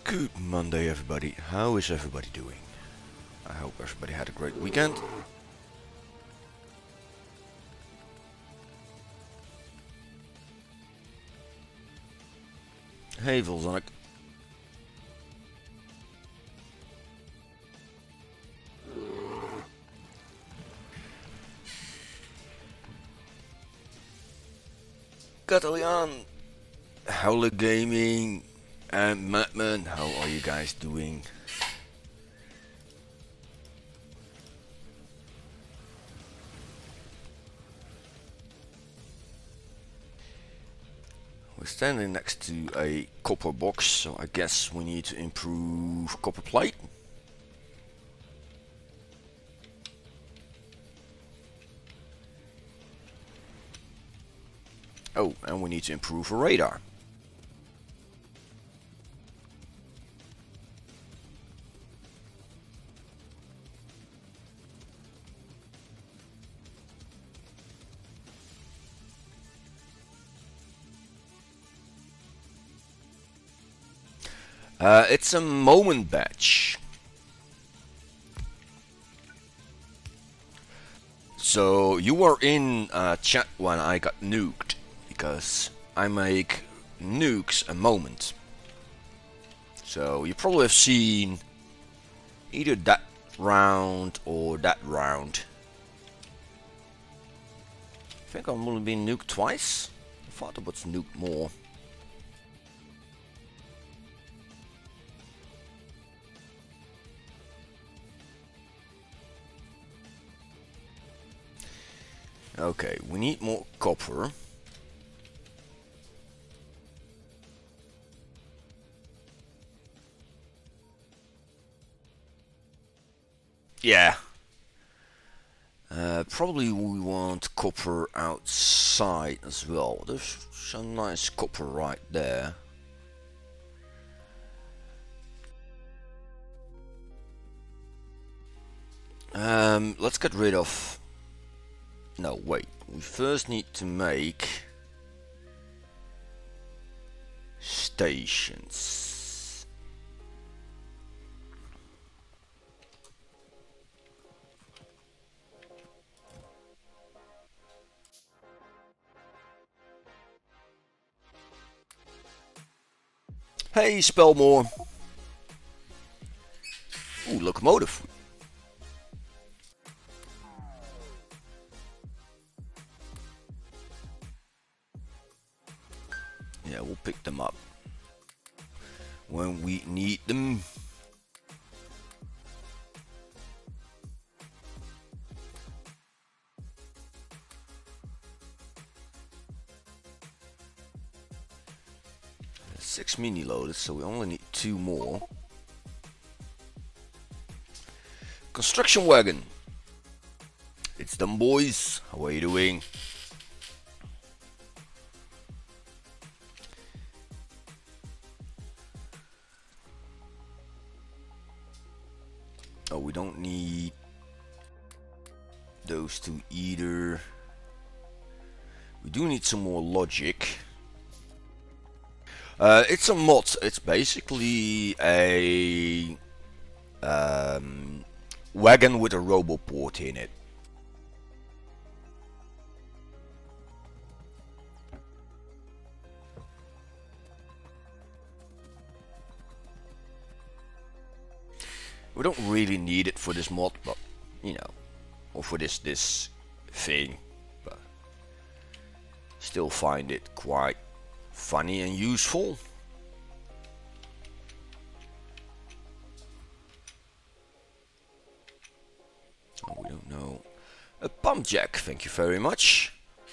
Good Monday, everybody. How is everybody doing? I hope everybody had a great weekend. Hey, Volzonic. Catalian, Howler Gaming, and Madman. How are you guys doing? We're standing next to a copper box, so I guess we need to improve copper plate. Oh, and we need to improve a radar. It's a moment badge. So you were in chat when I got nuked, because I make nukes a moment. So you probably have seen either that round or that round. I think I've only been nuked twice. I thought I was nuked more. Okay, we need more copper. Yeah. Probably we want copper outside as well. There's some nice copper right there. Let's get rid of... No, wait. We first need to make stations. Hey, Spellmore. Ooh, locomotive. Yeah, we'll pick them up when we need them. There's 6 mini loaders, so we only need 2 more. Construction wagon. It's them boys. How are you doing? Oh, we don't need those two either. We do need some more logic. It's a mod. It's basically a wagon with a roboport in it. We don't really need it for this mod, but you know, or for this thing, but still find it quite funny and useful. Oh, we don't know. A pump jack, thank you very much.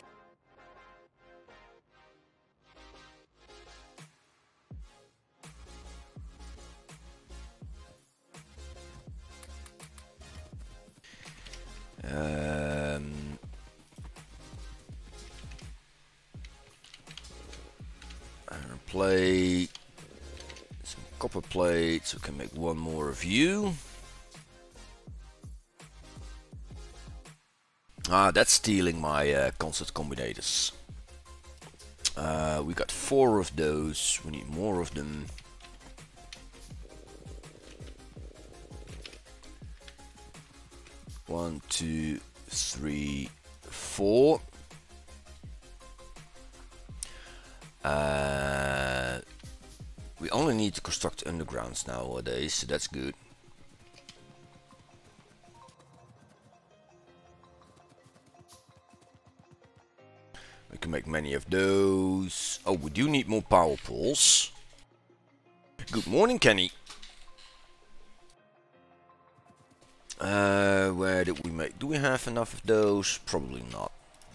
Iron plate, some copper plates, so we can make one more of you. Ah, that's stealing my concert combinators. We got 4 of those, we need more of them. 1, 2, 3, 4. We only need to construct undergrounds nowadays, so that's good. We can make many of those. Oh, we do need more power poles. Good morning, Kenny. Where did we make? Do we have enough of those? Probably not.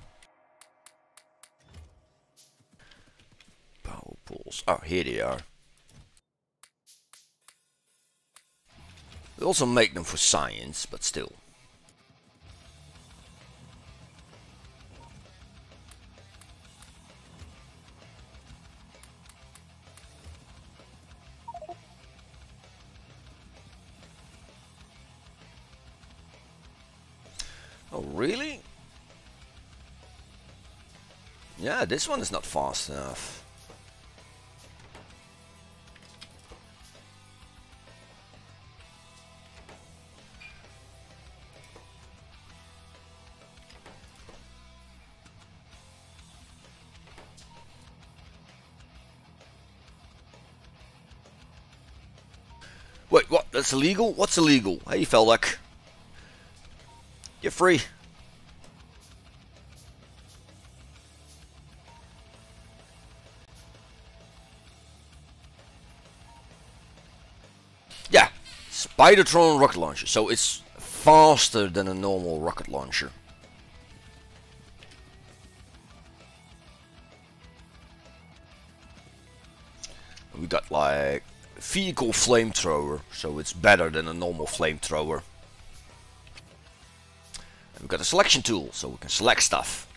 Power poles. Oh, here they are. We also make them for science, but still. Oh, really? Yeah, this one is not fast enough. Wait, what? That's illegal? What's illegal? Hey, Feldek. You're free. Yeah, Spidertron rocket launcher. So it's faster than a normal rocket launcher. We got like vehicle flamethrower, so it's better than a normal flamethrower. And we got a selection tool, so we can select stuff.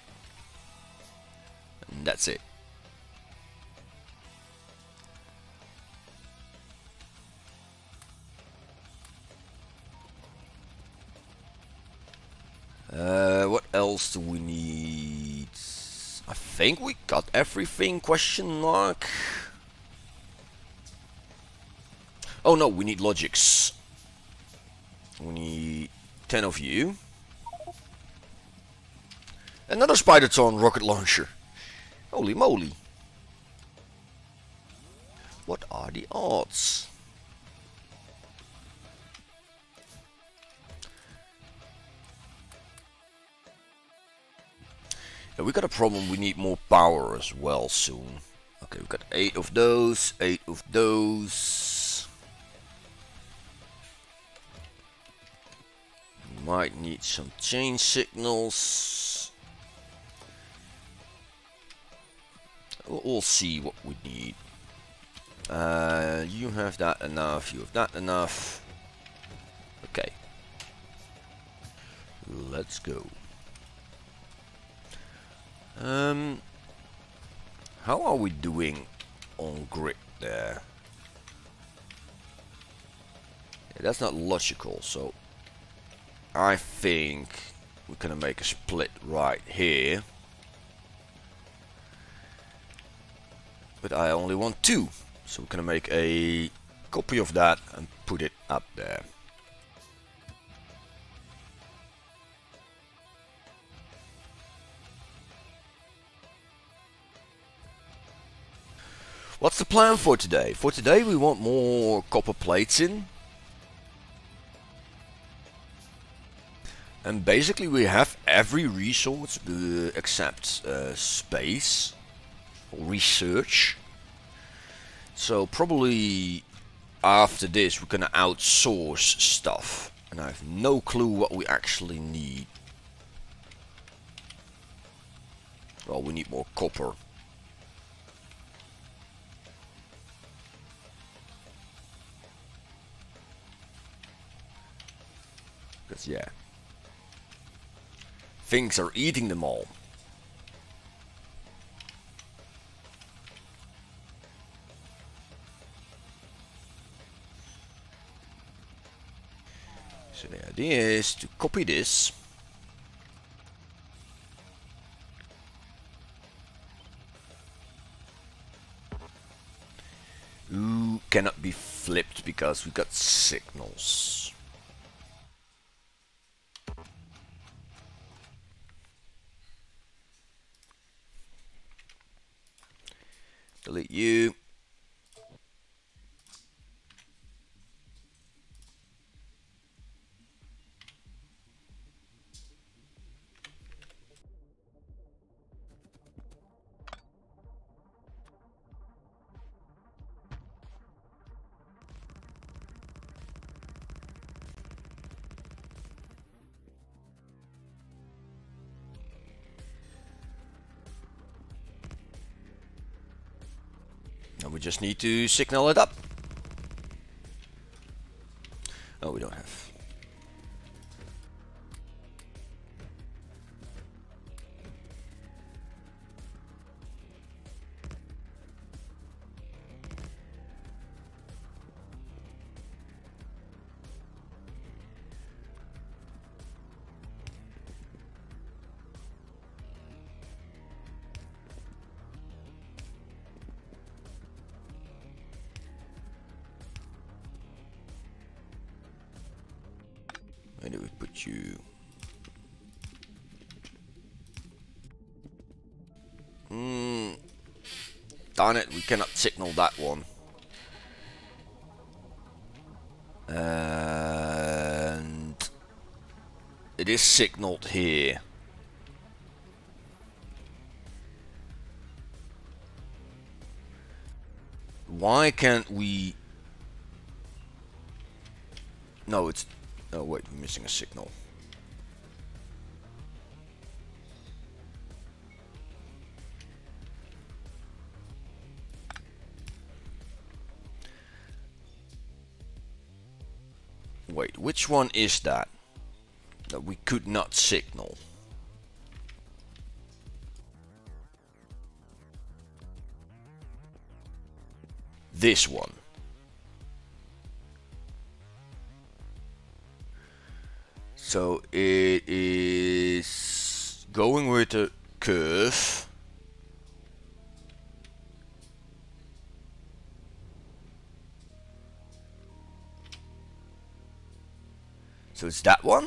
And that's it. What else do we need? I think we got everything, question mark. Oh no, we need logics. We need 10 of you. Another Spidertron rocket launcher. Holy moly. What are the odds? Yeah, we got a problem, we need more power as well soon. Okay, we've got 8 of those, 8 of those. We might need some chain signals. We'll see what we need. You have that enough, you have that enough. Okay. Let's go. How are we doing on grid there? Yeah, that's not logical, so I think we're gonna make a split right here. But I only want 2, so we're gonna make a copy of that and put it up there. What's the plan for today? For today we want more copper plates in. And basically we have every resource except space or research. So probably after this we're gonna outsource stuff. And I have no clue what we actually need. Well, we need more copper. Because yeah, things are eating them all. So the idea is to copy this. Ooh, cannot be flipped because we got signals. delete you. And we just need to signal it up. Oh, we don't have. Where do we put you? Darn it, we cannot signal that one. And it is signaled here. Why can't we? No, it's. Oh wait, we're missing a signal. Wait, which one is that? That we could not signal. This one. So it is going with a curve. So it's that one?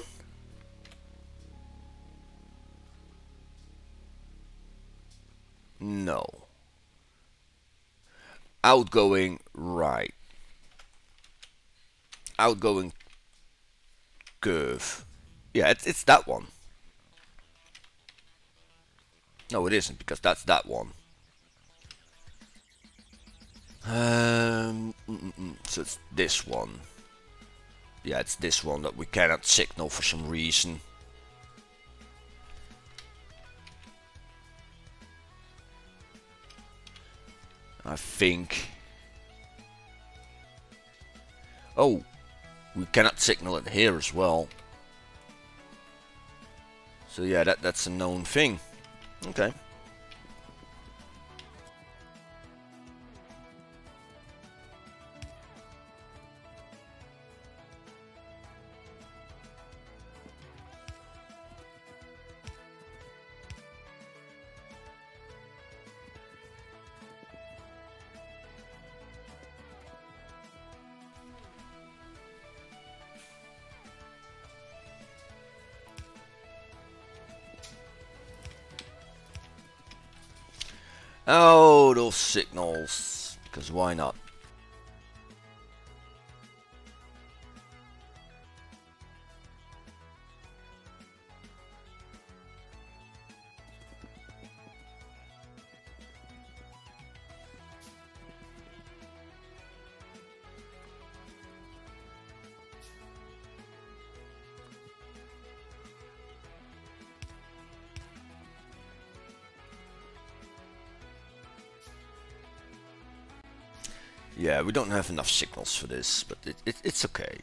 No. Outgoing right. Outgoing curve. Yeah, it's that one. No, it isn't, because that's that one. So it's this one. Yeah, it's this one that we cannot signal for some reason. I think. Oh, we cannot signal it here as well. So yeah, that's a known thing. Okay. Oh, those signals. Because why not? Yeah, we don't have enough signals for this, but it's okay.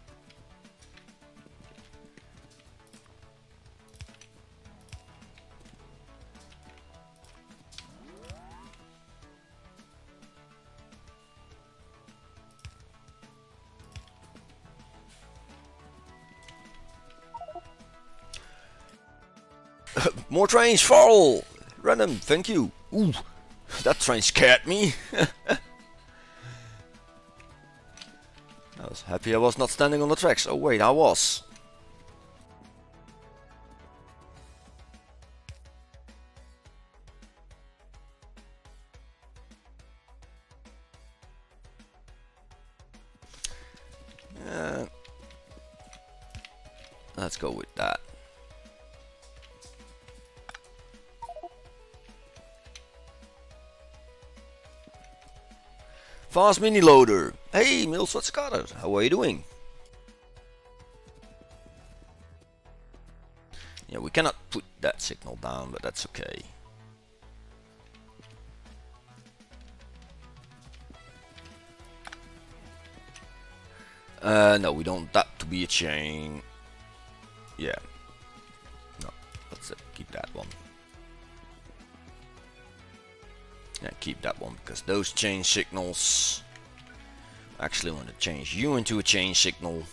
More trains, fall! Random, thank you. Ooh, that train scared me. I was happy I was not standing on the tracks. Oh wait, I was. Let's go with that. Fast mini loader. Hey, Mills, what's got it? How are you doing? Yeah, we cannot put that signal down, but that's okay. No, we don't want that to be a chain. Yeah. No, let's keep that one. Yeah, keep that one, because those chain signals... Actually, I want to change you into a chain signal.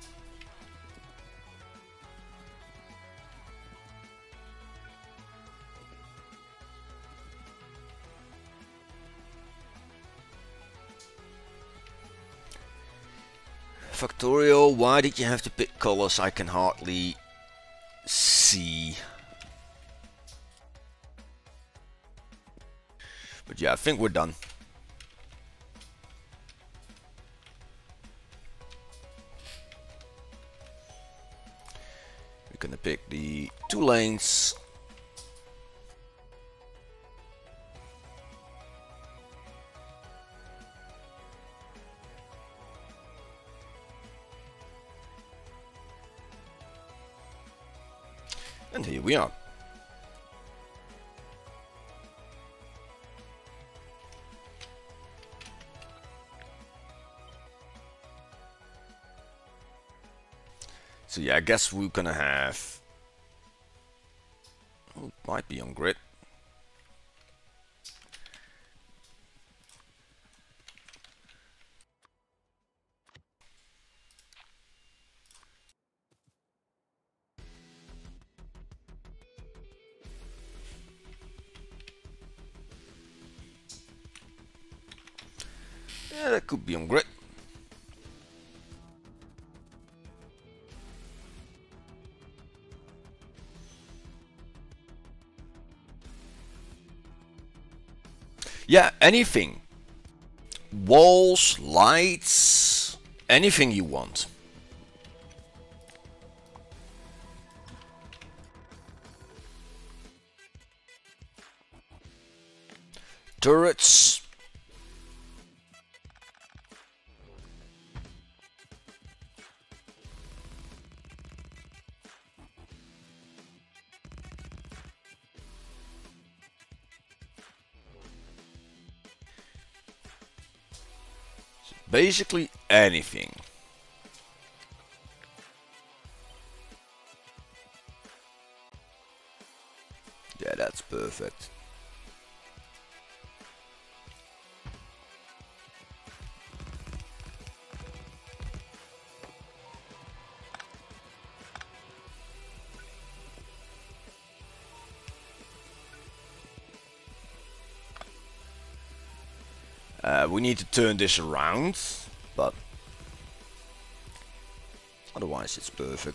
Factorio, why did you have to pick colors I can hardly see? But yeah, I think we're done. We're gonna pick the 2 lanes. And here we are. So yeah, I guess we're gonna have... Oh, might be on grid. Yeah, that could be on grid. Yeah, anything. Walls, lights, anything you want. Turrets. Basically anything. Yeah, that's perfect. We need to turn this around, but otherwise it's perfect.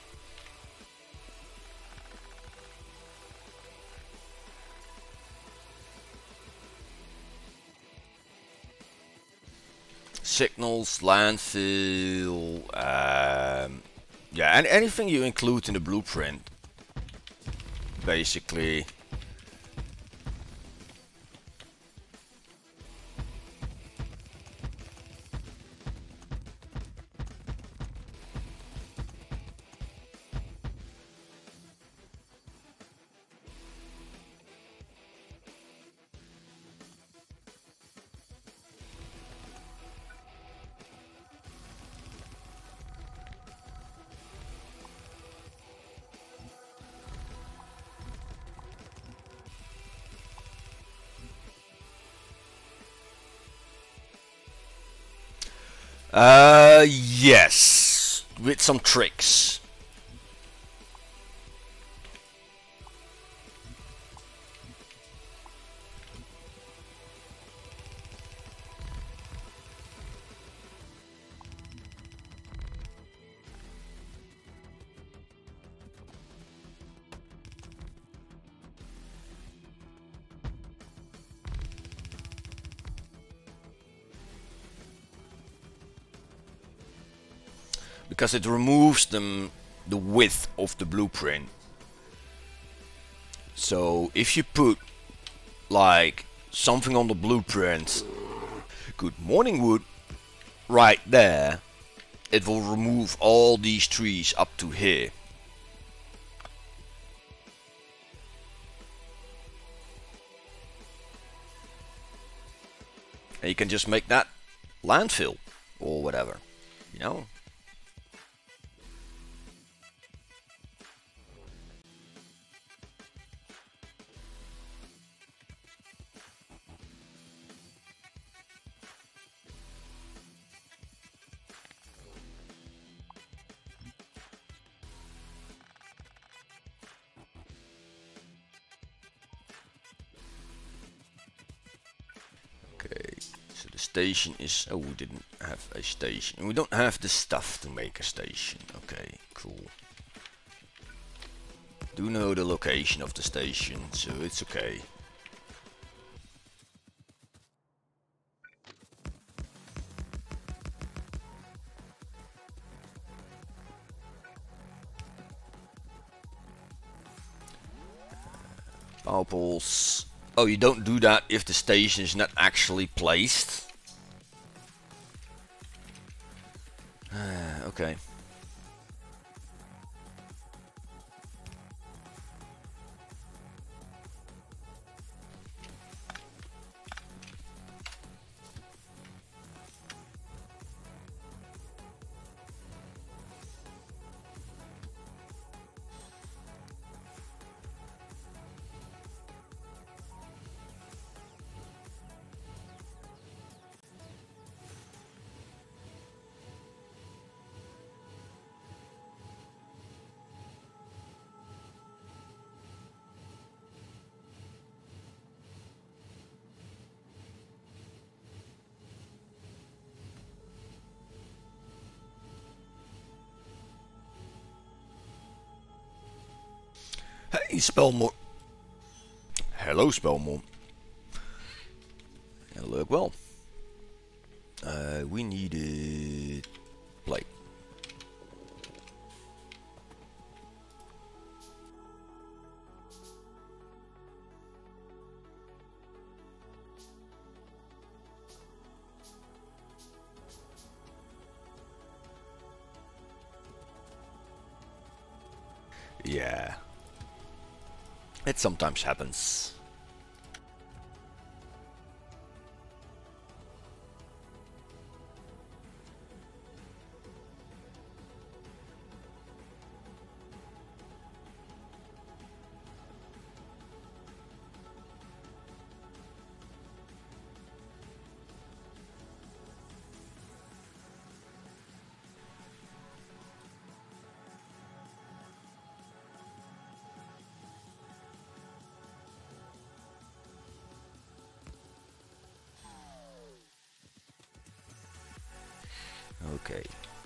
Signals, landfill, yeah, and anything you include in the blueprint, basically. Yes, with some tricks. because it removes the width of the blueprint. So if you put like something on the blueprint, good morning wood, right there, it will remove all these trees up to here. And you can just make that landfill or whatever, you know. Okay, so the station is... oh, we didn't have a station. We don't have the stuff to make a station. Okay, cool. Do know the location of the station, so it's okay. Power poles. Oh, you don't do that if the station is not actually placed. Okay. Hey, Spelmore. Hello, Spelmore. Hello, well. We needed plate. Yeah. It sometimes happens. Okay.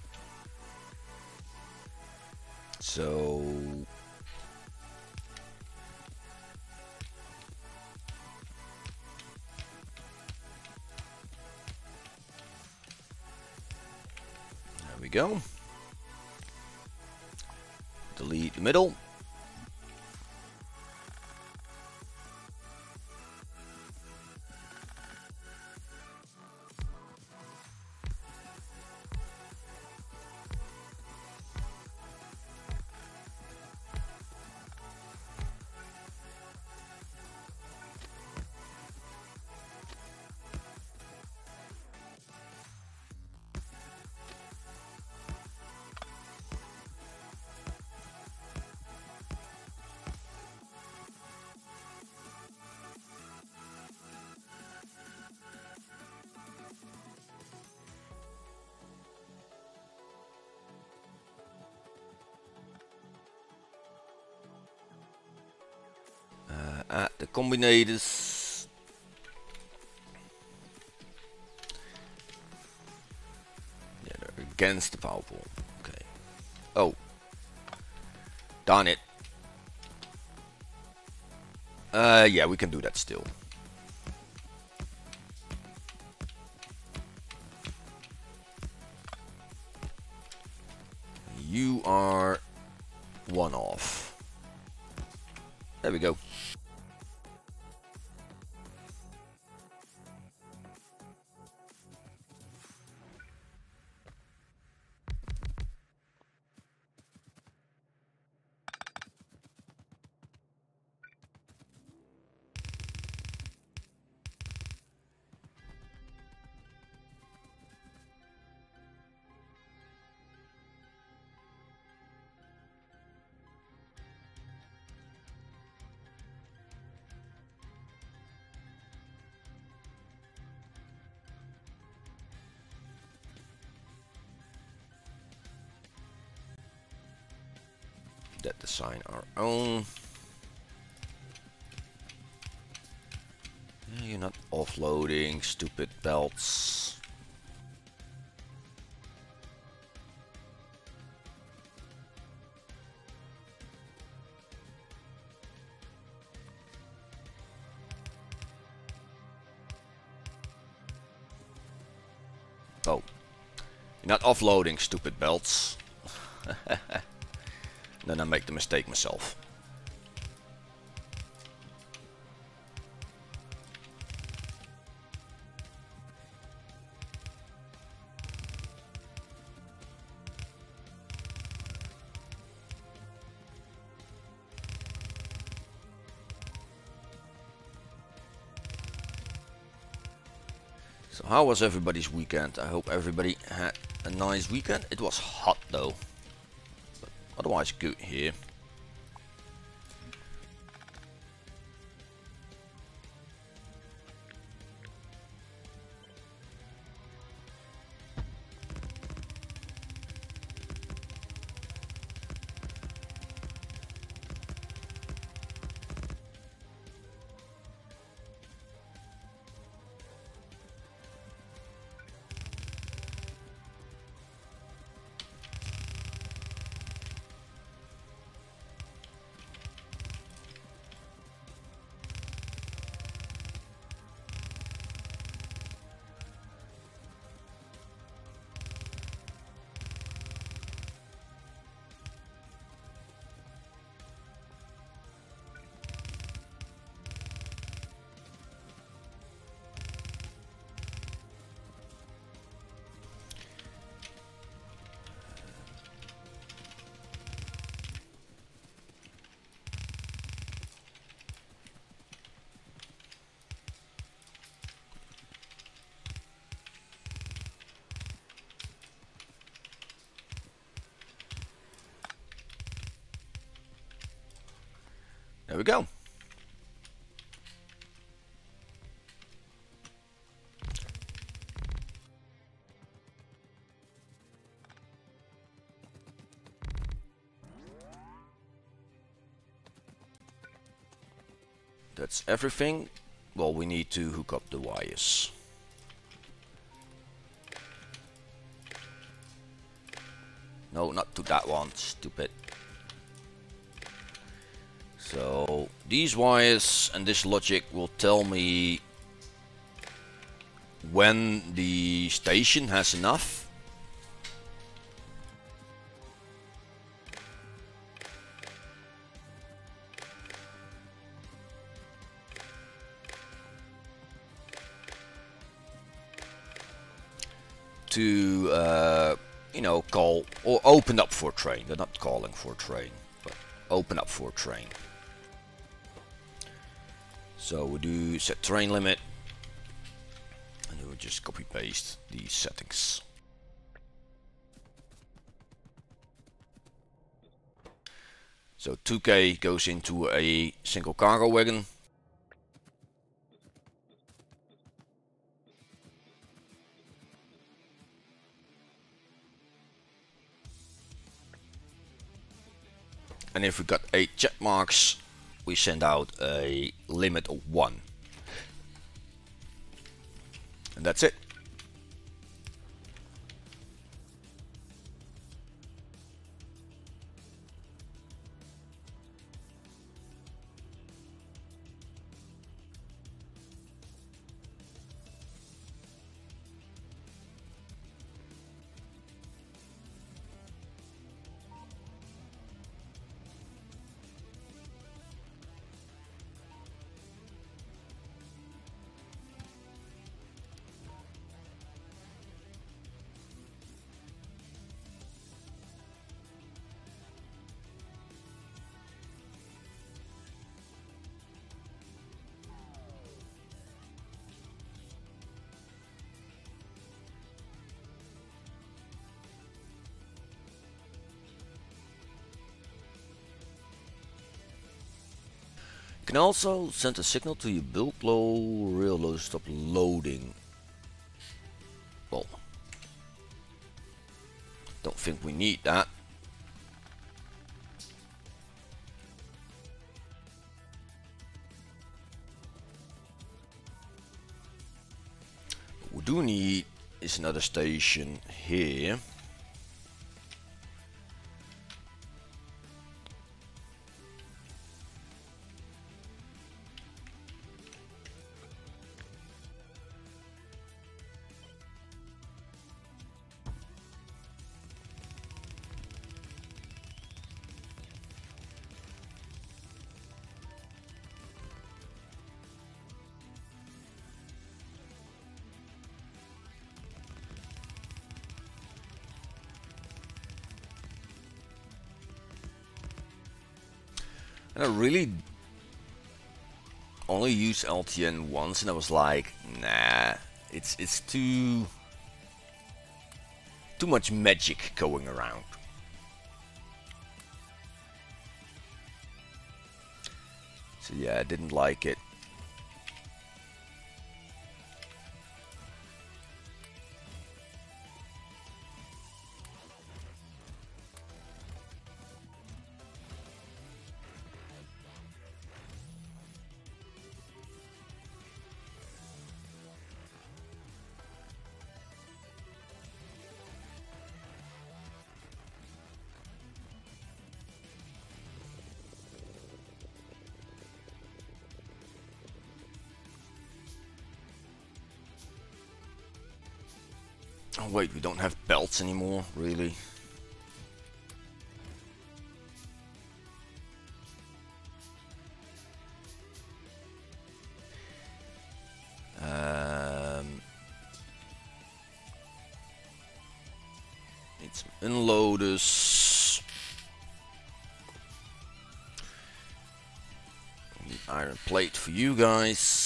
So there we go. Delete the middle. At the combinators. Yeah, they're against the power pole. Okay. Oh. Darn it. Yeah, we can do that still. You are one off. There we go. That design our own. Yeah, you're not offloading, stupid belts. Oh, you're not offloading, stupid belts. Then I make the mistake myself. So how was everybody's weekend? I hope everybody had a nice weekend. It was hot though, but otherwise good here. There we go. That's everything. Well, we need to hook up the wires. No, not to that one, stupid. So these wires and this logic will tell me when the station has enough. To you know, call or open up for a train. They're not calling for a train, but open up for a train. So we do set train limit, and then we just copy paste these settings. So 2K goes into a single cargo wagon. And if we got 8 check marks, we send out a limit of 1. And that's it. You can also send a signal to your build low, real low, stop loading. Well, don't think we need that. What we do need is another station here. And I really only used LTN once, and I was like, nah, it's too much magic going around. So yeah, I didn't like it. Oh wait, we don't have belts anymore, really? It's unloaders. Need iron plate for you guys.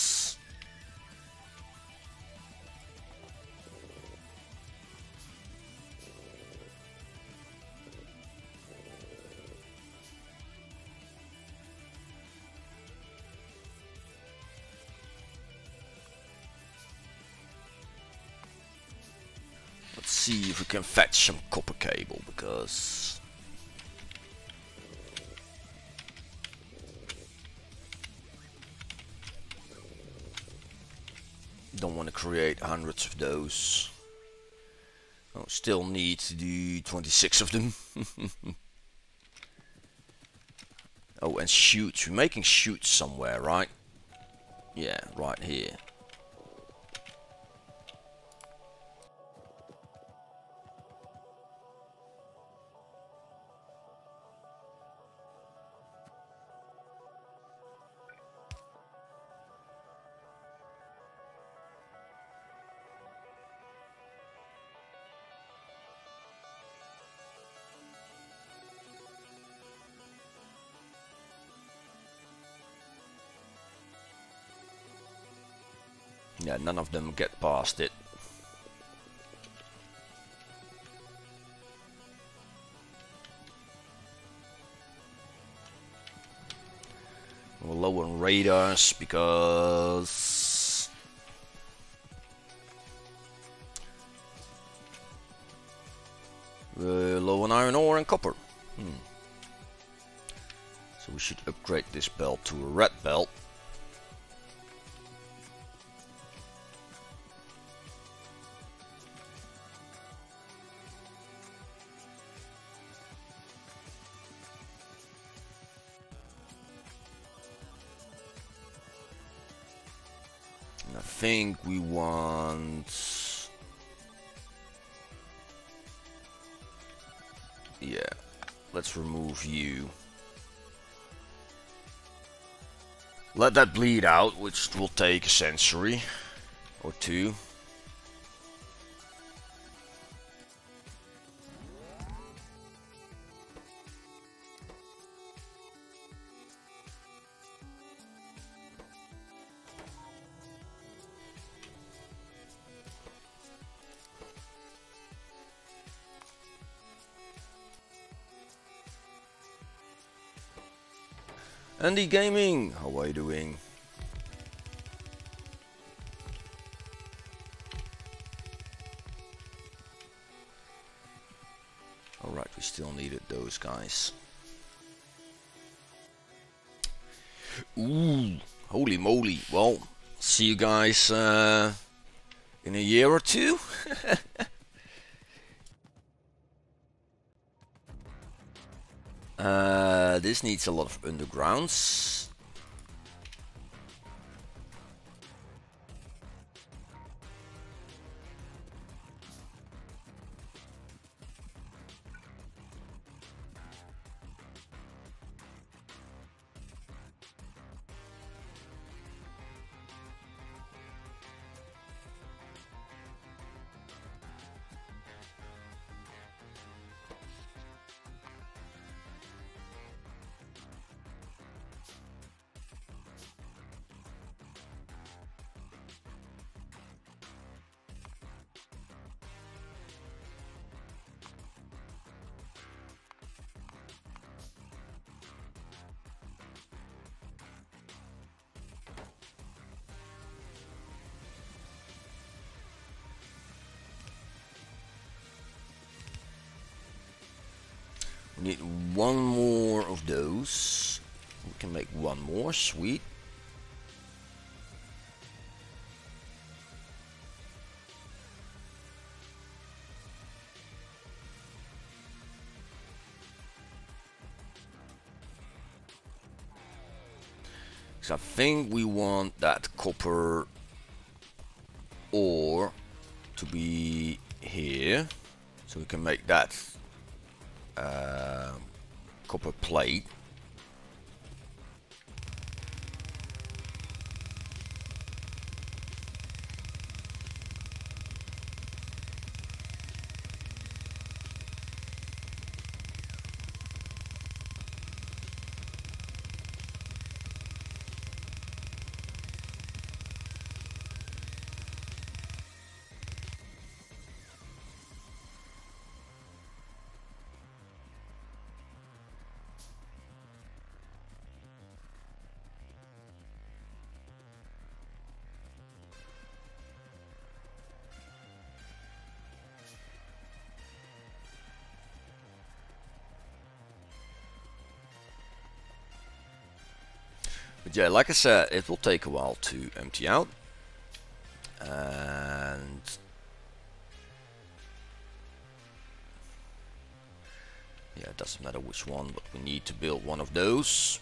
Let's see if we can fetch some copper cable, because don't want to create hundreds of those. Oh, still need to do 26 of them. Oh, and chutes. We're making chutes somewhere, right? Yeah, right here. Yeah, none of them get past it. We're low on radars because we're low on iron ore and copper. So we should upgrade this belt to a red belt. I think we want, yeah, let's remove you. Let that bleed out, which will take a century or two. Andy Gaming, how are you doing? Alright, we still needed those guys. Ooh, holy moly. Well, see you guys in a year or two. This needs a lot of undergrounds. We need one more of those. We can make one more, sweet. So I think we want that copper ore to be here, so we can make that copper plate. But yeah, like I said, it will take a while to empty out. And yeah, it doesn't matter which one, but we need to build one of those.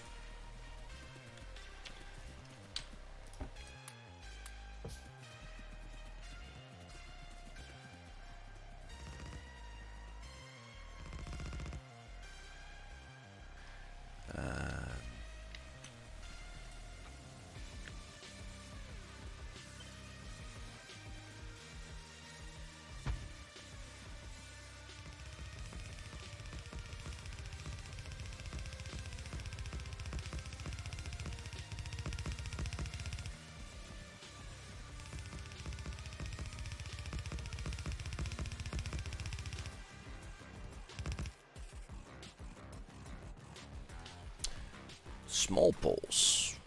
Small poles.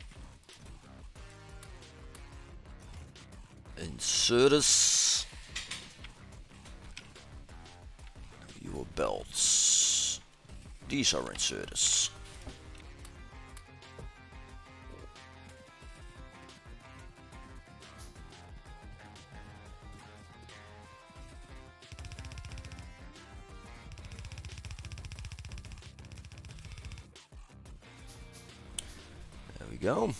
Inserters. Your belts. These are inserters. There we go.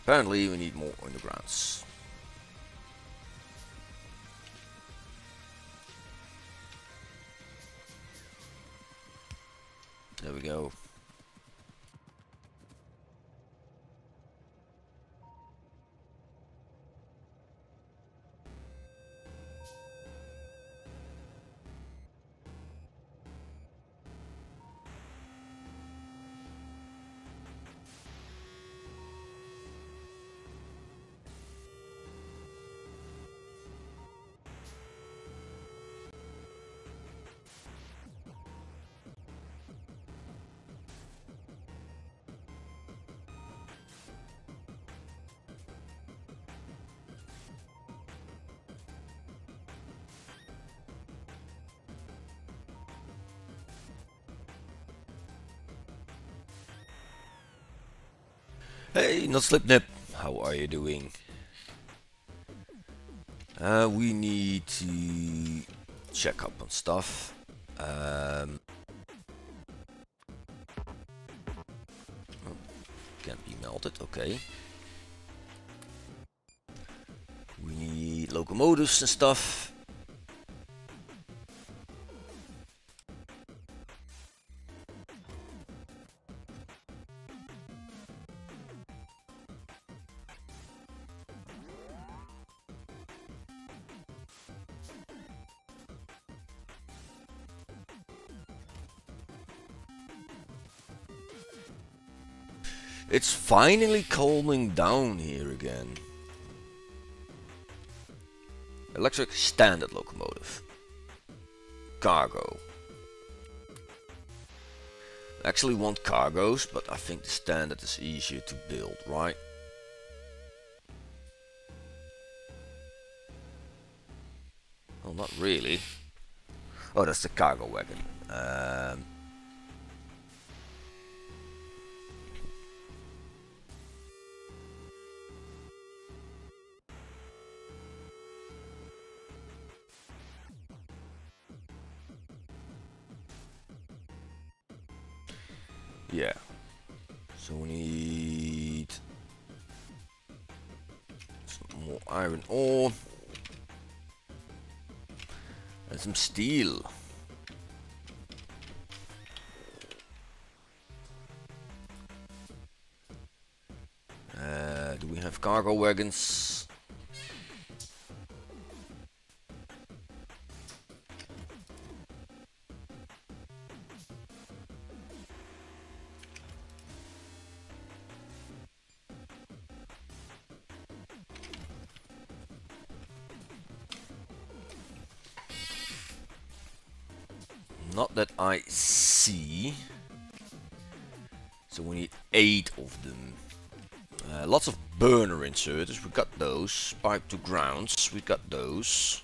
Apparently we need more undergrounds. There we go. Hey, not Slipnip. How are you doing? We need to check up on stuff. Can't be melted, okay. We need locomotives and stuff. It's finally calming down here again. Electric standard locomotive. Cargo. I actually want cargos, but I think the standard is easier to build, right? Well, not really. Oh, that's the cargo wagon. Yeah. So we need some more iron ore and some steel. Do we have cargo wagons? Not that I see. So we need 8 of them. Lots of burner inserters, we got those. Pipe to grounds, we got those.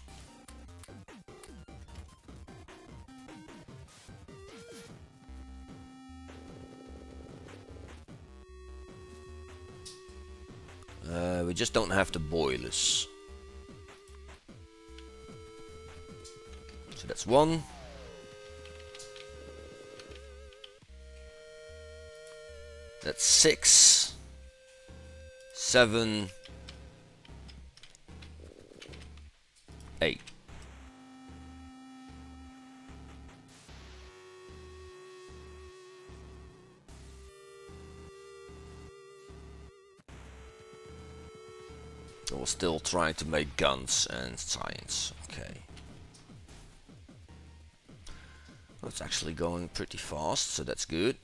We just don't have the boilers. So that's 1. That's 6, 7, 8. So we're still trying to make guns and science. Okay. Well, it's actually going pretty fast, so that's good.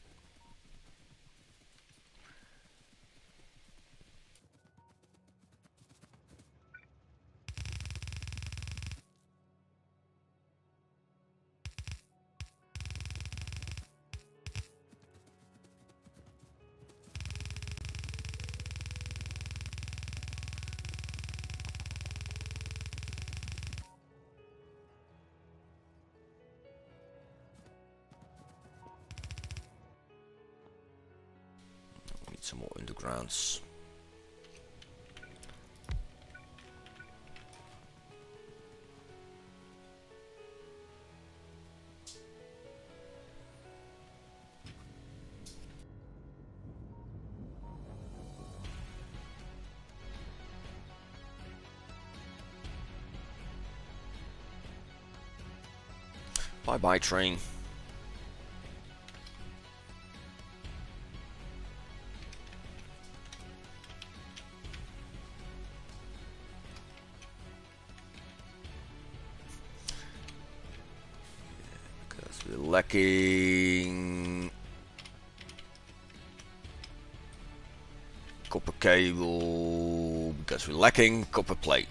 Need some more undergrounds. Bye bye, train. Because we're lacking copper cable, because we're lacking copper plate.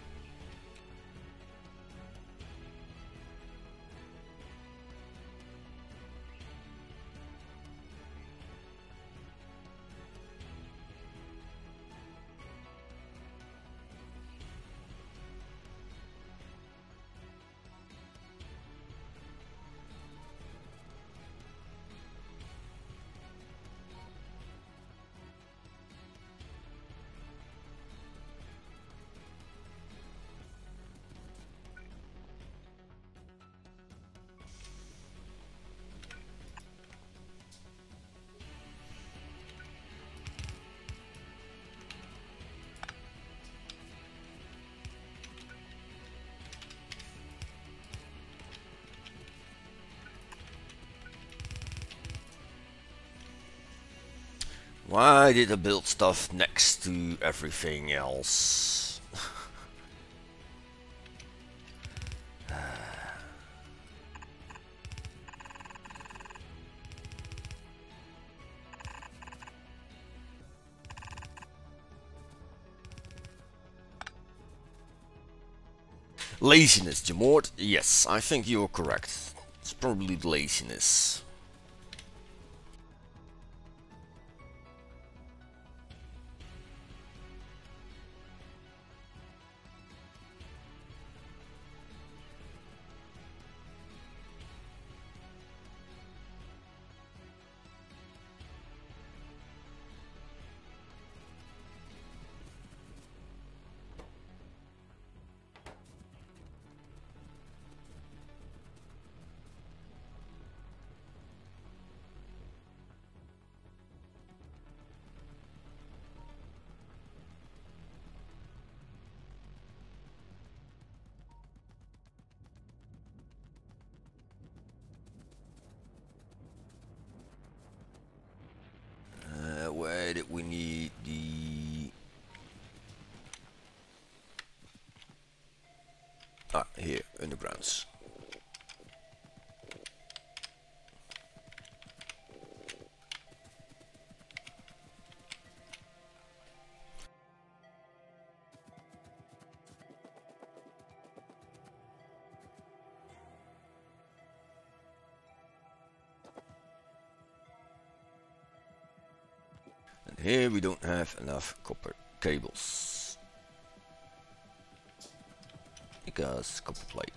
Why did I build stuff next to everything else? Laziness, Jamord? Yes, I think you're correct. It's probably laziness. Where did we need the... here, undergrounds. And here we don't have enough copper cables. Because copper plate.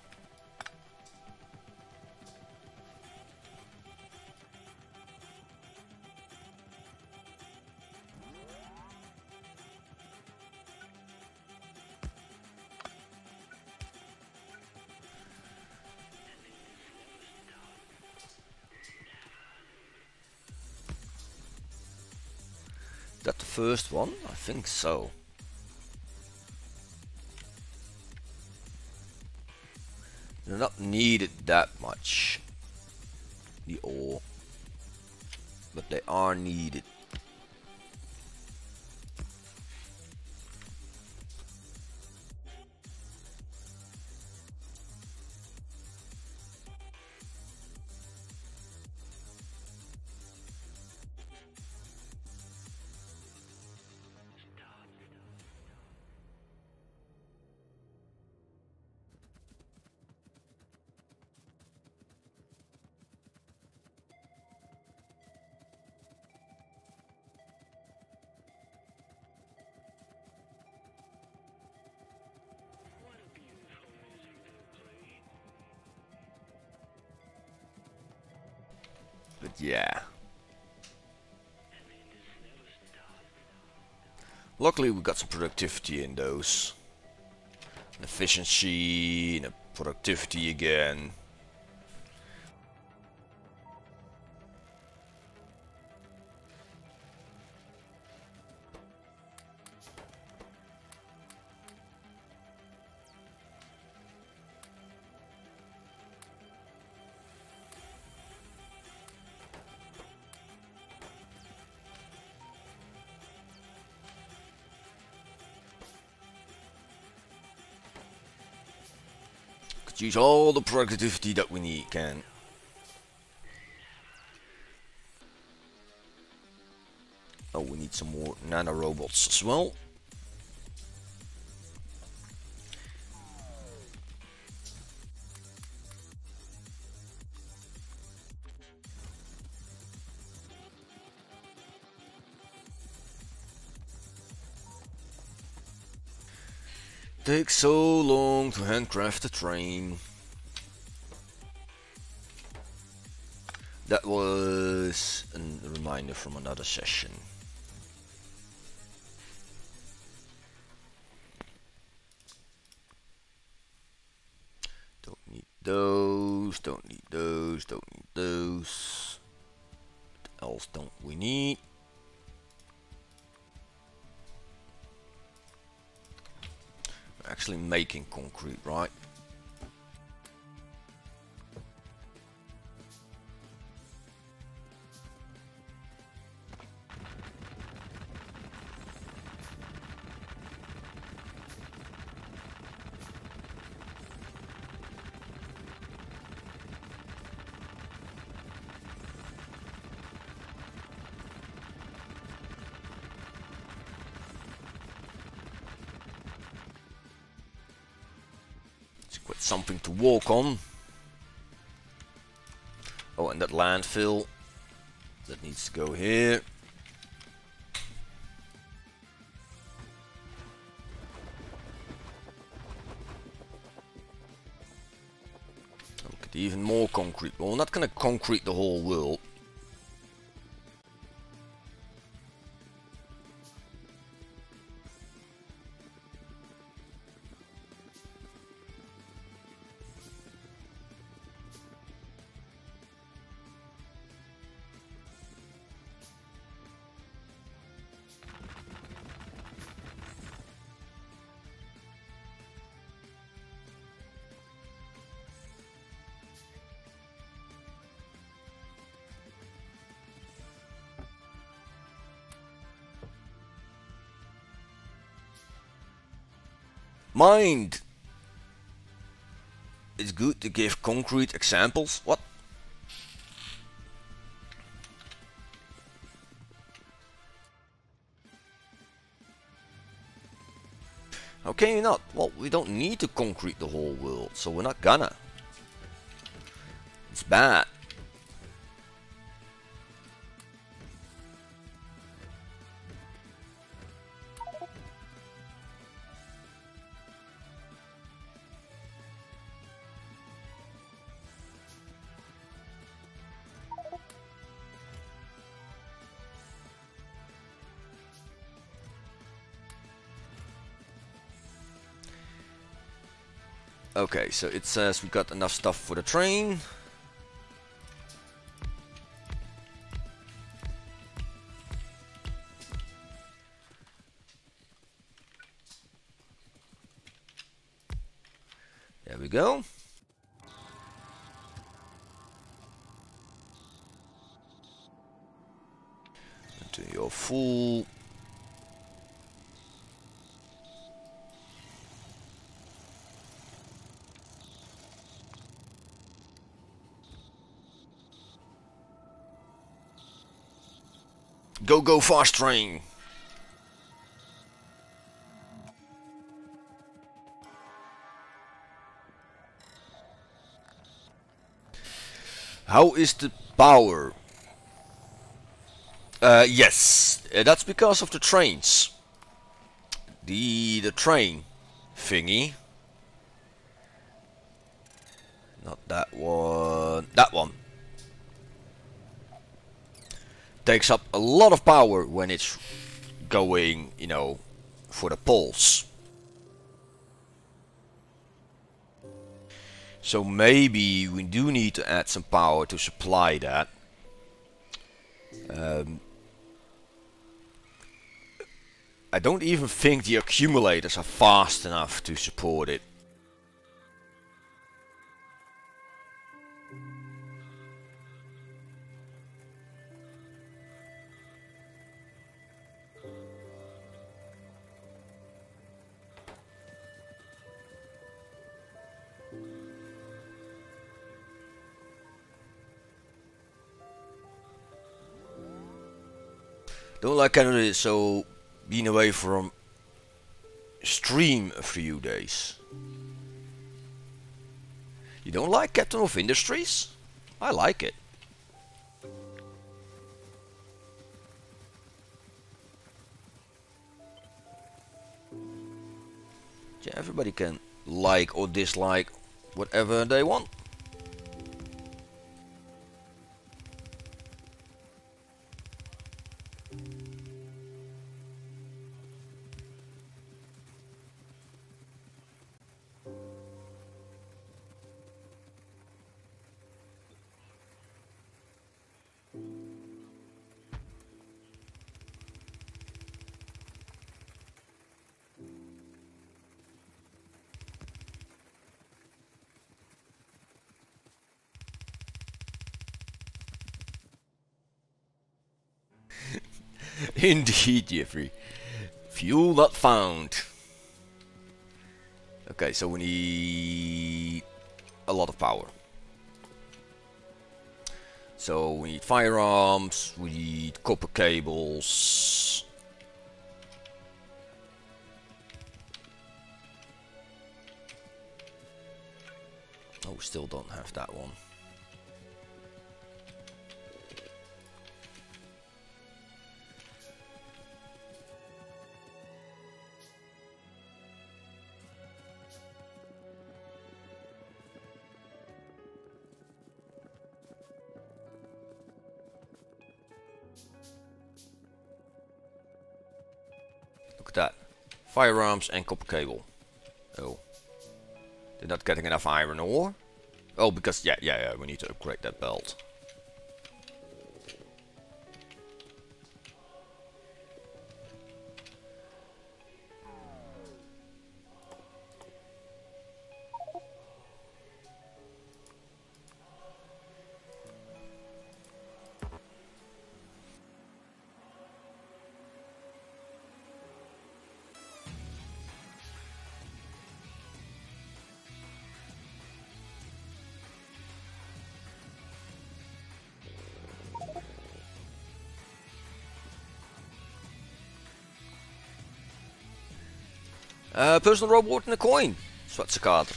Is that the first one? I think so. They're not needed that much, the ore, but they are needed. But yeah. Luckily we got some productivity in those. An efficiency and a productivity again. Could use all the productivity that we need, can. Oh, we need some more nanorobots as well. Takes so long to handcraft a train. That was a reminder from another session. Don't need those, don't need those, don't need those. What else don't we need? We're actually making concrete, right? Got something to walk on. Oh, and that landfill that needs to go here. Look at even more concrete. Well, we're not gonna concrete the whole world. Mind! It's good to give concrete examples. What? How can you not? Well, we don't need to concrete the whole world, so we're not gonna. It's bad. Okay, so it says we got enough stuff for the train. There we go. Until you're full. Go, go, fast train! How is the power? Yes, that's because of the trains. The train thingy. Not that one. That one. Takes up a lot of power when it's going, you know, for the poles. So maybe we do need to add some power to supply that. I don't even think the accumulators are fast enough to support it. Don't like Canada, so being away from stream a few days. You don't like Captain of Industries? I like it. Yeah, everybody can like or dislike whatever they want. Indeed, Jeffrey. Fuel not found. Okay, so we need a lot of power. So we need firearms, we need copper cables. Oh, still don't have that one. Look at that. Firearms and copper cable. Oh. They're not getting enough iron ore? Oh, because, yeah, we need to upgrade that belt. Personal reward and a coin. Zwarte kaart.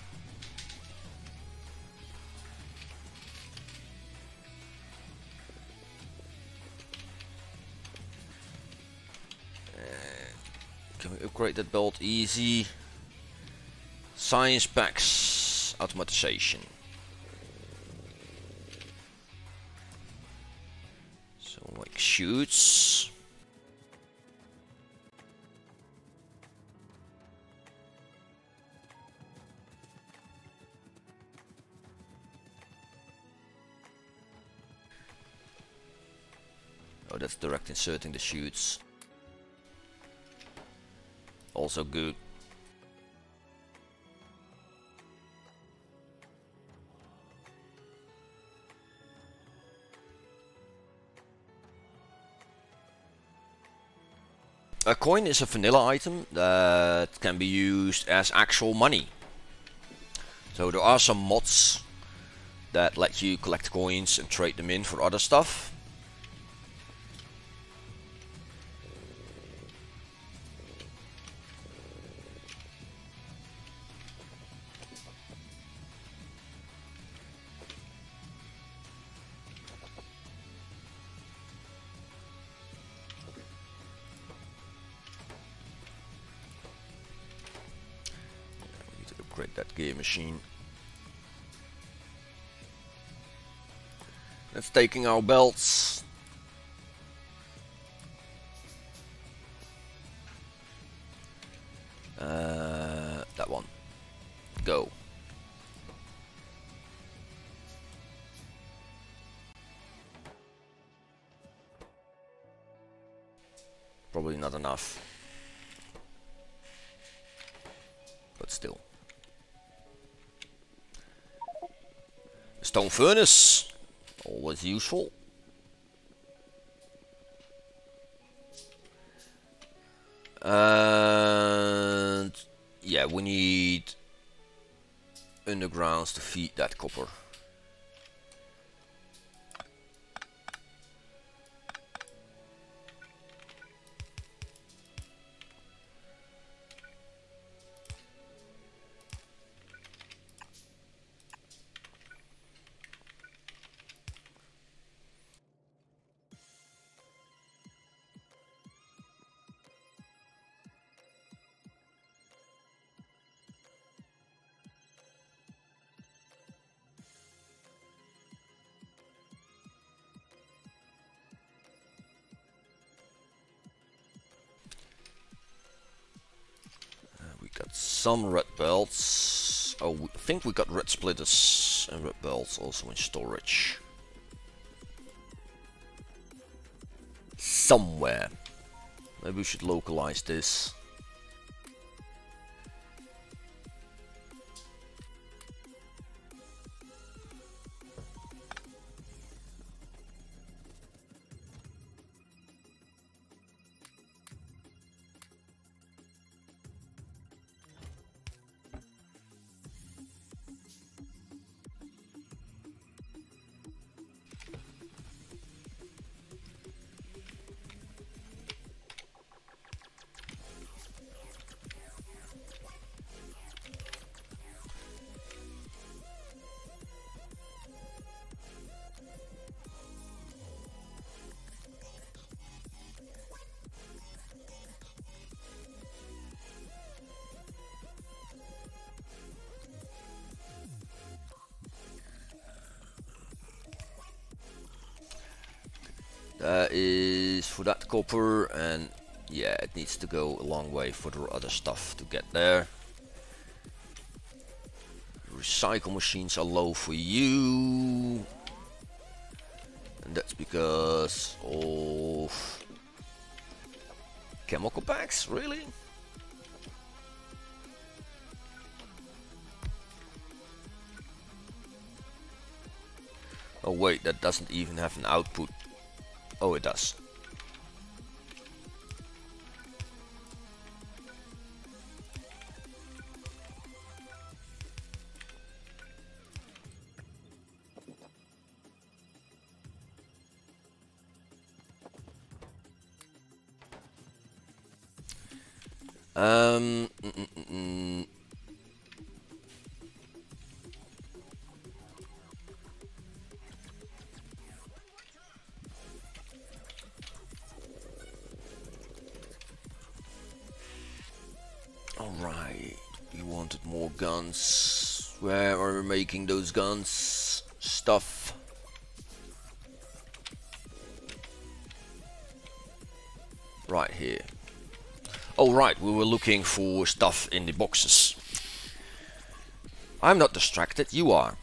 Can we upgrade that belt easy? Science packs, automatization. So like shoots. Oh, that's direct inserting the chutes. Also good. A coin is a vanilla item that can be used as actual money. So there are some mods that let you collect coins and trade them in for other stuff. Upgrade that gear machine. Let's taking our belts. That one. Go. Probably not enough. But still. Stone furnace. Always useful. And yeah, we need undergrounds to feed that copper. some red belts. Oh, I think we got red splitters and red belts also in storage. Somewhere. Maybe we should localize this. That is for that copper, and yeah, it needs to go a long way for the other stuff to get there. Recycle machines are low for you, and that's because of chemical packs, really? Oh wait, that doesn't even have an output. Oh, it does. Um, mm, mm, mm, mm. Alright, we wanted more guns. Where are we making those guns? Stuff. Right here. Oh right, we were looking for stuff in the boxes. I'm not distracted, you are.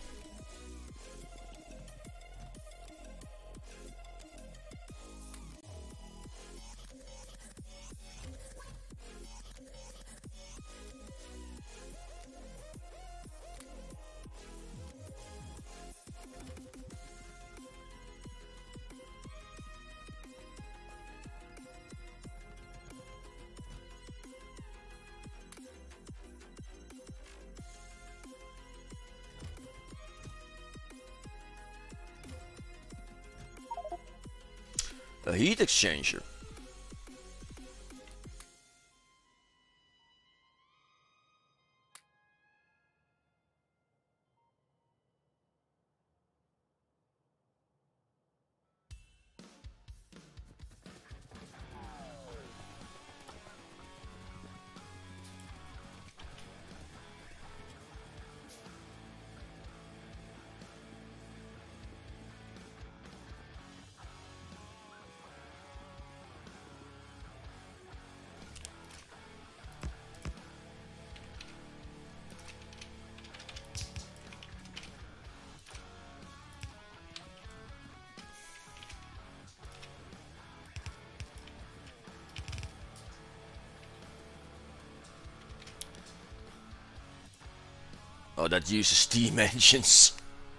A heat exchanger. Oh, that uses steam engines.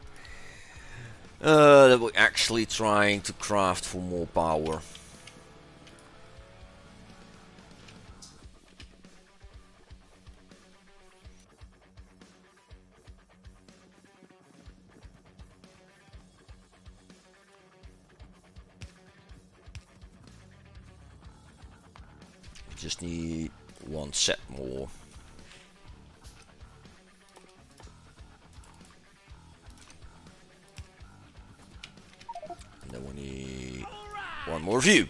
That we're actually trying to craft for more power. Just need one set more. And then we need one more view.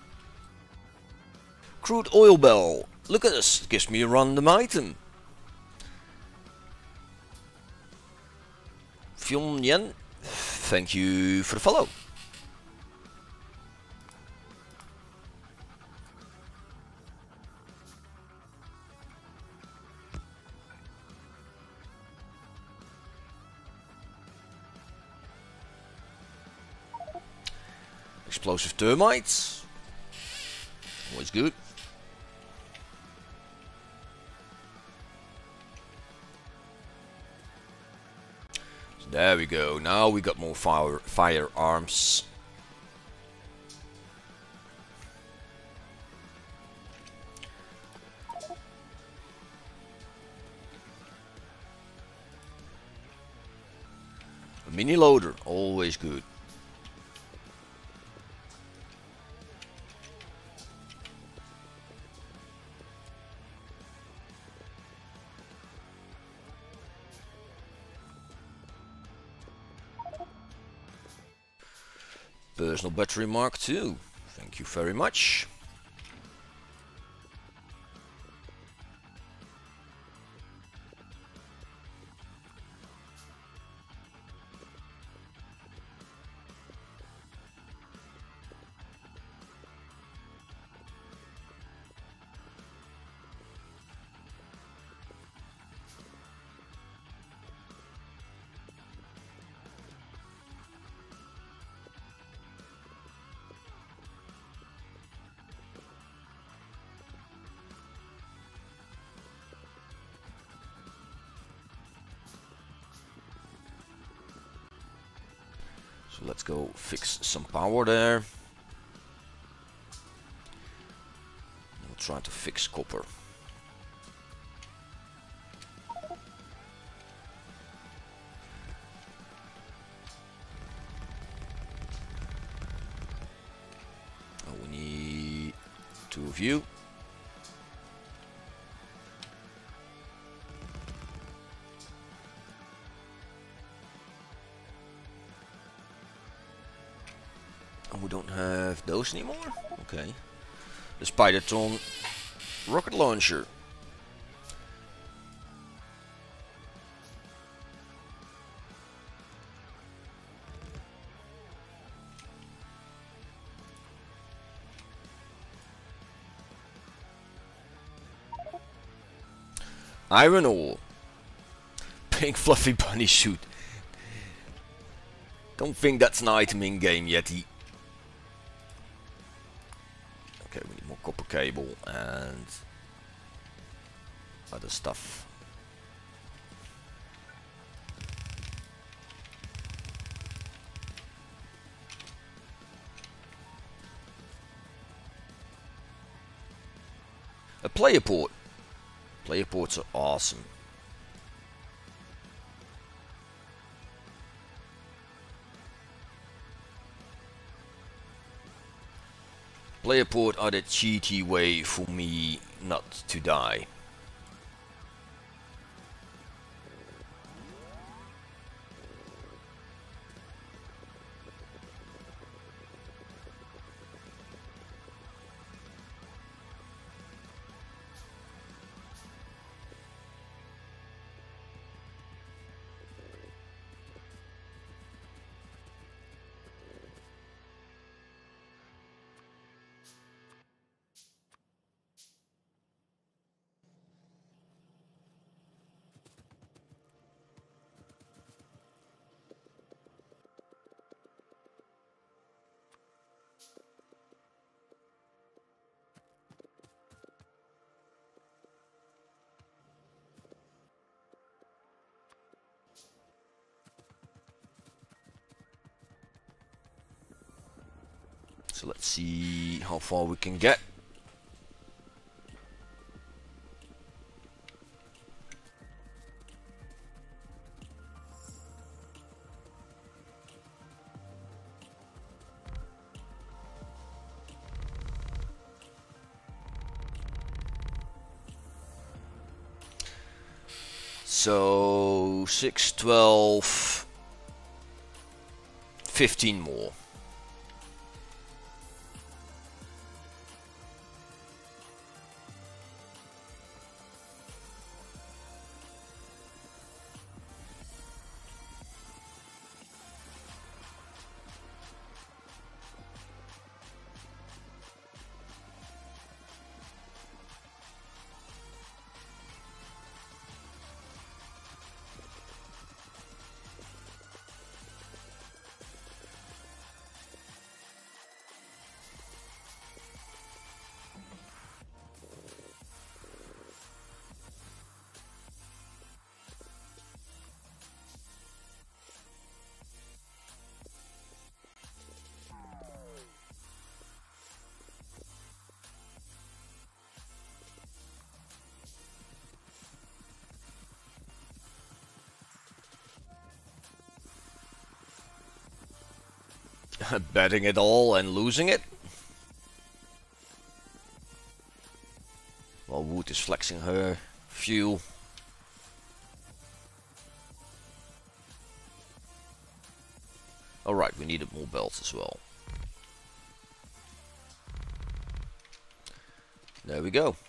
Crude oil bell. Look at this. It gives me a random item. Fyun Yen, thank you for the follow. Explosive termites. Always good. So there we go. Now we got more firearms. A mini loader, always good. Personal battery Mark II. Thank you very much. So let's go fix some power there. We'll try to fix copper. Oh, we need 2 of you. We don't have those anymore? Okay. The Spidertron rocket launcher. Iron ore. Pink fluffy bunny suit. Don't think that's an item in game yet. Okay, we need more copper cable and other stuff. A player port. Player ports are awesome. Player port are the cheaty way for me not to die. So let's see how far we can get. So 6, 12, 15 more. betting it all and losing it. While Wood is flexing her fuel. Alright, we needed more belts as well. There we go.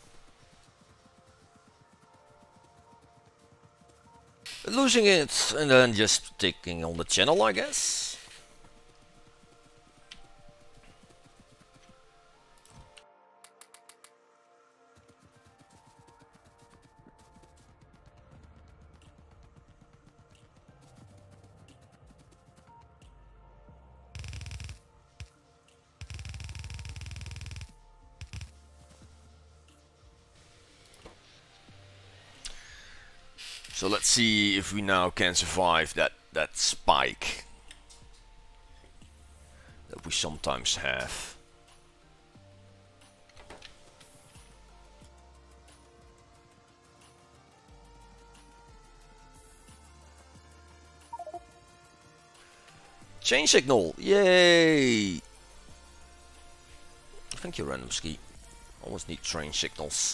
Losing it and then just sticking on the channel, I guess. So let's see if we now can survive that spike that we sometimes have. Chain signal, yay! Thank you, Random Ski. Always need train signals.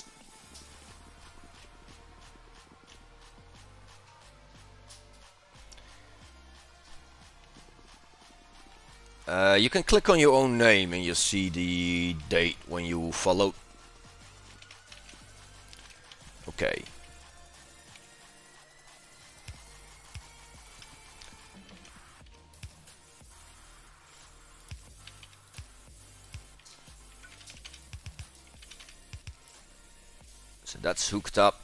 You can click on your own name and you'll see the date when you followed. Okay. So that's hooked up.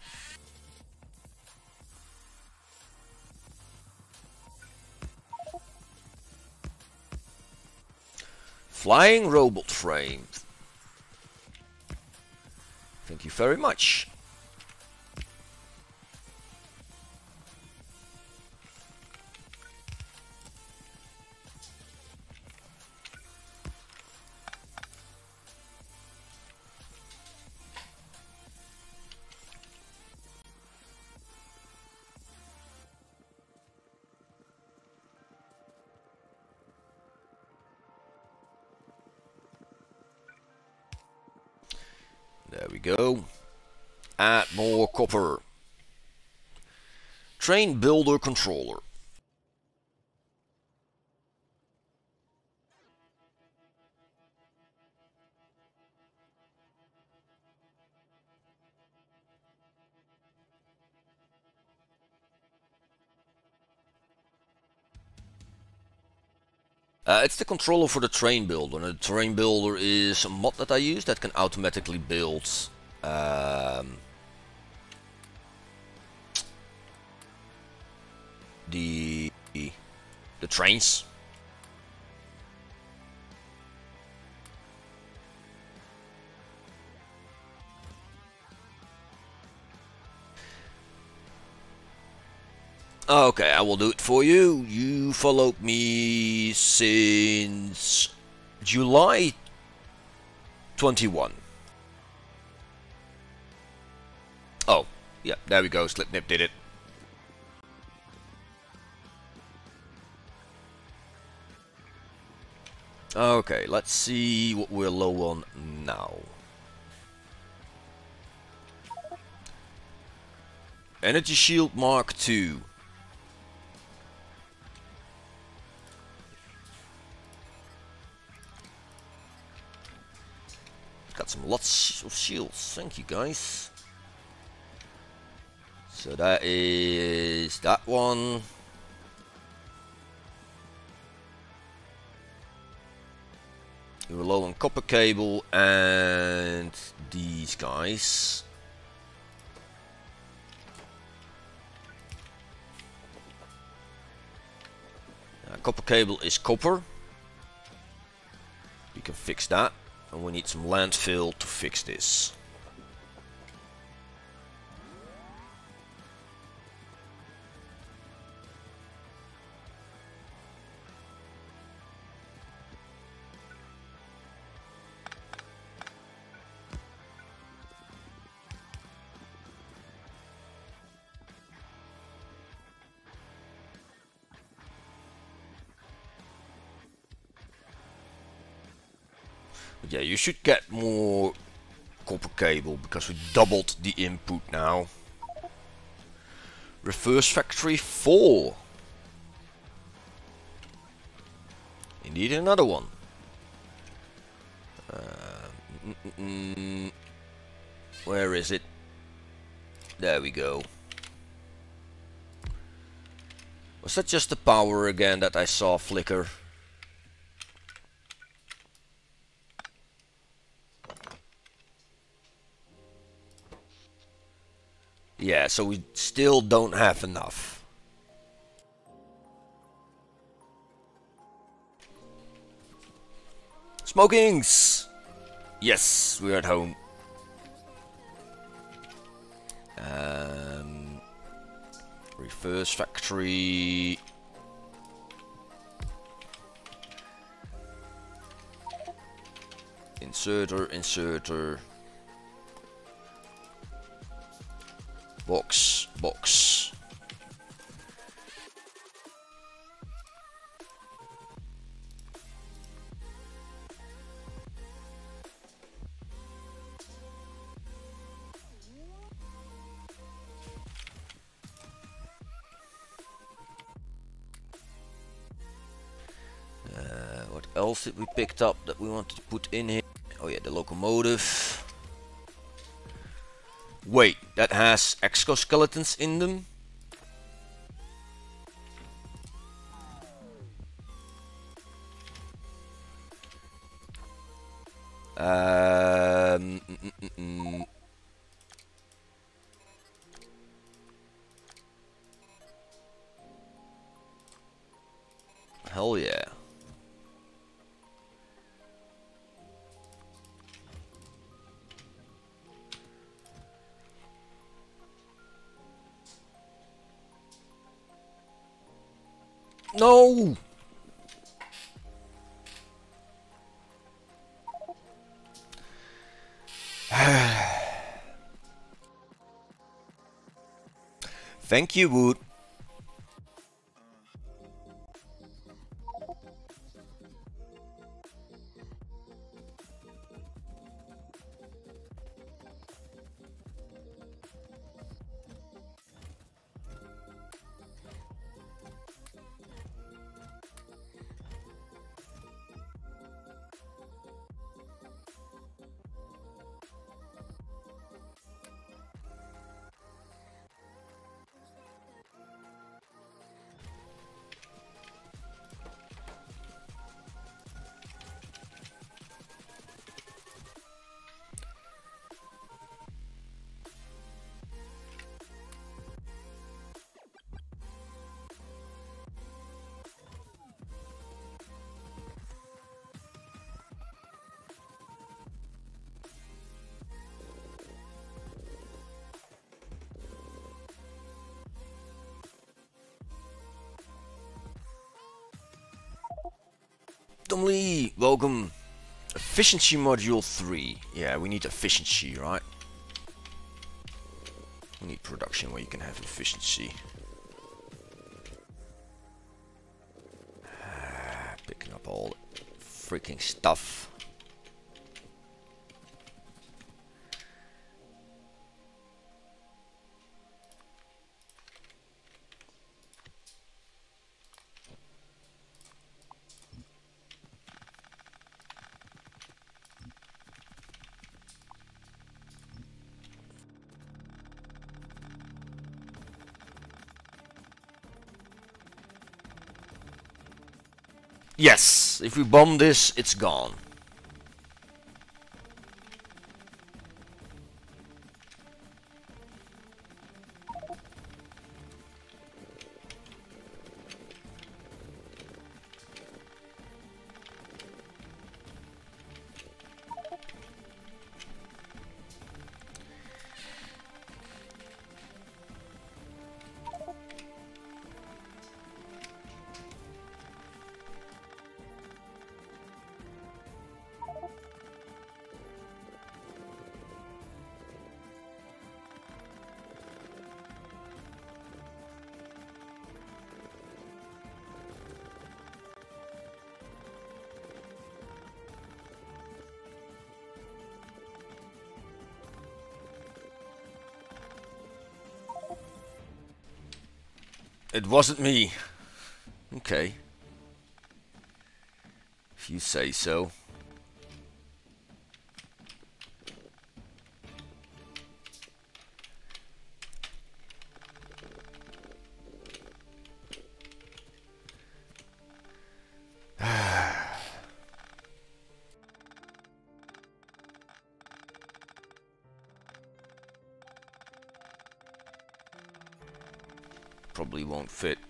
Flying robot frame. Thank you very much. There we go. Add more copper. Train builder controller. It's the controller for the train builder. And the train builder is a mod that I use that can automatically build the trains. Okay, I will do it for you. You followed me since July 21. Oh, yeah, there we go. Slipnip did it. Okay, let's see what we're low on now. Energy Shield Mark II. Got some lots of shields, thank you guys. So that is that one. We were low on copper cable and these guys. Copper cable is copper. We can fix that. And we need some landfill to fix this. Yeah, you should get more copper cable because we doubled the input now. Reverse factory 4. Indeed, another one. Where is it? There we go. Was that just the power again that I saw flicker? Yeah, so we still don't have enough. Smokings! Yes, we're at home. Reverse factory. Inserter. Box. What else did we picked up that we wanted to put in here? Oh yeah, the locomotive. Wait, that has exoskeletons in them? Hell yeah. No! Thank you, Wood. Tom Lee, welcome. Efficiency module 3. Yeah, we need efficiency, right? We need production where you can have efficiency. Picking up all the freaking stuff. Yes, if we bomb this, it's gone. It wasn't me. Okay. If you say so. Probably won't fit.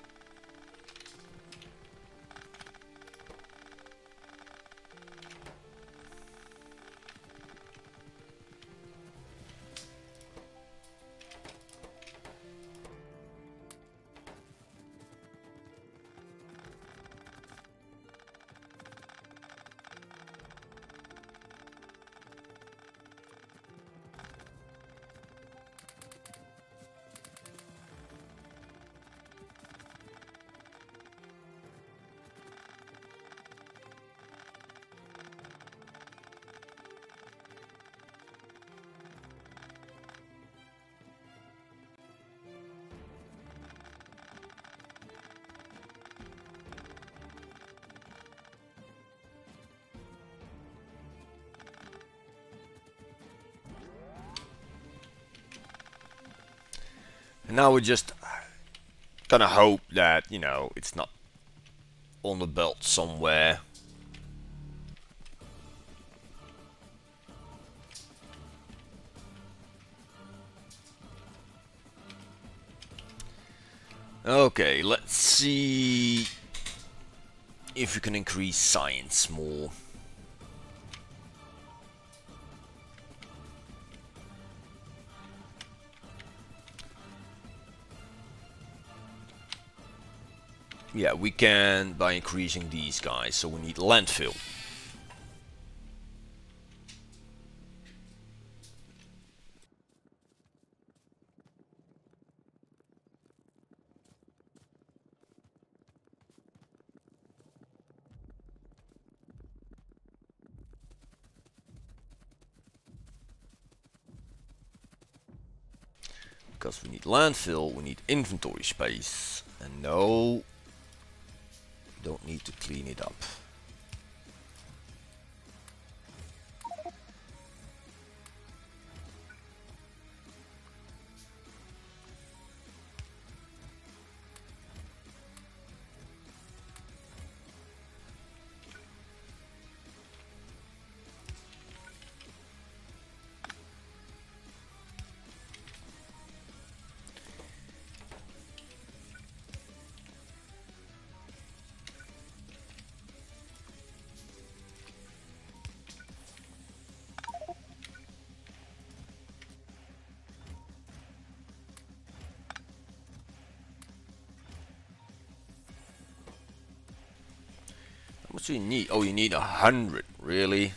And now we're just gonna hope that, you know, it's not on the belt somewhere. Okay, let's see if we can increase science more. Yeah, we can by increasing these guys, so we need landfill. Because we need landfill, we need inventory space. And no, don't need to clean it up. How much do you need? Oh, you need 100, really?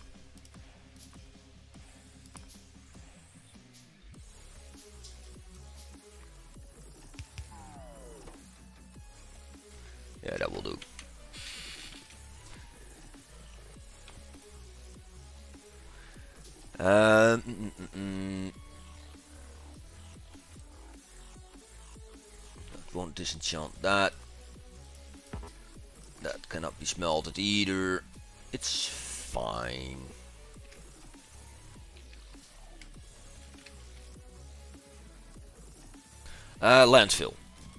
Yeah, that will do. Won't disenchant that. That cannot be smelted either. It's fine. Landfill.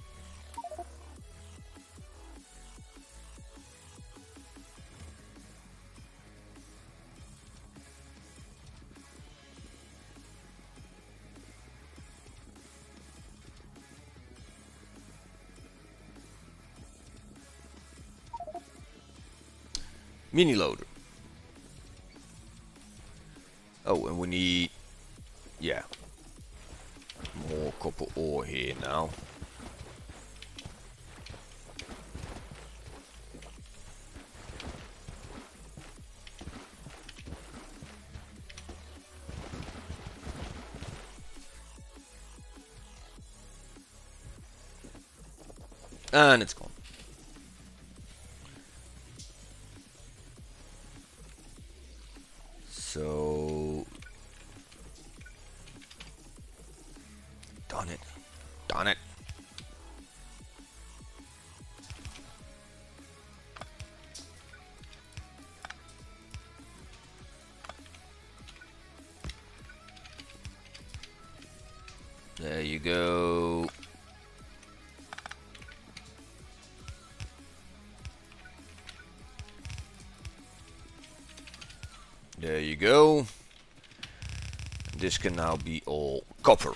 Mini loader. Oh, and we need, yeah, more copper ore here now. And it's gone. So, darn it, darn it. go. There you go. This can now be all copper.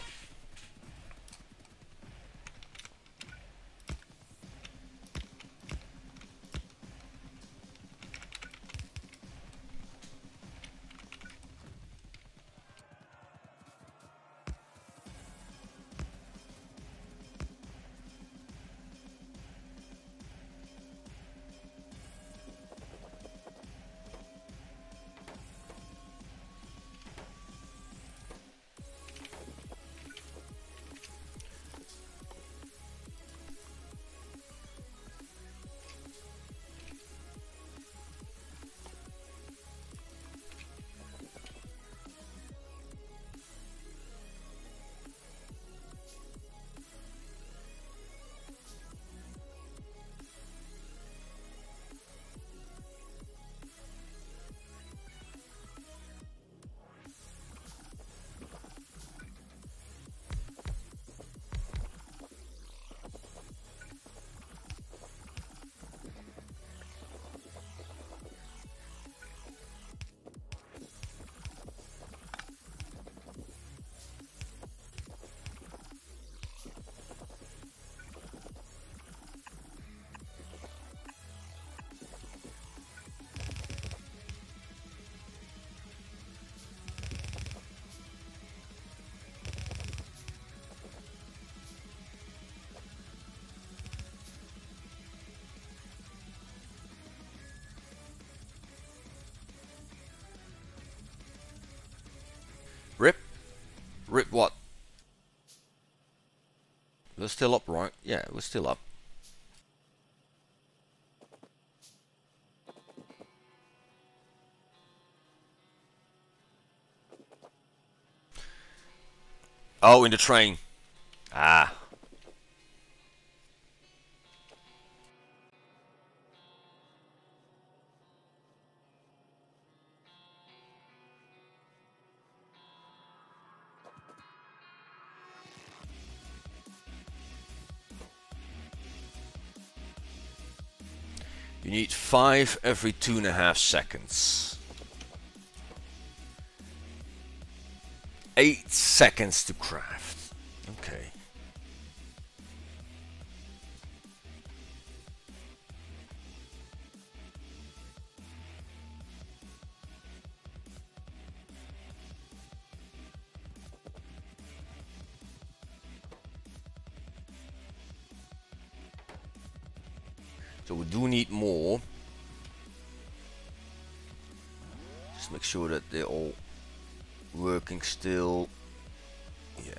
Rip? Rip what? We're still up, right? Yeah, we're still up. Oh, in the train. Ah. You need 5 every 2.5 seconds. 8 seconds to craft. Okay. So we do need more. Just make sure that they're all working still. Yeah.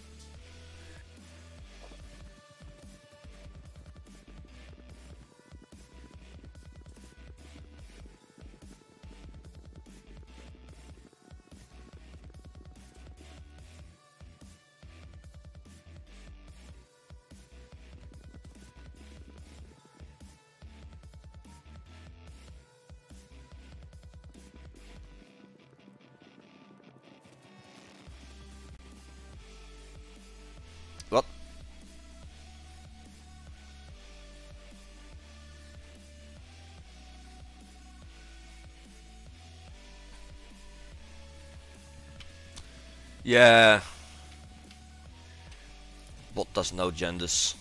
What? Yeah. Bot does no genders.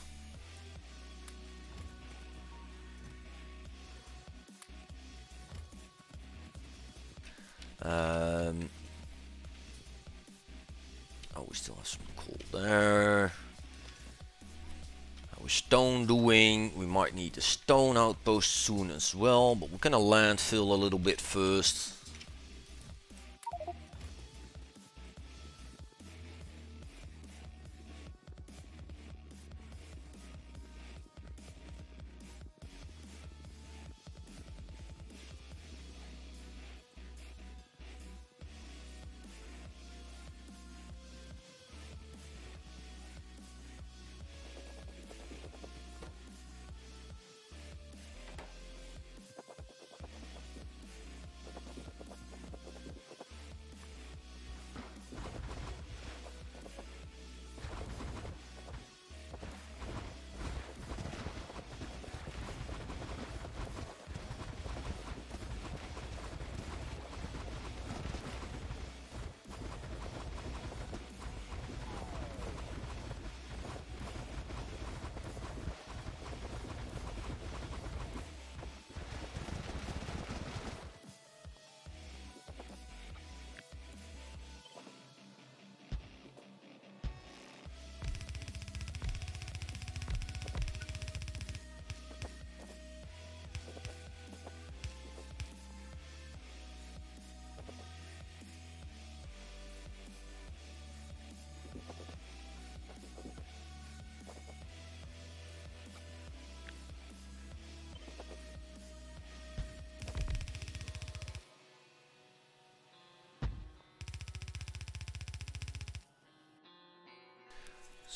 Oh, we still have some coal there. How is stone doing? We might need a stone outpost soon as well, but we're gonna landfill a little bit first.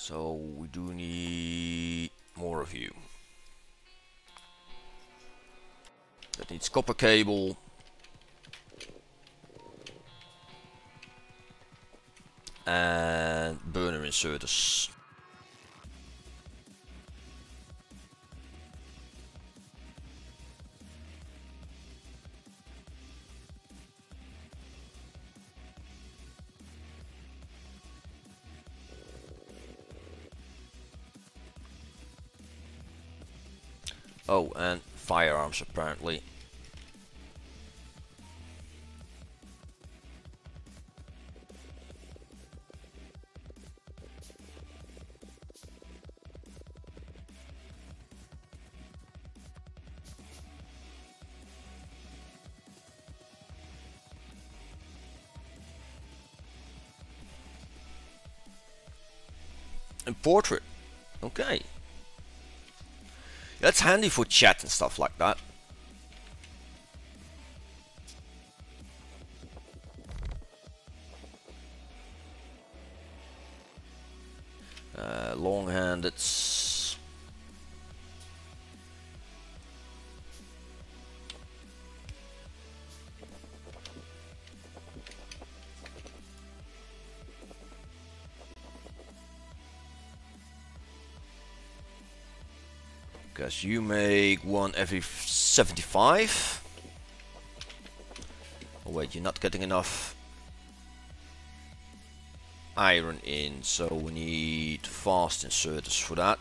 So we do need more of you. That needs copper cable. And burner inserters. Oh, and firearms apparently. And portrait. Okay. That's handy for chat and stuff like that. Long-handed. Because you make one every 75. Oh wait, you're not getting enough iron in, so we need fast inserters for that.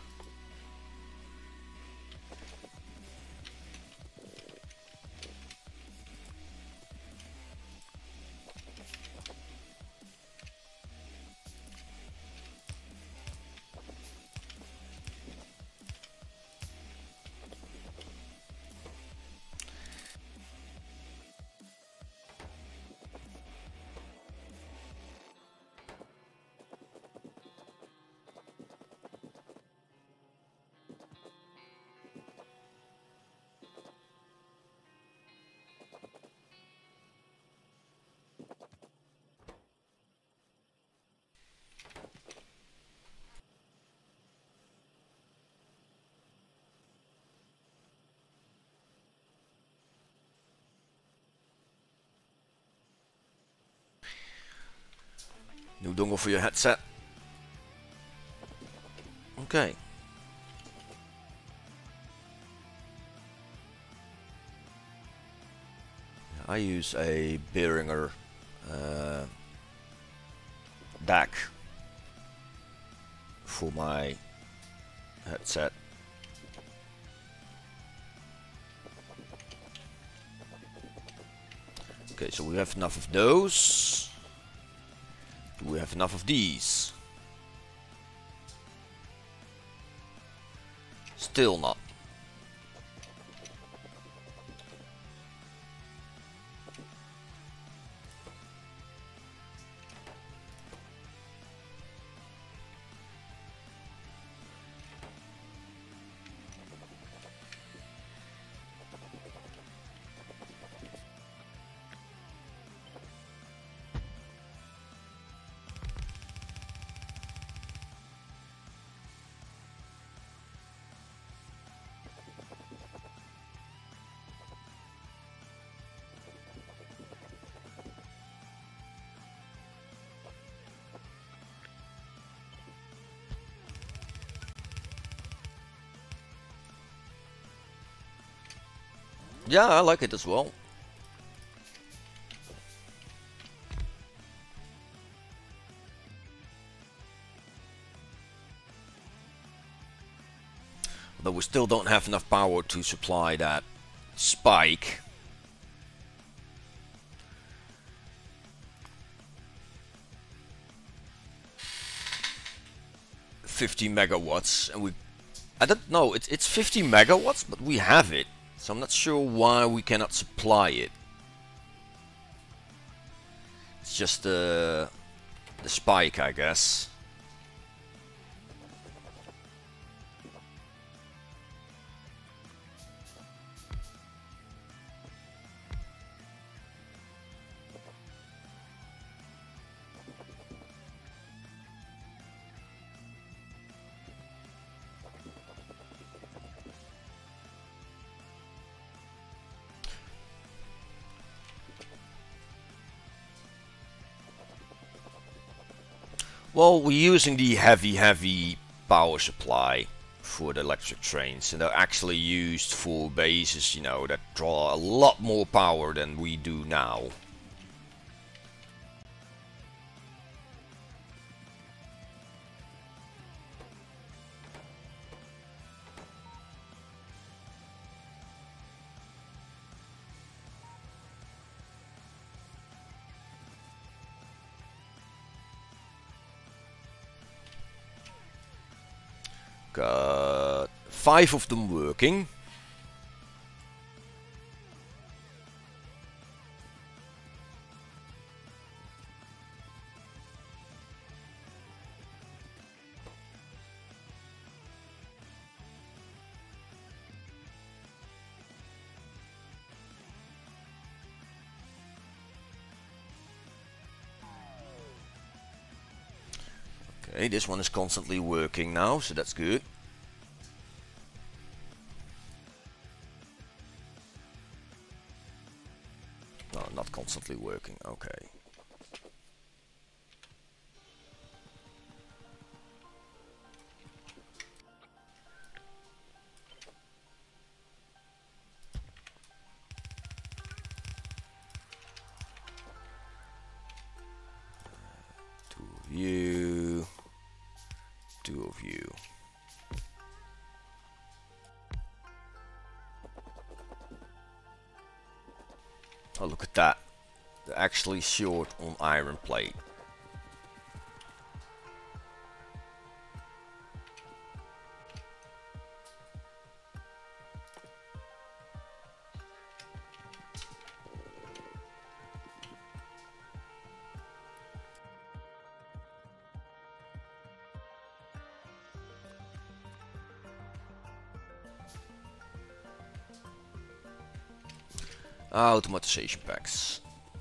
New dongle for your headset. Okay. I use a Behringer DAC for my headset. Okay, so we have enough of those. Do we have enough of these? Still not. Yeah, I like it as well. But we still don't have enough power to supply that spike. $50 megawatts, and I don't know, it's 50 megawatts, but we have it. So I'm not sure why we cannot supply it. It's just the spike, I guess. Well, we're using the heavy power supply for the electric trains, and they're actually used for bases, you know, that draw a lot more power than we do now. Got 5 of them working. Okay, this one is constantly working now, so that's good. No, not constantly working, okay. Two of you. 2 of you. Oh, look at that. They're actually short on iron plate. Automatization packs.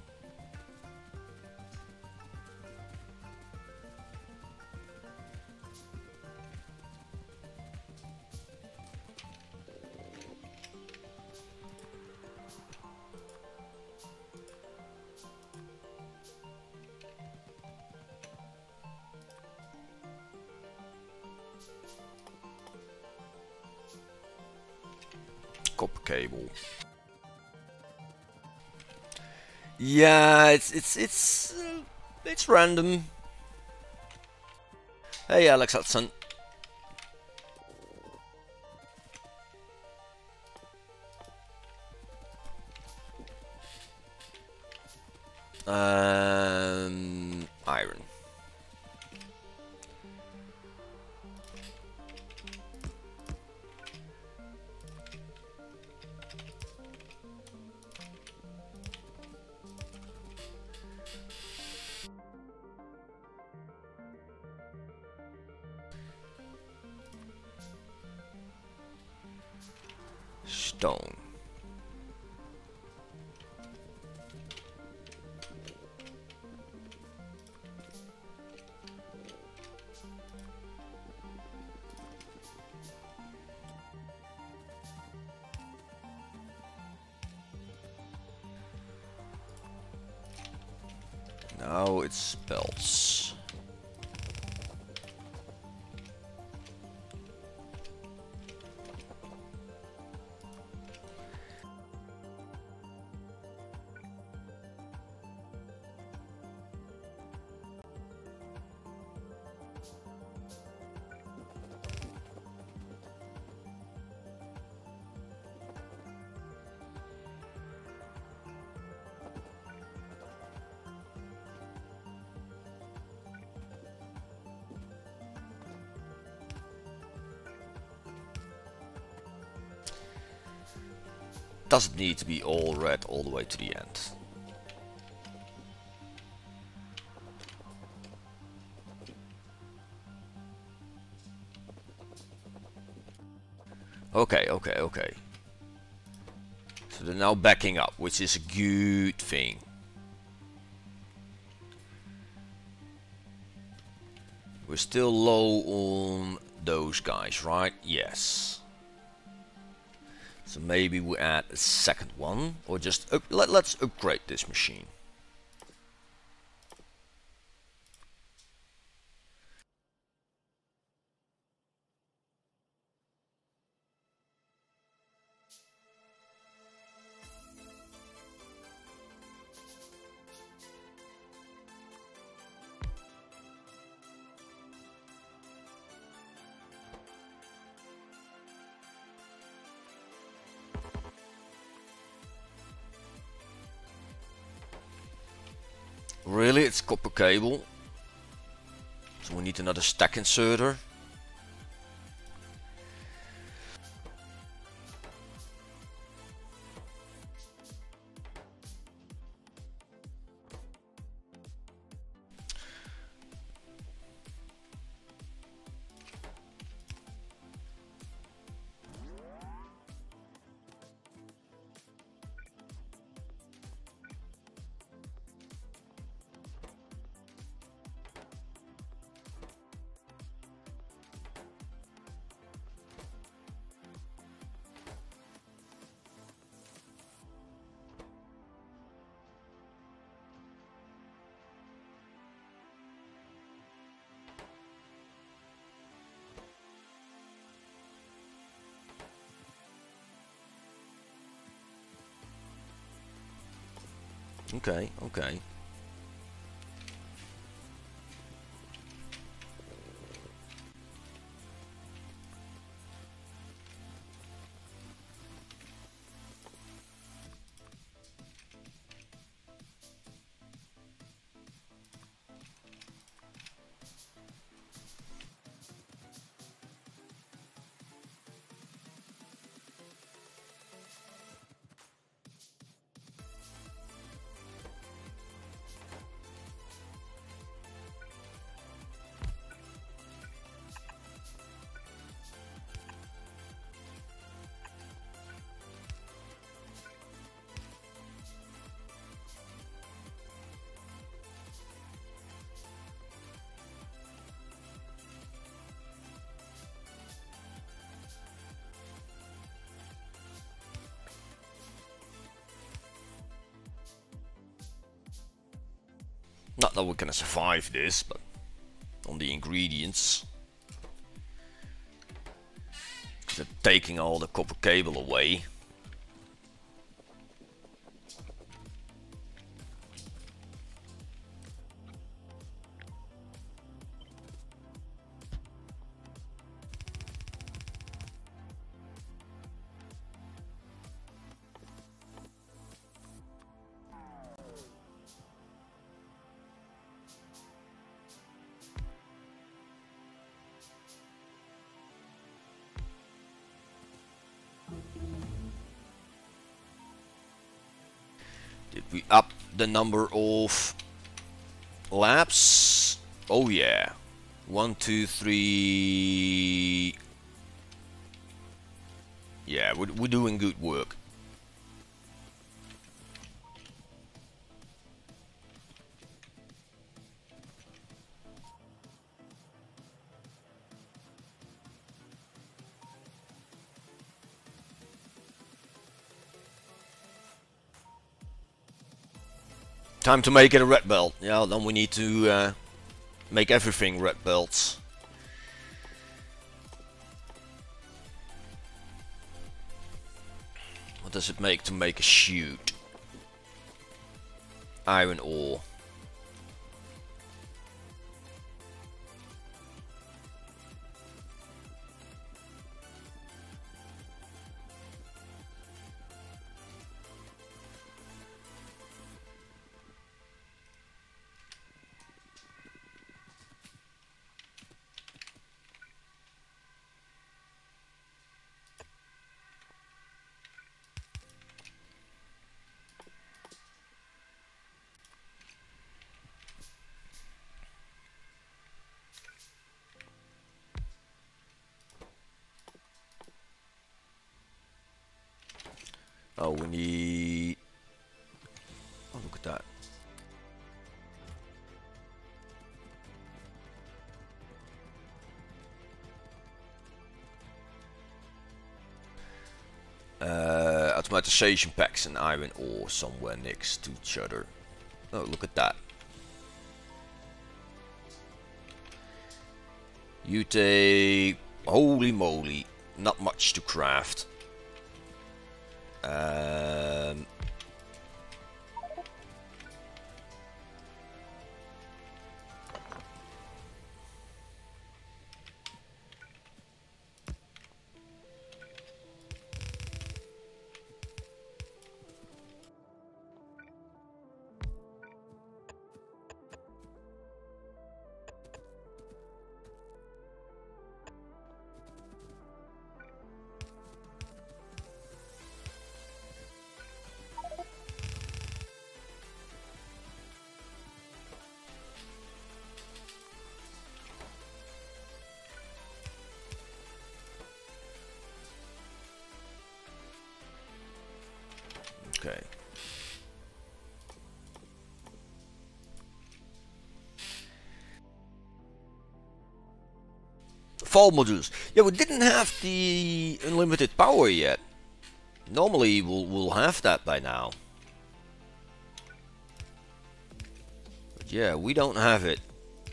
Copper cable. Yeah, it's random. Hey, Alex Hudson. Iron. Stone. Now it's spells. Doesn't need to be all red all the way to the end. Okay. So they're now backing up, which is a good thing. We're still low on those guys, right? Yes. So maybe we add a second one, or just let's upgrade this machine. Really? It's copper cable. So we need another stack inserter. Okay, okay. Not that we're gonna survive this, but on the ingredients. They're taking all the copper cable away. Did we up the number of laps? Oh yeah. 1, 2, 3. Yeah, we're doing good work. Time to make it a red belt. Yeah, then we need to make everything red belts. What does it make to make a chute? Iron ore. Oh, we need... Oh, look at that. Automatization packs and iron ore somewhere next to each other. Oh, look at that. You take... Holy moly. Not much to craft. Okay. Fall modules. Yeah, we didn't have the unlimited power yet. Normally we'll have that by now. But yeah, we don't have it.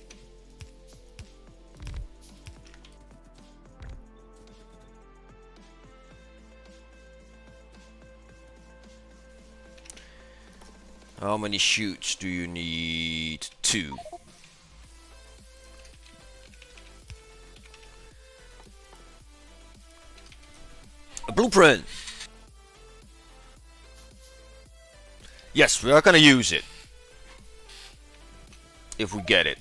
How many shoots do you need? 2. A blueprint! Yes, we are gonna use it. If we get it.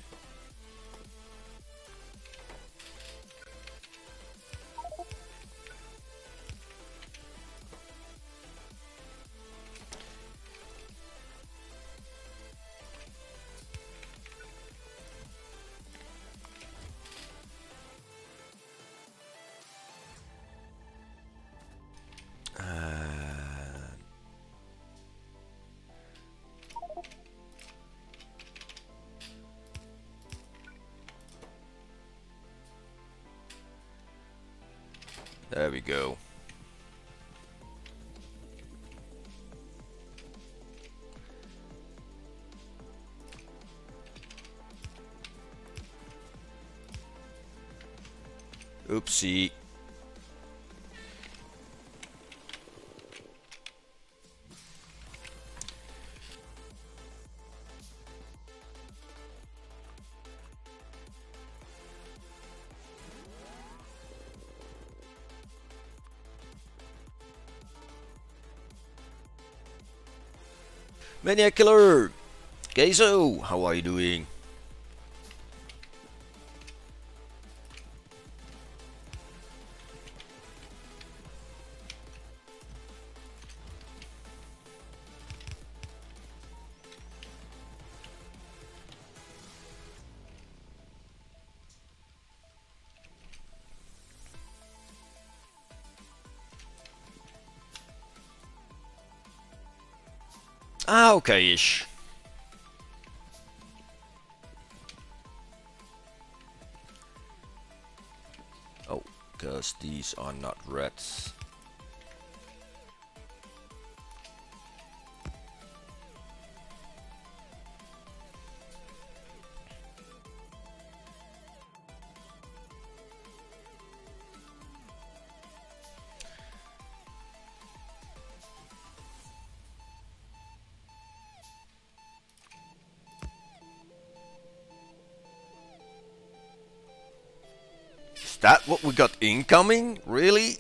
There we go. Oopsie. Maniac Killer! Geizo, how are you doing? Ah, okay-ish. Oh, because these are not reds. Is that what we got incoming? Really?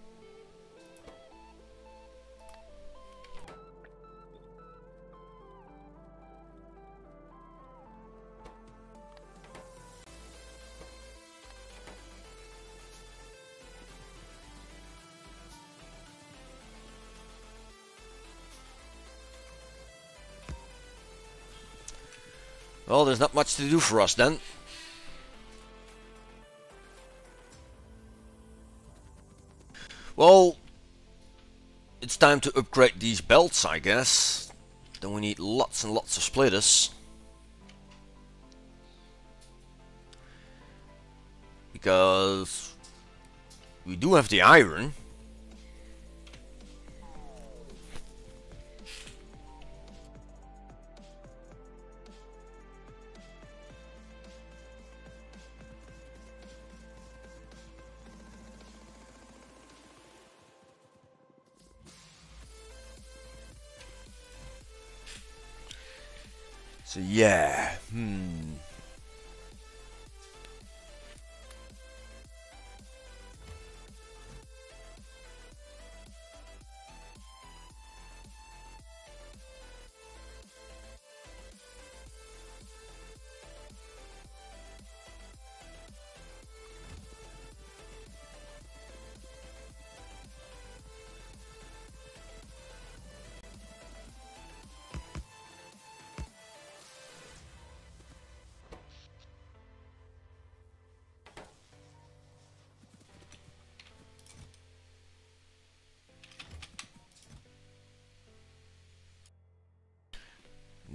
Well, there's not much to do for us then. Well, it's time to upgrade these belts, I guess. Then we need lots and lots of splitters. Because we do have the iron. So yeah,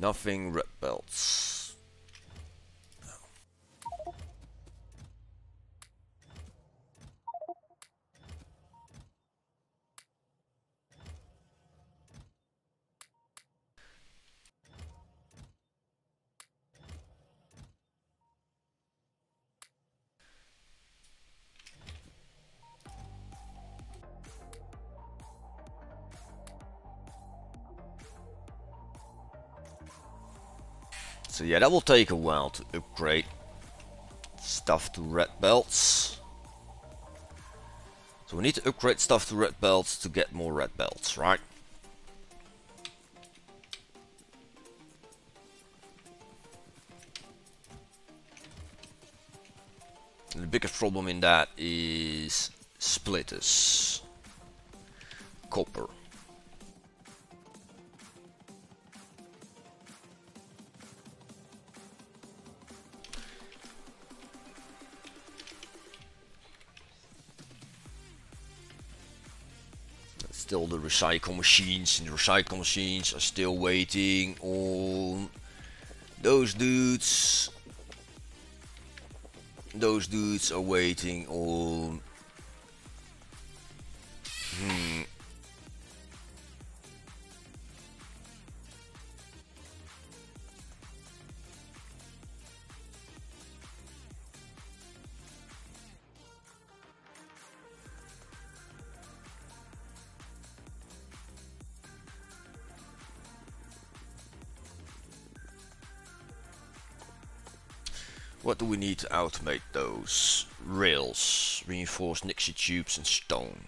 Nothing red belts. So yeah, that will take a while to upgrade stuff to red belts. So we need to upgrade stuff to red belts to get more red belts, right? And the biggest problem in that is splitters. Copper. Still the recycle machines, and the recycle machines are still waiting on those dudes. Those dudes are waiting on what do we need to automate those? Rails, reinforced Nixie tubes and stone.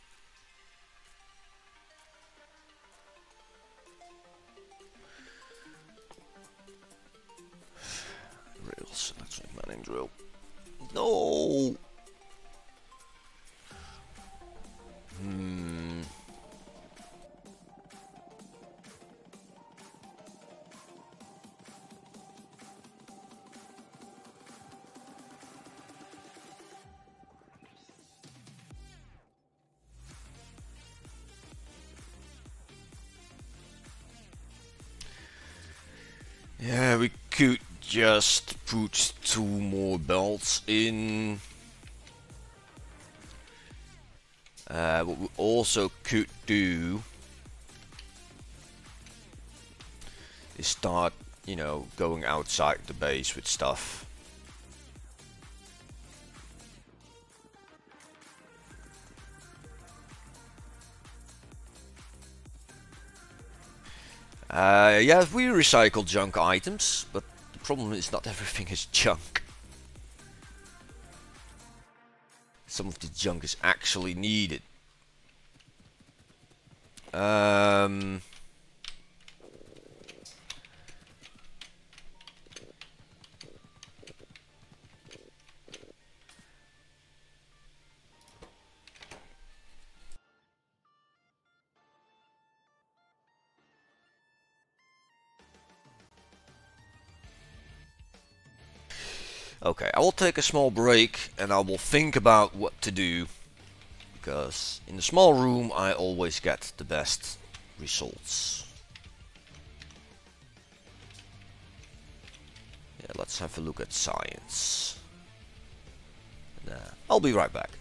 Rails, electronic mining drill. No! Yeah, we could just put 2 more belts in. What we also could do is start, you know, going outside the base with stuff. Yeah, we recycle junk items, but the problem is not everything is junk. Some of the junk is actually needed. Okay, I will take a small break and I will think about what to do. Because in the small room I always get the best results. Yeah, let's have a look at science. And, I'll be right back.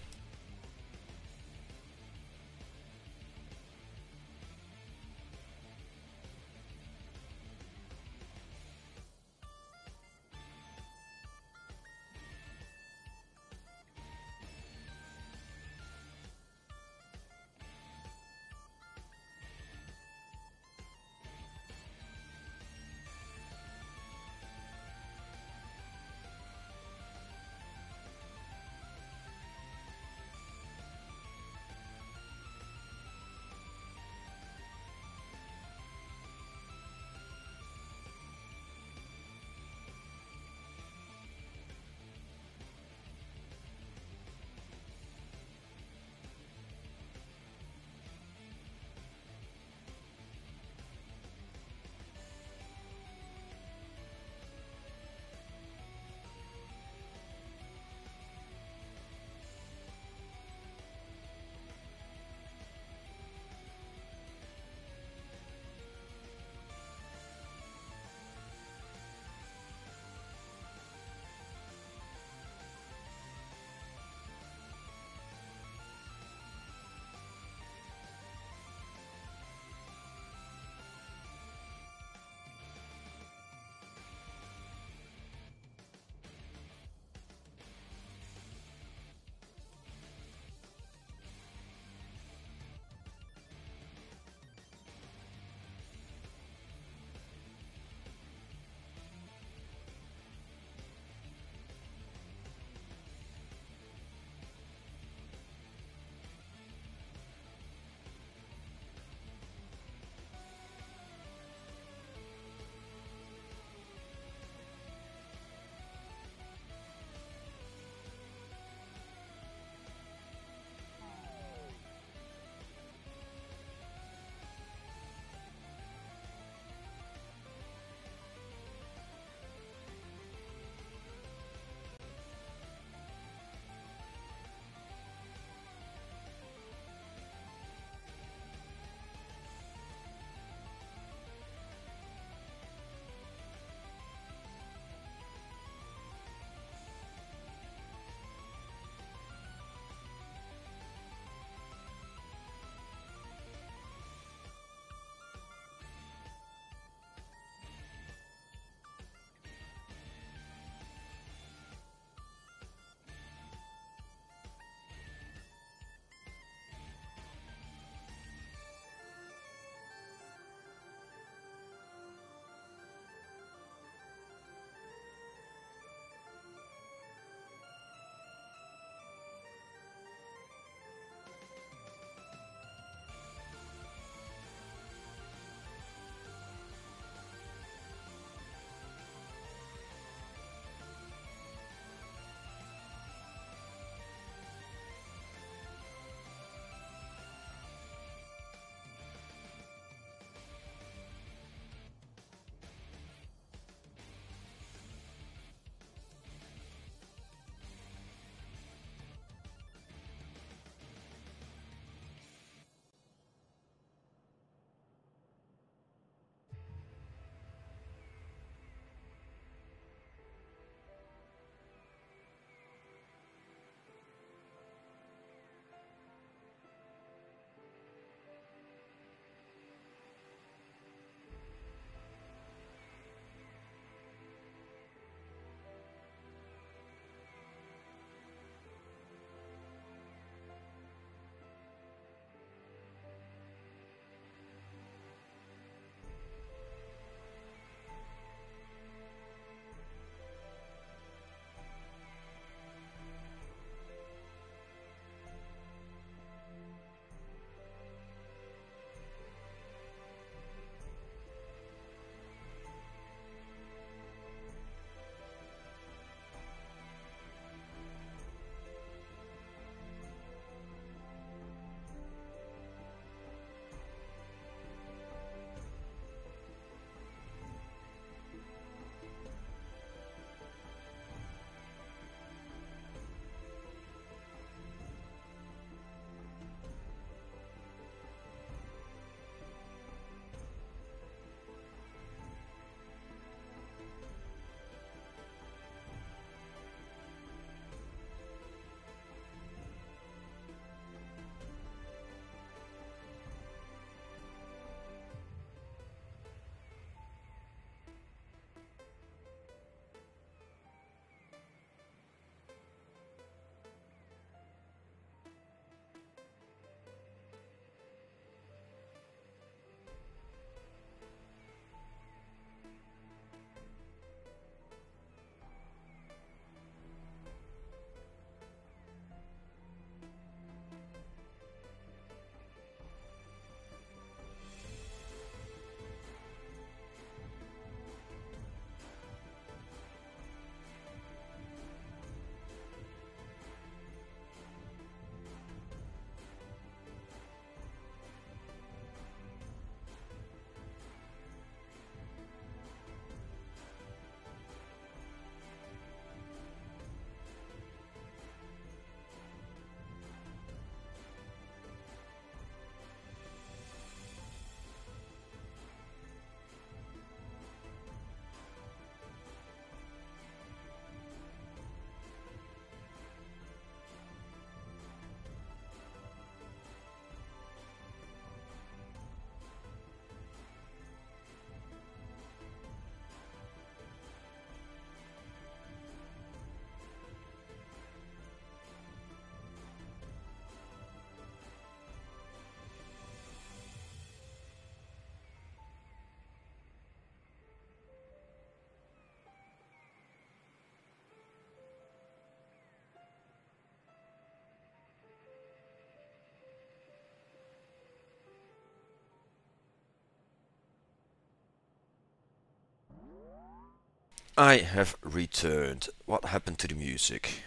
I have returned. What happened to the music?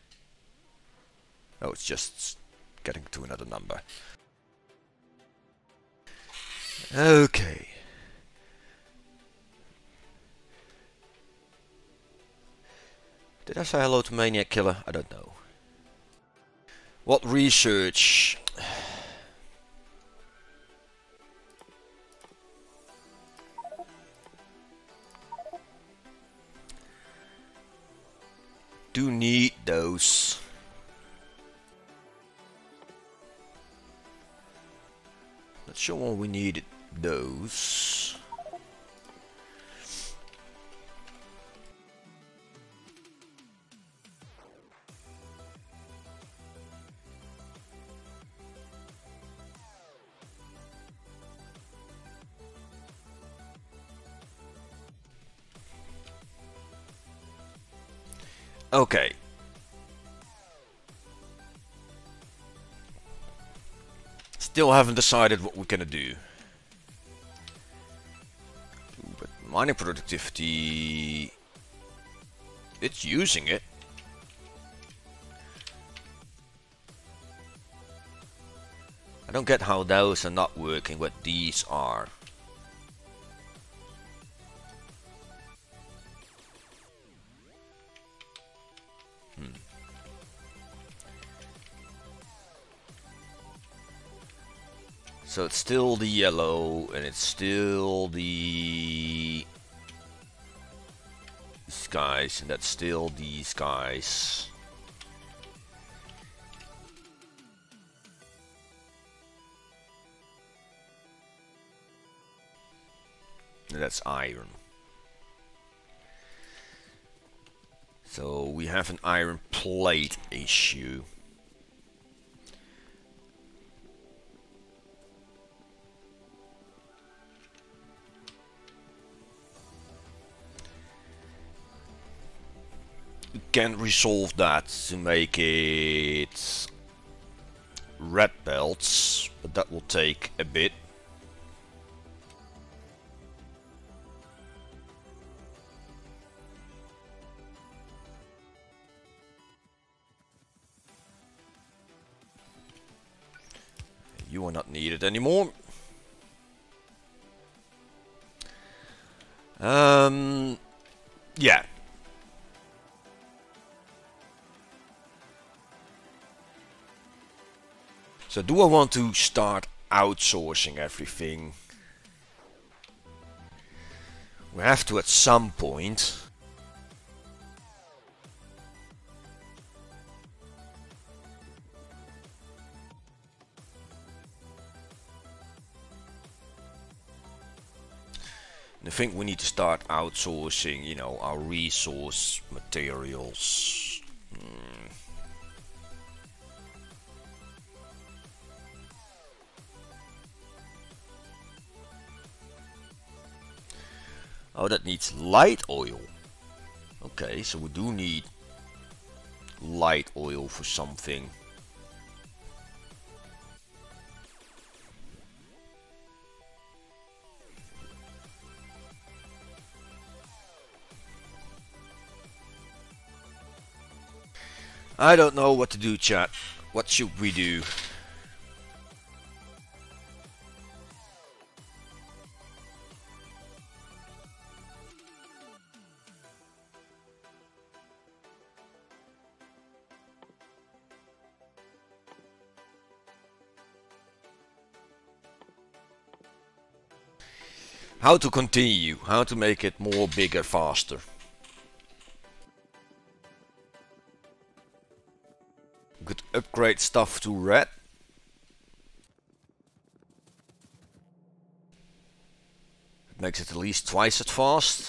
Oh, it's just getting to another number. Okay. Did I say hello to Maniac Killer? I don't know. What research? Do need those. Not sure why we needed those. Okay. Still haven't decided what we're gonna do. But mining productivity... It's using it. I don't get how those are not working, but these are. So it's still the yellow, and it's still the these guys, and that's still these guys. And that's iron. So we have an iron plate issue. We can resolve that to make it red belts, but that will take a bit. You are not needed anymore. Yeah. So do I want to start outsourcing everything? We have to at some point. I think we need to start outsourcing, you know, our resource materials. Oh, that needs light oil. Okay, so we do need light oil for something. I don't know what to do, chat. What should we do? How to continue? How to make it more bigger, faster? We could upgrade stuff to red. It makes it at least twice as fast.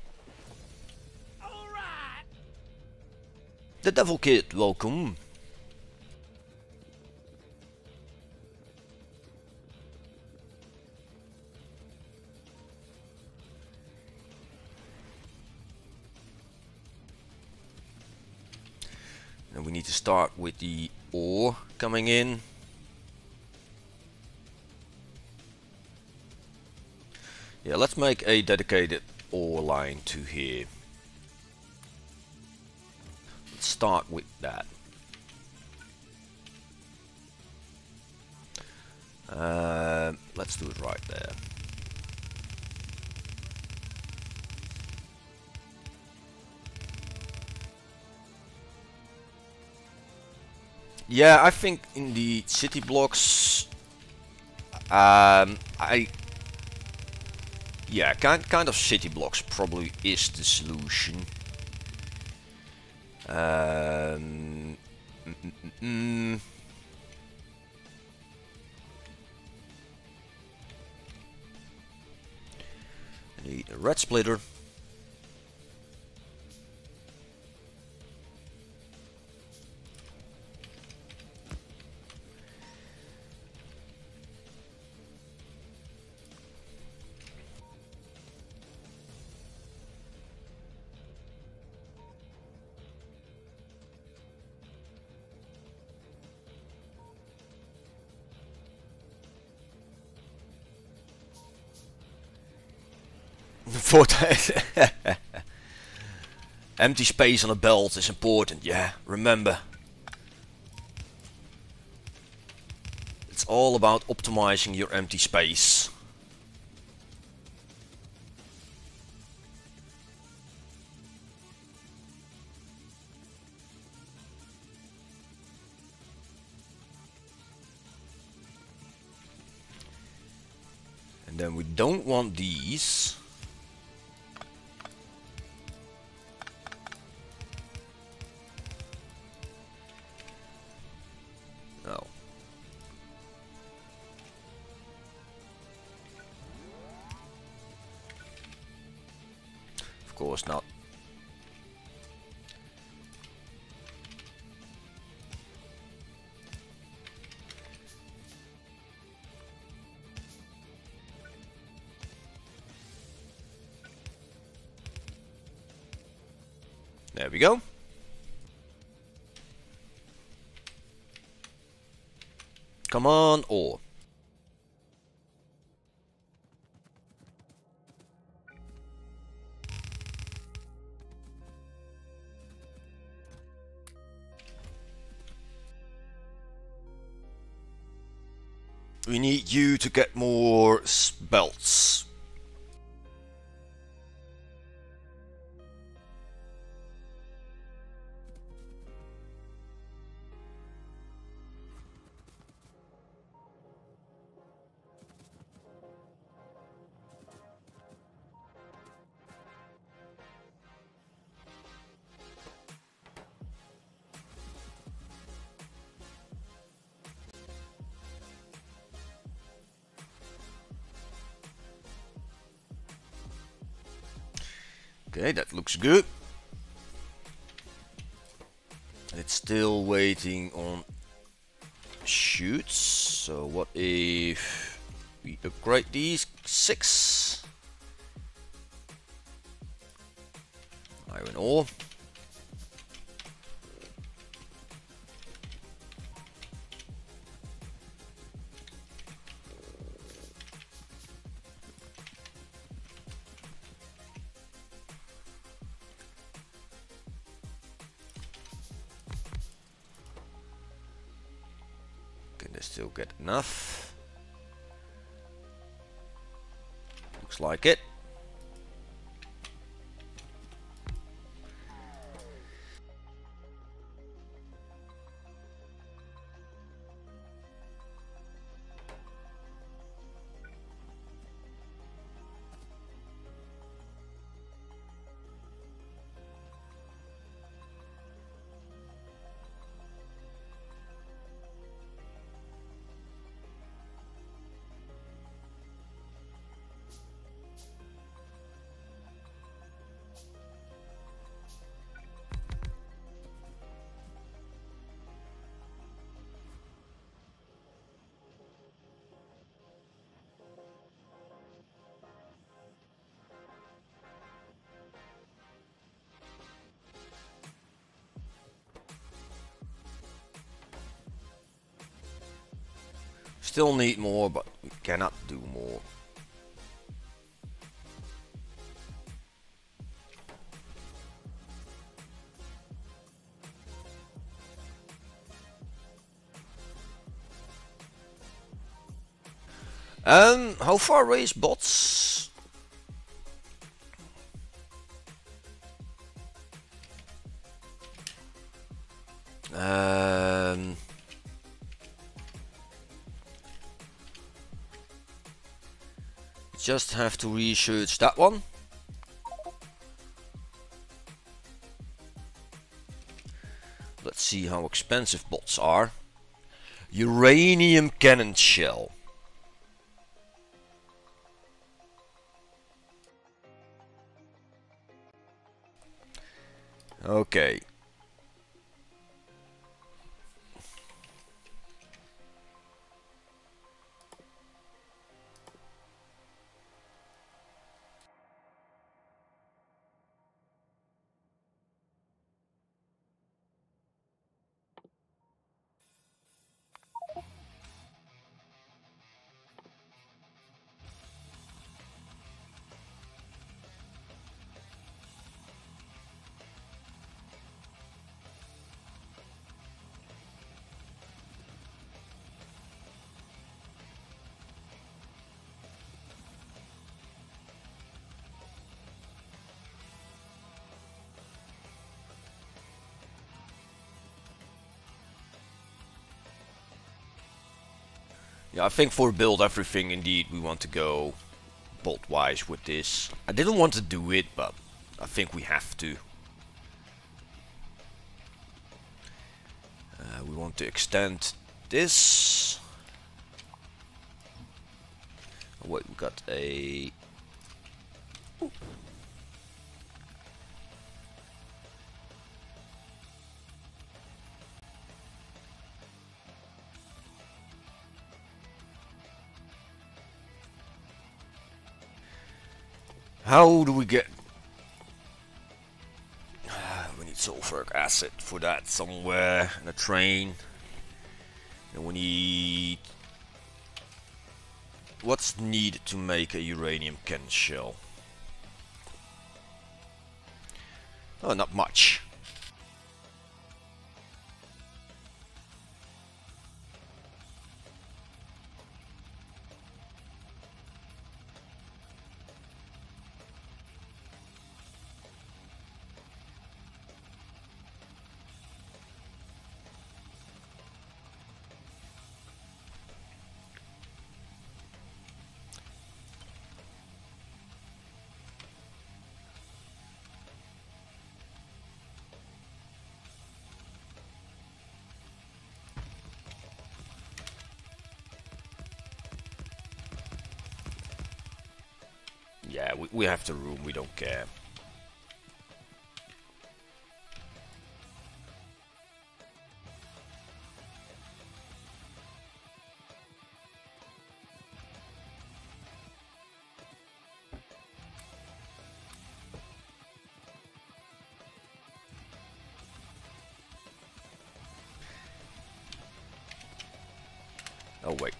All right. The Devil Kid, welcome. And we need to start with the ore coming in. Yeah, let's make a dedicated ore line to here. start with that. Let's do it right there. Yeah, I think in the city blocks, yeah, kind of city blocks probably is the solution. I need a red splitter. For empty space on a belt is important, yeah, remember. It's all about optimizing your empty space. And then we don't want these. No. Of course not. There we go. Come on, ore. We need you to get more belts. Okay, that looks good. It's still waiting on shoots. So what if we upgrade these? 6 iron ore. Can they still get enough? Looks like it. Still need more, but we cannot do more. How far away is bots? Um, just have to research that one. Let's see how expensive bots are. Uranium cannon shell. Okay. Yeah, I think for build everything, indeed, we want to go bolt-wise with this. I didn't want to do it, but I think we have to. We want to extend this. Oh, wait, we got a... Ooh. How do we get... we need sulfuric acid for that somewhere in a train. And we need... What's needed to make a uranium cannon shell? Oh, not much. Yeah, we have the room, we don't care. Oh wait.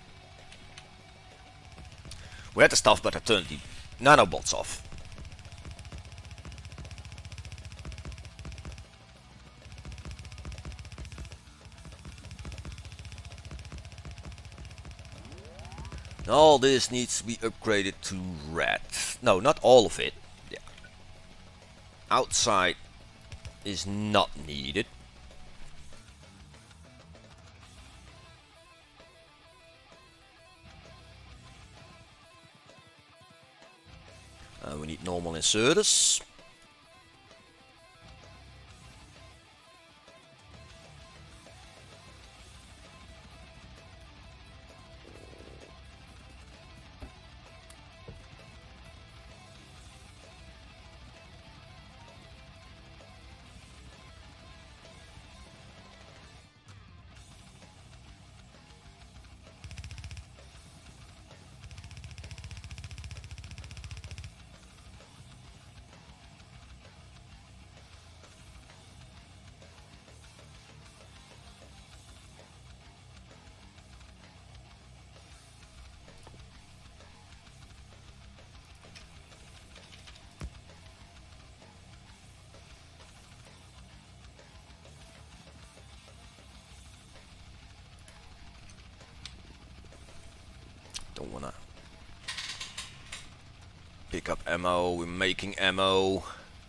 We had the stuff, but I turned the nanobots off. All this needs to be upgraded to red. No, not all of it. Yeah. Outside is not needed. We need normal inserters. Don't wanna Pick up ammo, we're making ammo.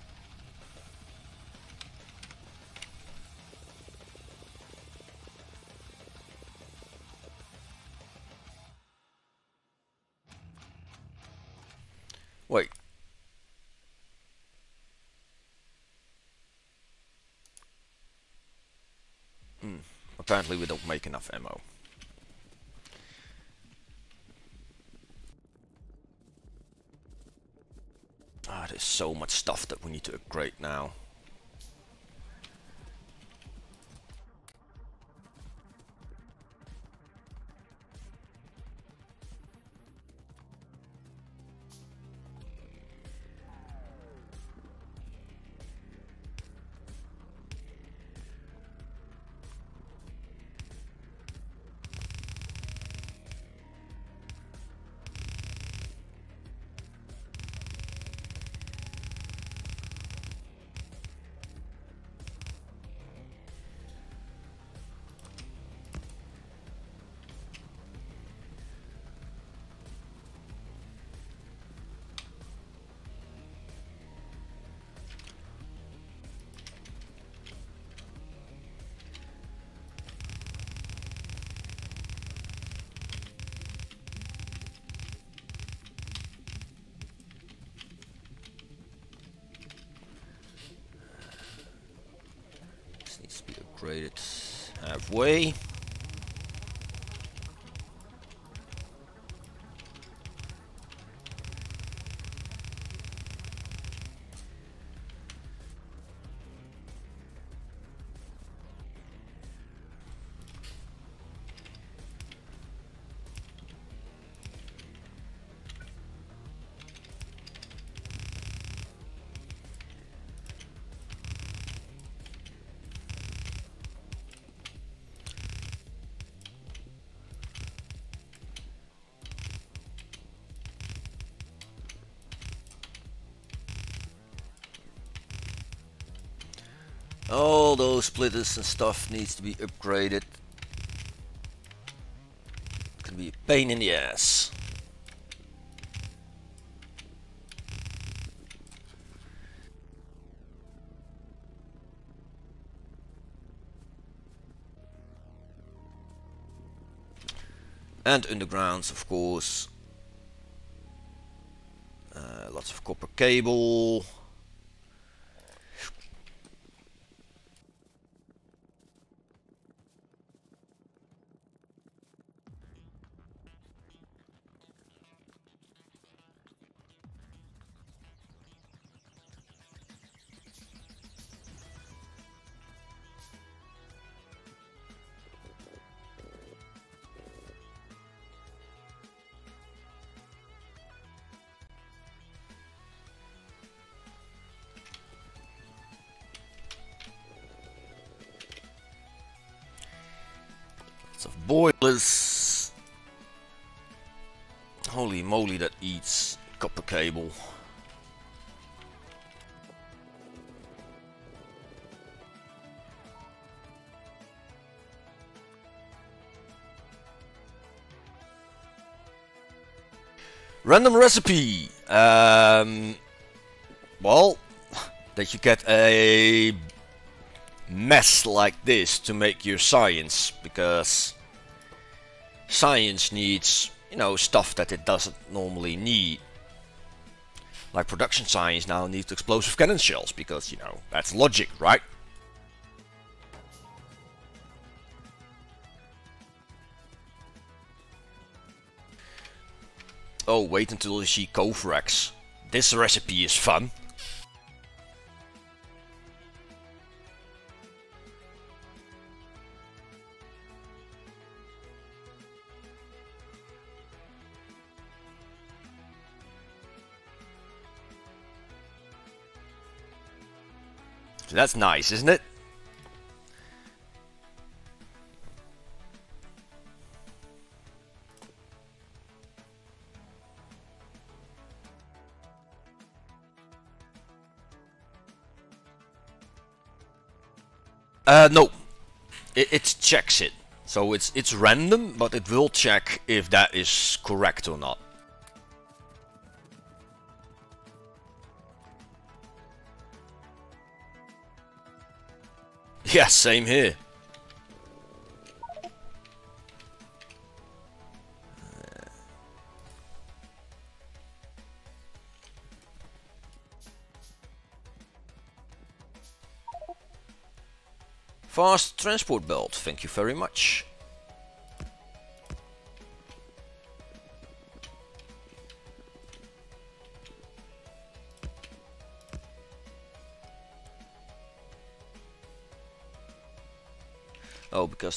Wait. Apparently we don't make enough ammo. Ah, there's so much stuff that we need to upgrade now. This needs to be upgraded halfway. All those splitters and stuff needs to be upgraded. It's gonna be a pain in the ass. And undergrounds, of course. Lots of copper cable. Of boilers. Holy moly, that eats copper cable. Random recipe. Well, that you get a mess like this to make your science, because science needs, you know, stuff that it doesn't normally need. Like production science now needs explosive cannon shells, because, you know, that's logic, right? Oh, wait until you see Kovrax. This recipe is fun. So that's nice, isn't it? No. It checks it. So it's random, but it will check if that is correct or not. Yeah, same here. Fast transport belt, thank you very much. Oh, because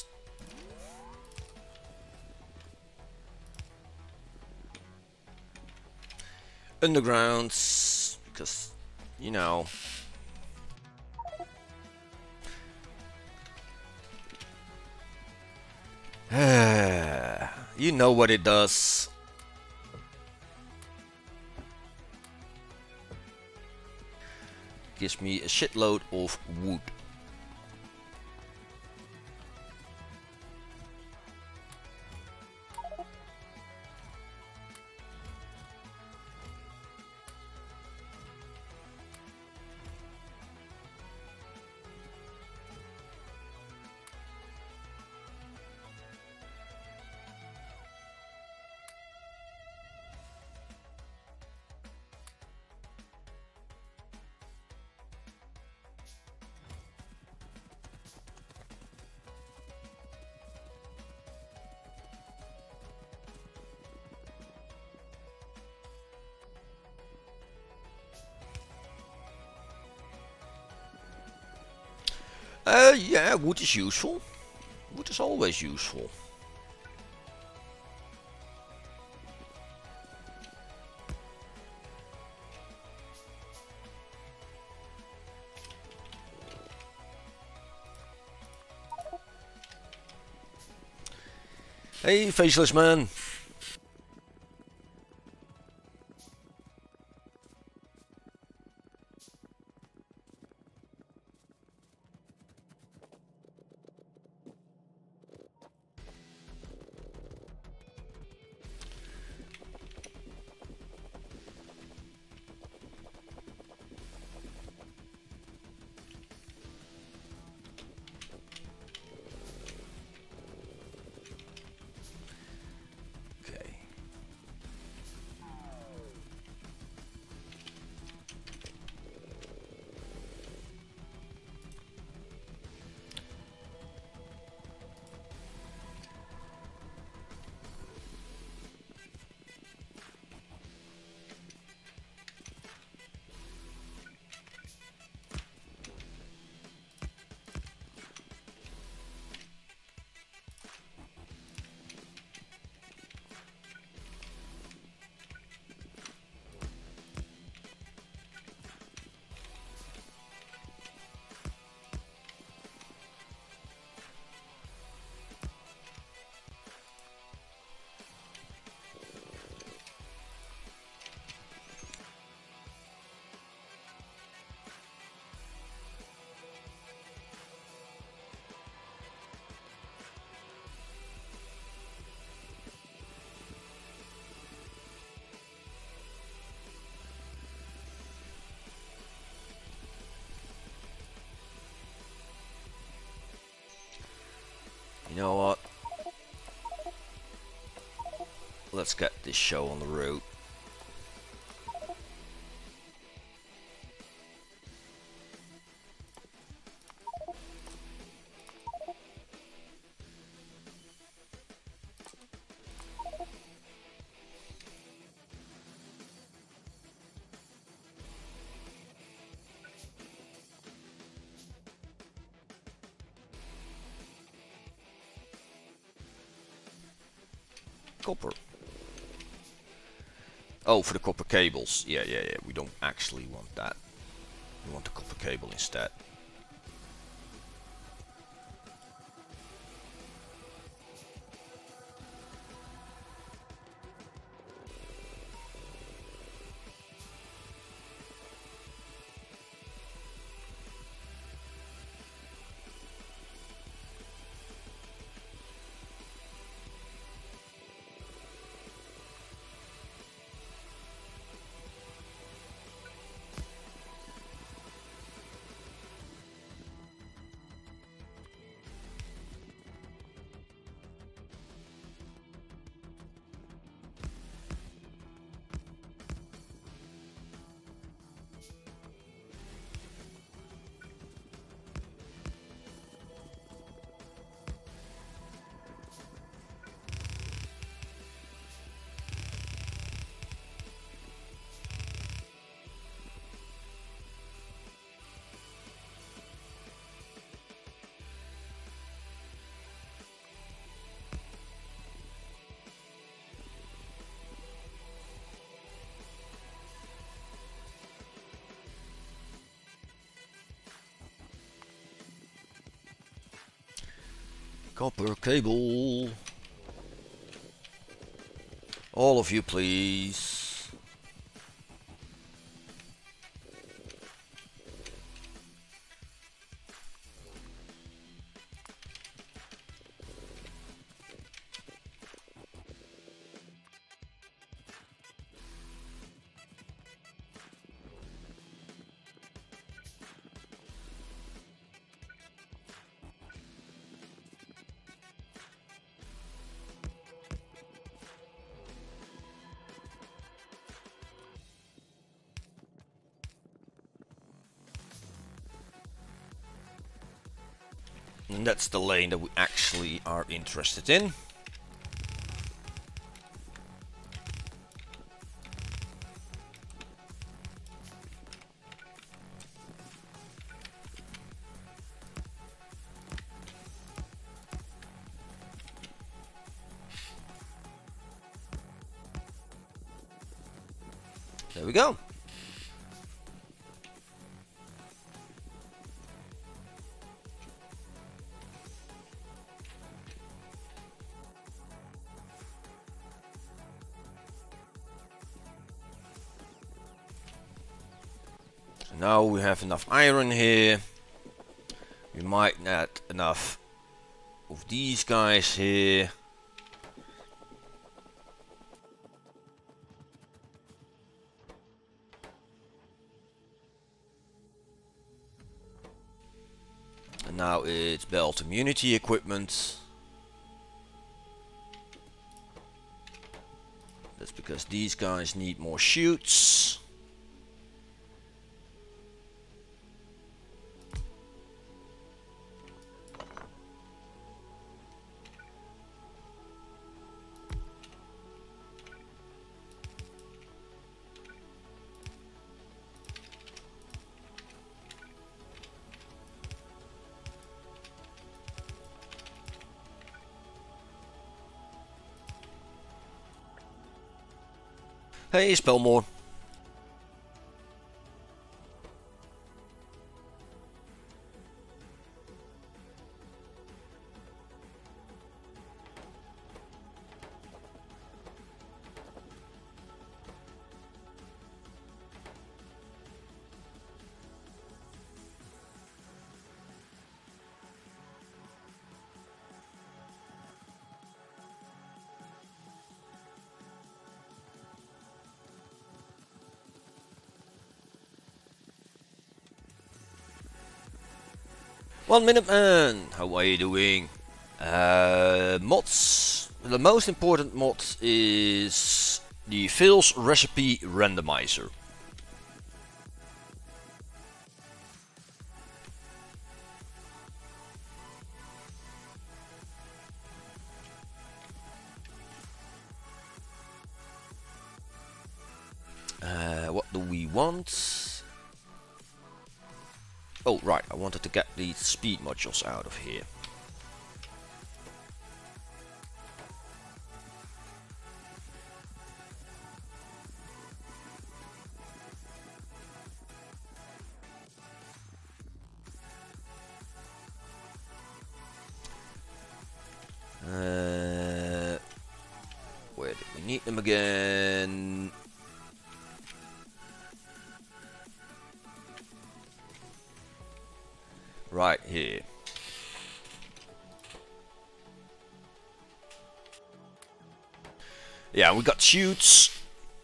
undergrounds, because, you know. You know what it does. Gives me a shitload of wood. Yeah, wood is useful. Wood is always useful. Hey, faceless man. You know what? Let's get this show on the road. Copper. Oh, for the copper cables. Yeah. We don't actually want that. We want the copper cable instead. Copper cable. All of you, please. And that's the lane that we actually are interested in. There we go. Now we have enough iron here. We might need enough of these guys here. And now it's belt immunity equipment. That's because these guys need more chutes. Hey, Spellmore. One Minute Man, how are you doing? Mods. The most important mod is the Phil's Recipe Randomizer. What do we want? Oh right, I wanted to get the speed modules out of here. Where did we need them again? Right here. Yeah, we got chutes.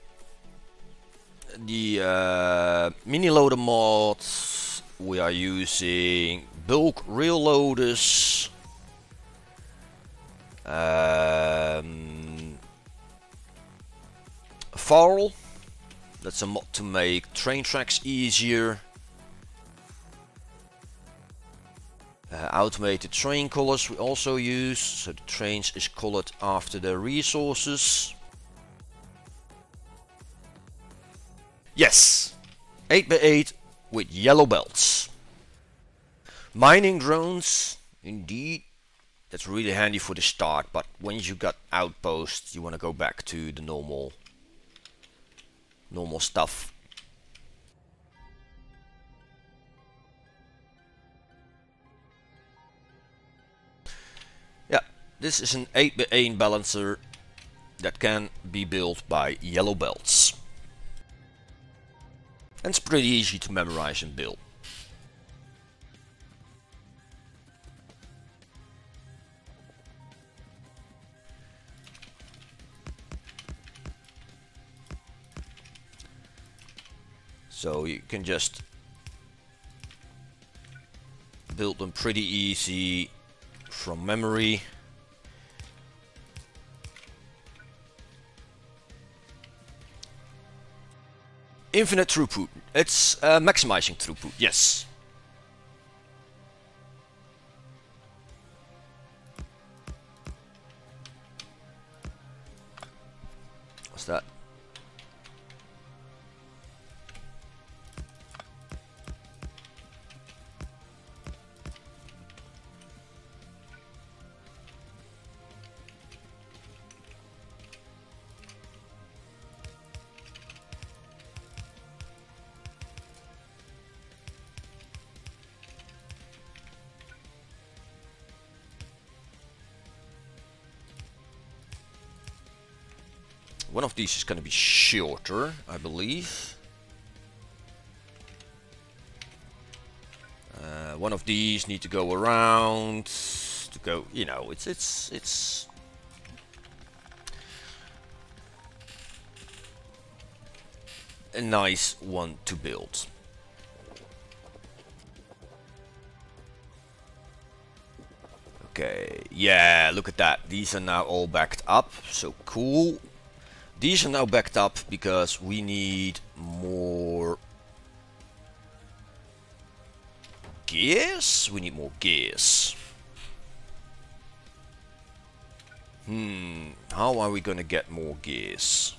The mini loader mods. We are using bulk rail loaders. Farl. That's a mod to make train tracks easier. Automated train colors we also use, so the trains is colored after their resources. Yes, 8x8 with yellow belts. Mining drones, indeed, that's really handy for the start, but once you got outposts you want to go back to the normal stuff. This is an 8x8 balancer that can be built by yellow belts. And it's pretty easy to memorize and build. So you can just build them pretty easy from memory. Infinite throughput. It's maximizing throughput, yes. What's that? One of these is going to be shorter, I believe. One of these need to go around to go. You know, it's a nice one to build. Okay, yeah, look at that. These are now all backed up, so cool. These are now backed up because we need more gears. We need more gears. How are we gonna get more gears?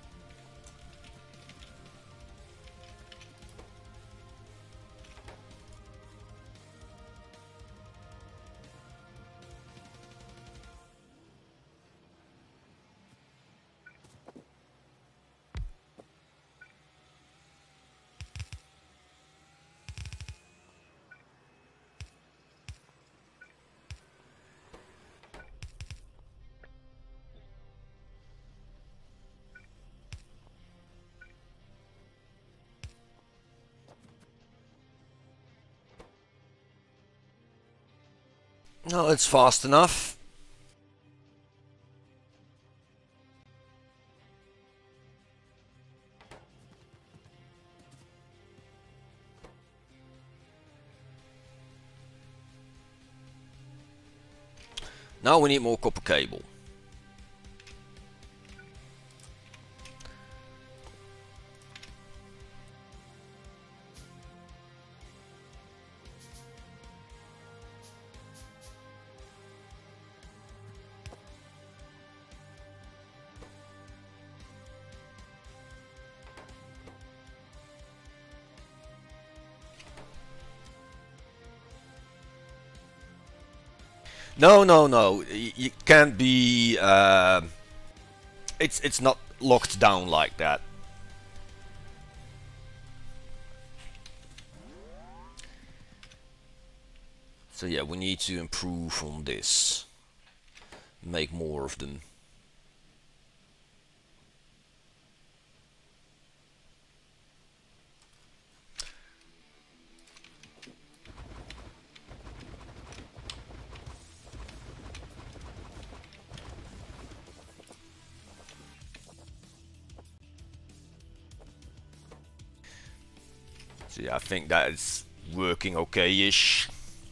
No, it's fast enough. Now we need more copper cable. No, no, no. You can't be. It's not locked down like that. So yeah, we need to improve on this. Make more of them. So yeah, I think that is working okay-ish.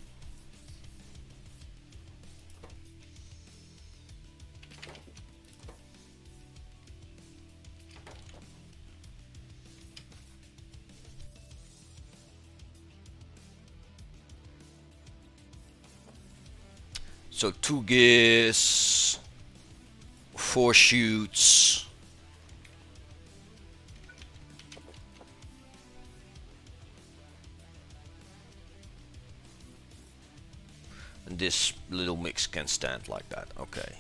So 2 gears, 4 chutes. And this little mix can stand like that, okay.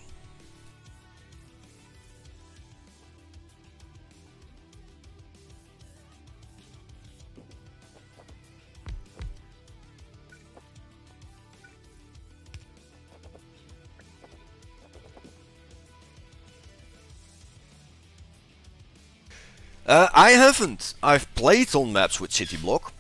I haven't. I've played on maps with City Block.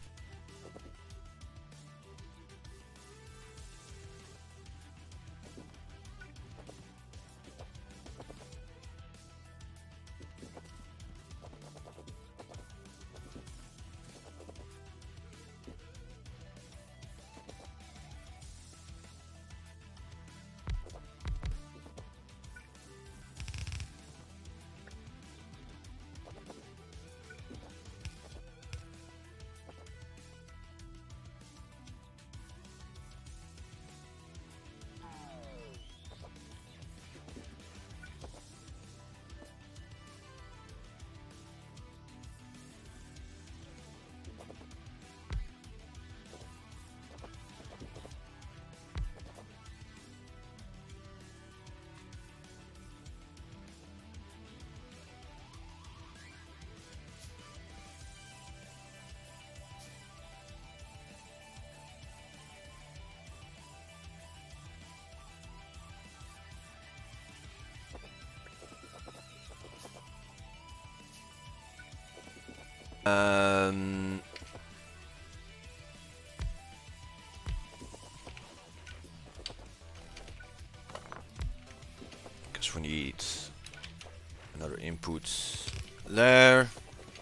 Because we need another input there.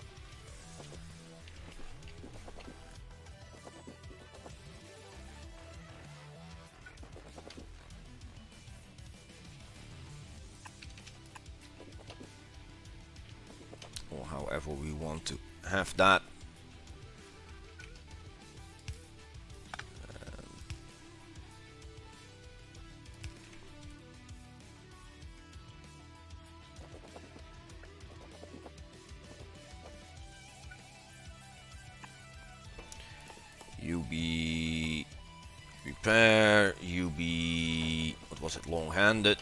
Or however we want to have that. UB repair, UB, what was it, long-handed.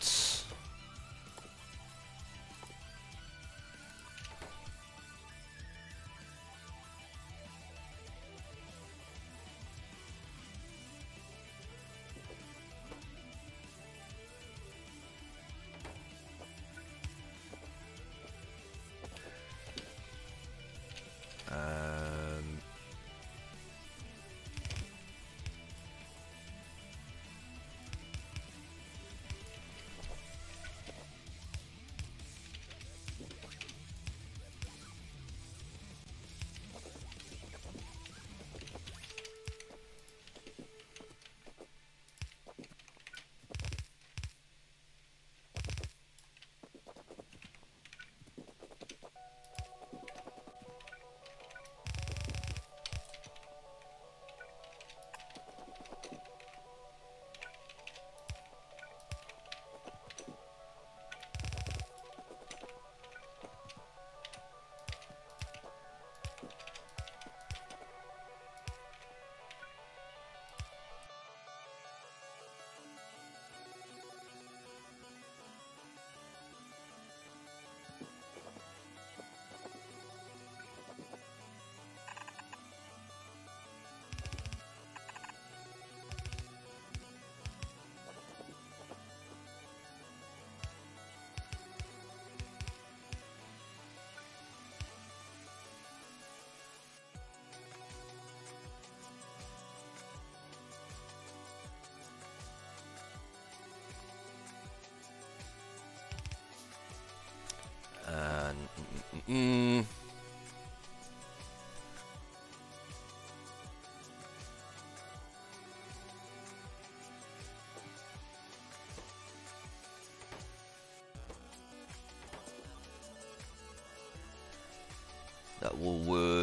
That will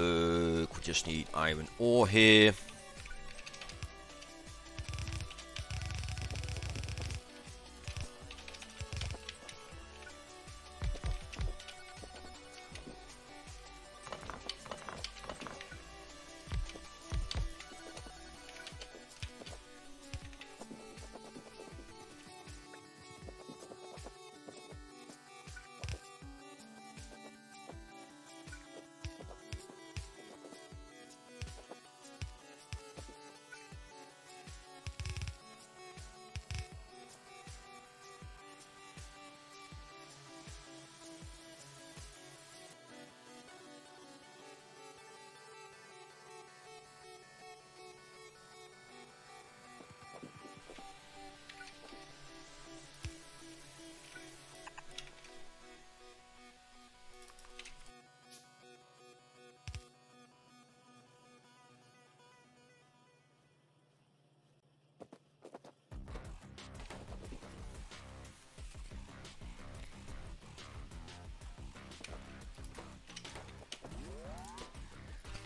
work. We just need iron ore here.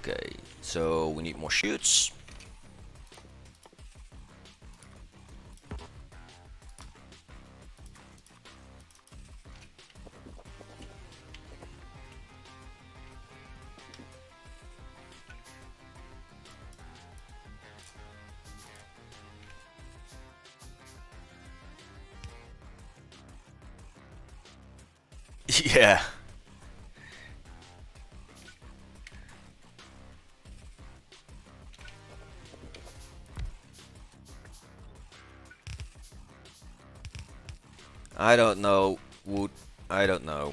Okay, so we need more shoots. Yeah. I don't know. Wood. I don't know.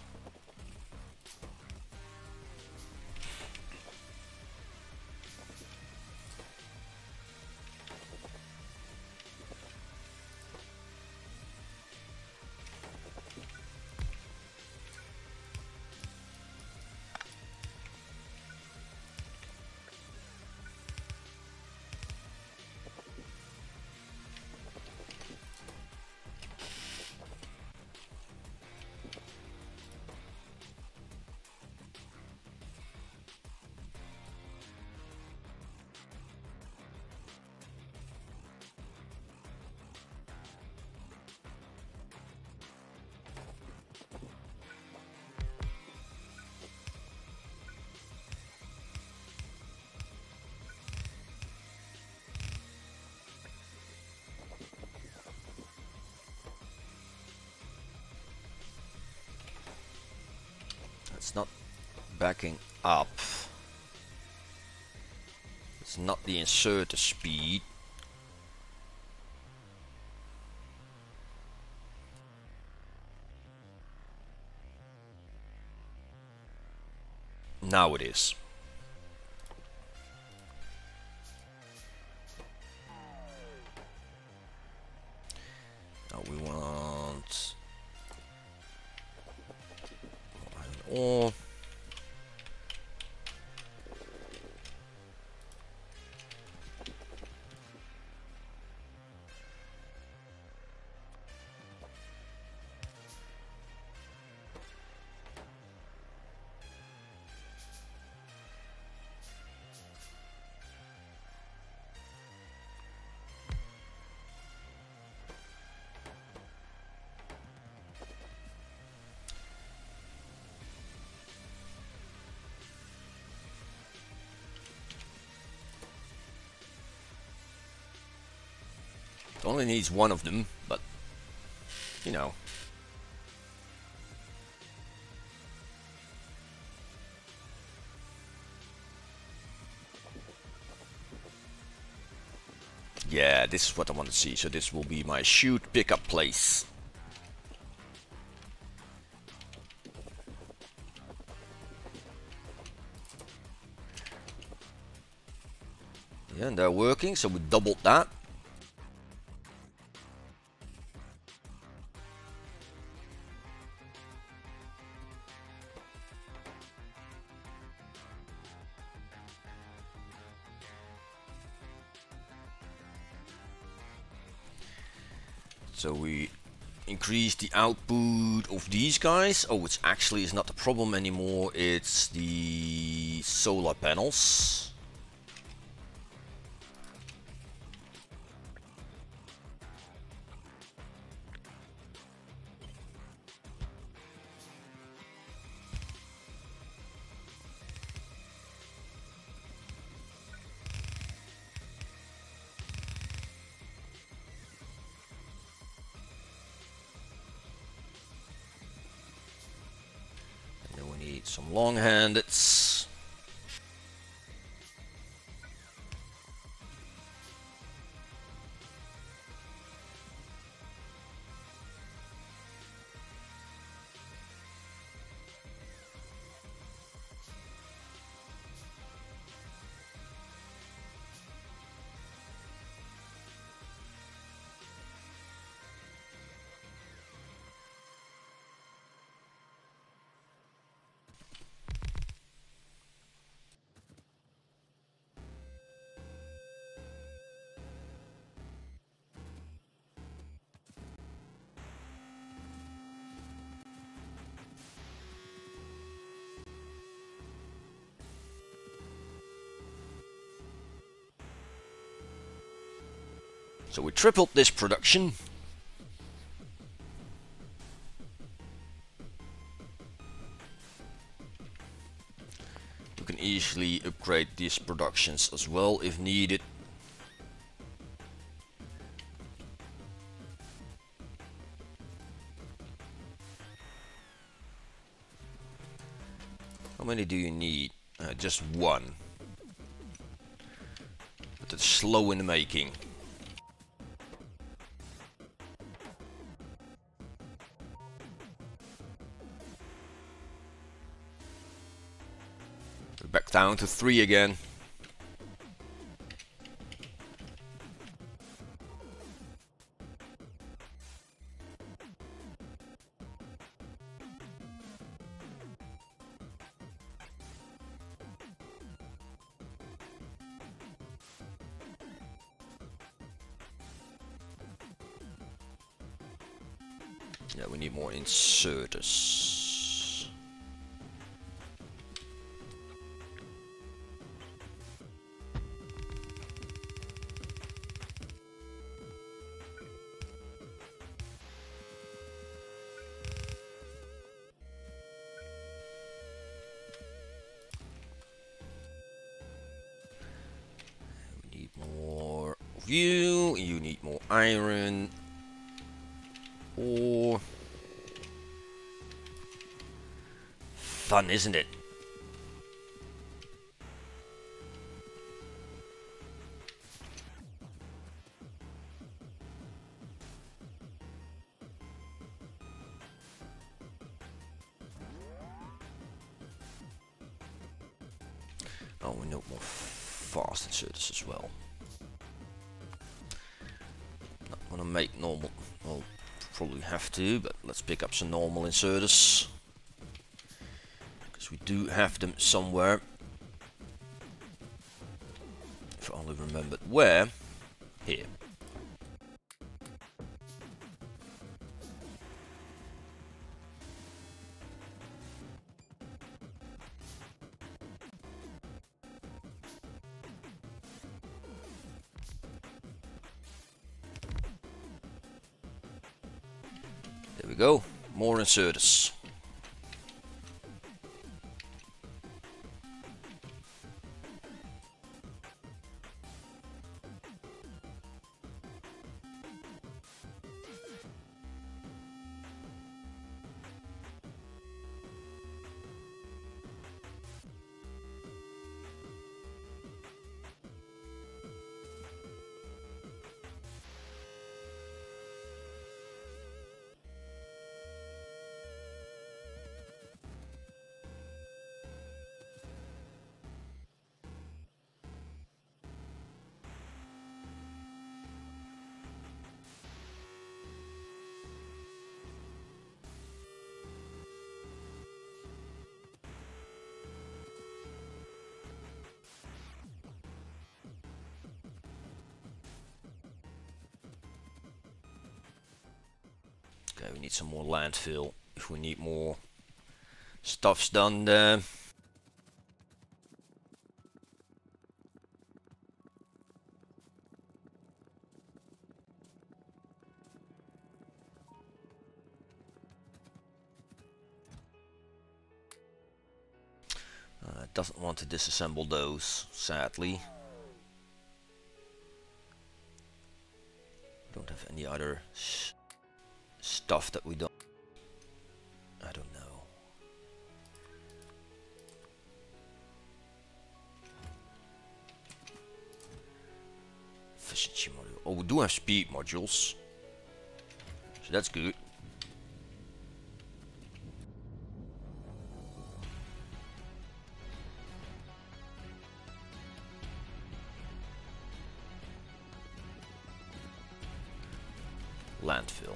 It's not backing up. It's not the inserter speed. Now it is. Now we want iron ore. It only needs one of them, but you know. Yeah, this is what I want to see. So this will be my shoot pickup place. Yeah, and they're working, so we doubled that. So we increase the output of these guys. Oh, it's actually is not the problem anymore. It's the solar panels. And then we need some long-handeds. So we tripled this production. You can easily upgrade these productions as well if needed. How many do you need? Just one. But it's slow in the making. We're back down to 3 again. Yeah, we need more inserters. We need more of you. You need more iron. Or fun, isn't it? Oh, we need more fast inserters as well. Not gonna make normal. Well, probably have to, but let's pick up some normal inserters. Because we do have them somewhere. If I only remembered where. Here. There we go. More inserters. Okay, we need some more landfill if we need more stuffs done there. Doesn't want to disassemble those, sadly. Don't have any other stuff that we don't. I don't know. Efficiency module. Oh, we do have speed modules, so that's good. Landfill.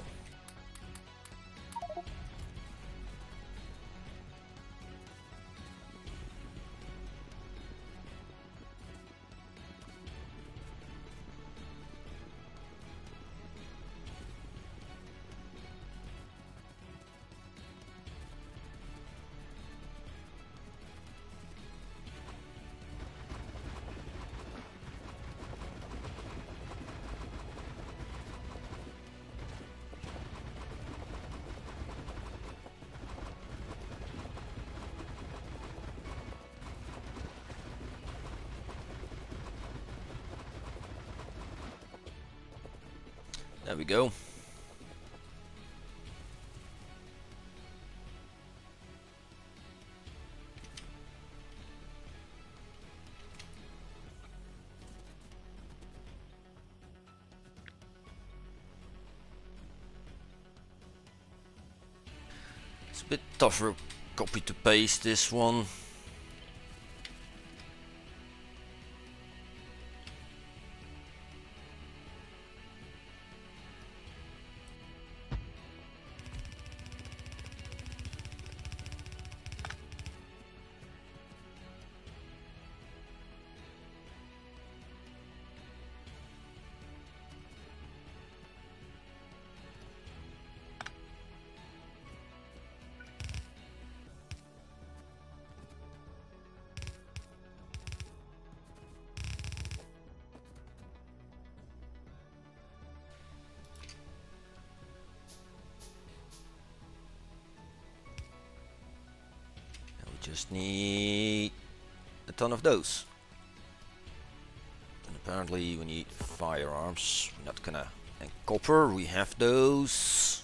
There we go. It's a bit tougher copy to paste this one. Just need a ton of those. And apparently we need firearms. We're not gonna... And copper, we have those.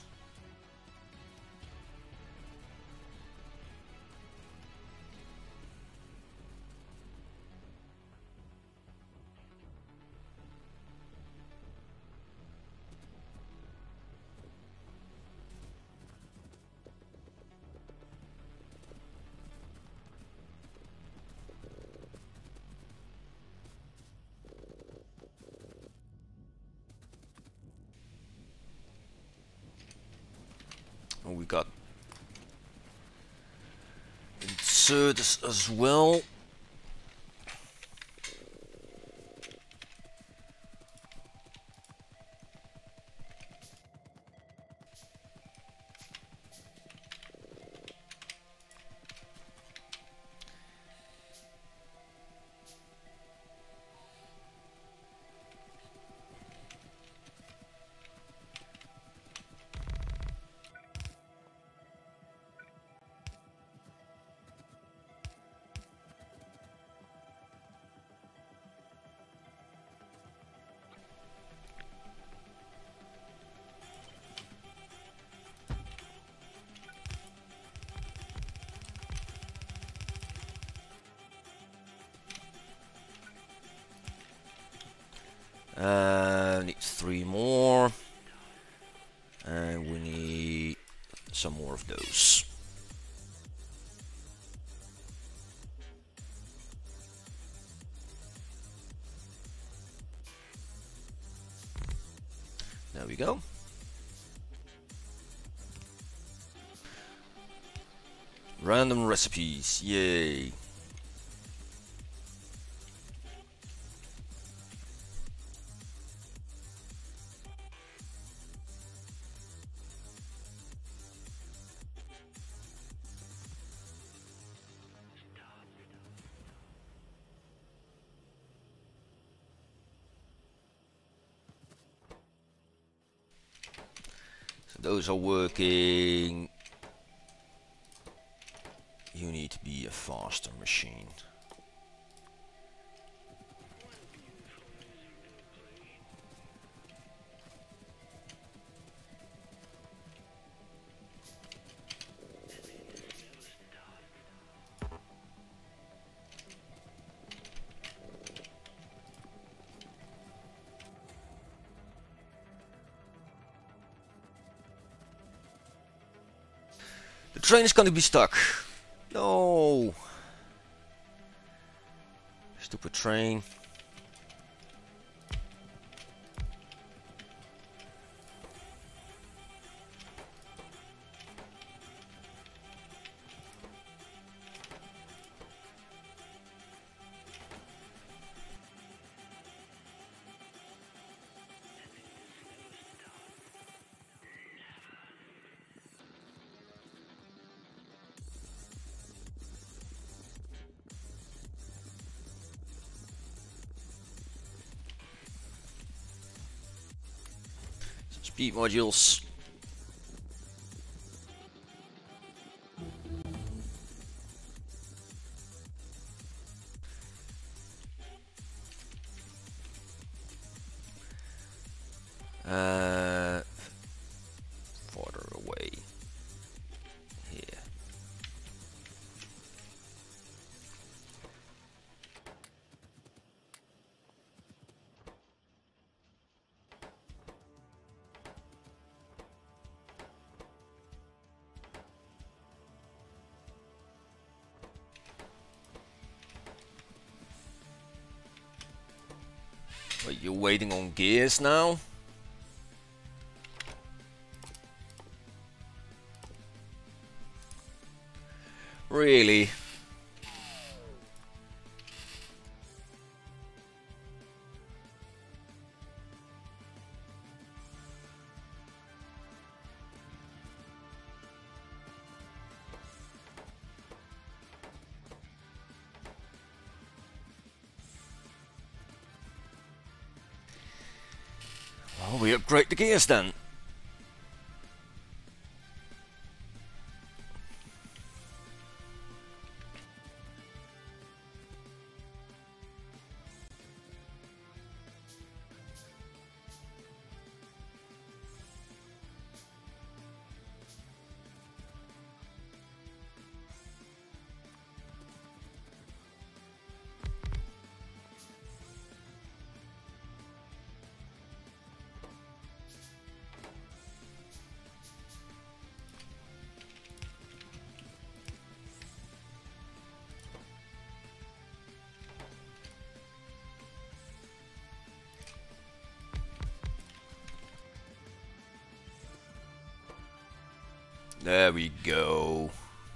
And we got inserts as well. Need 3 more, and we need some more of those. There we go. Random recipes, yay. Those are working. You need to be a faster machine. The train is going to be stuck. No. Stupid train. Speed modules. You're waiting on gears now? Really? Well, we upgrade the gears then. There we go.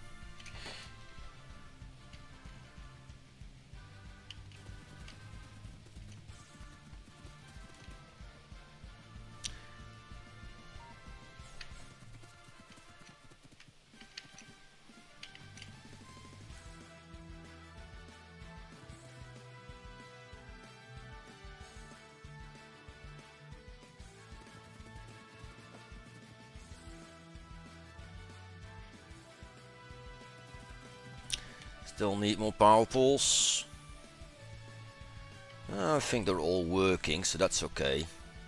Still need more power poles. I think they're all working, so that's okay.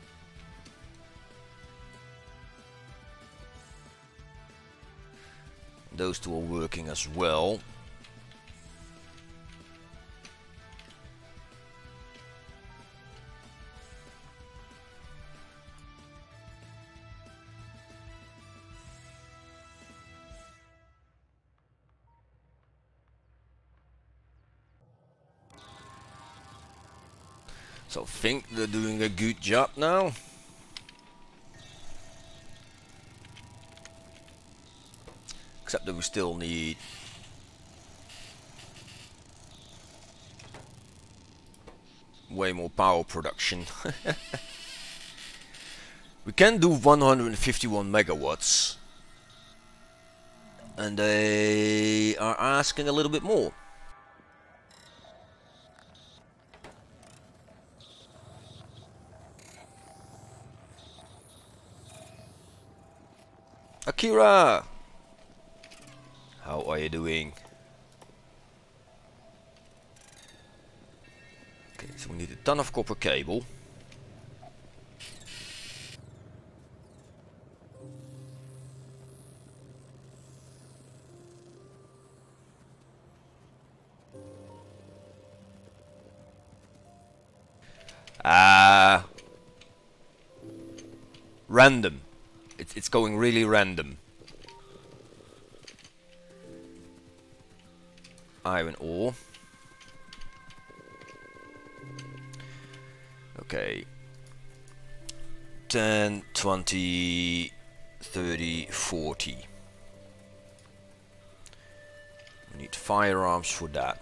Those two are working as well. So I think they're doing a good job now. Except that we still need way more power production. We can do 151 megawatts. And they are asking a little bit more. Akira! How are you doing? Okay, so we need a ton of copper cable. Random. It's going really random. Iron ore. Okay. 10, 20, 30, 40. We need firearms for that.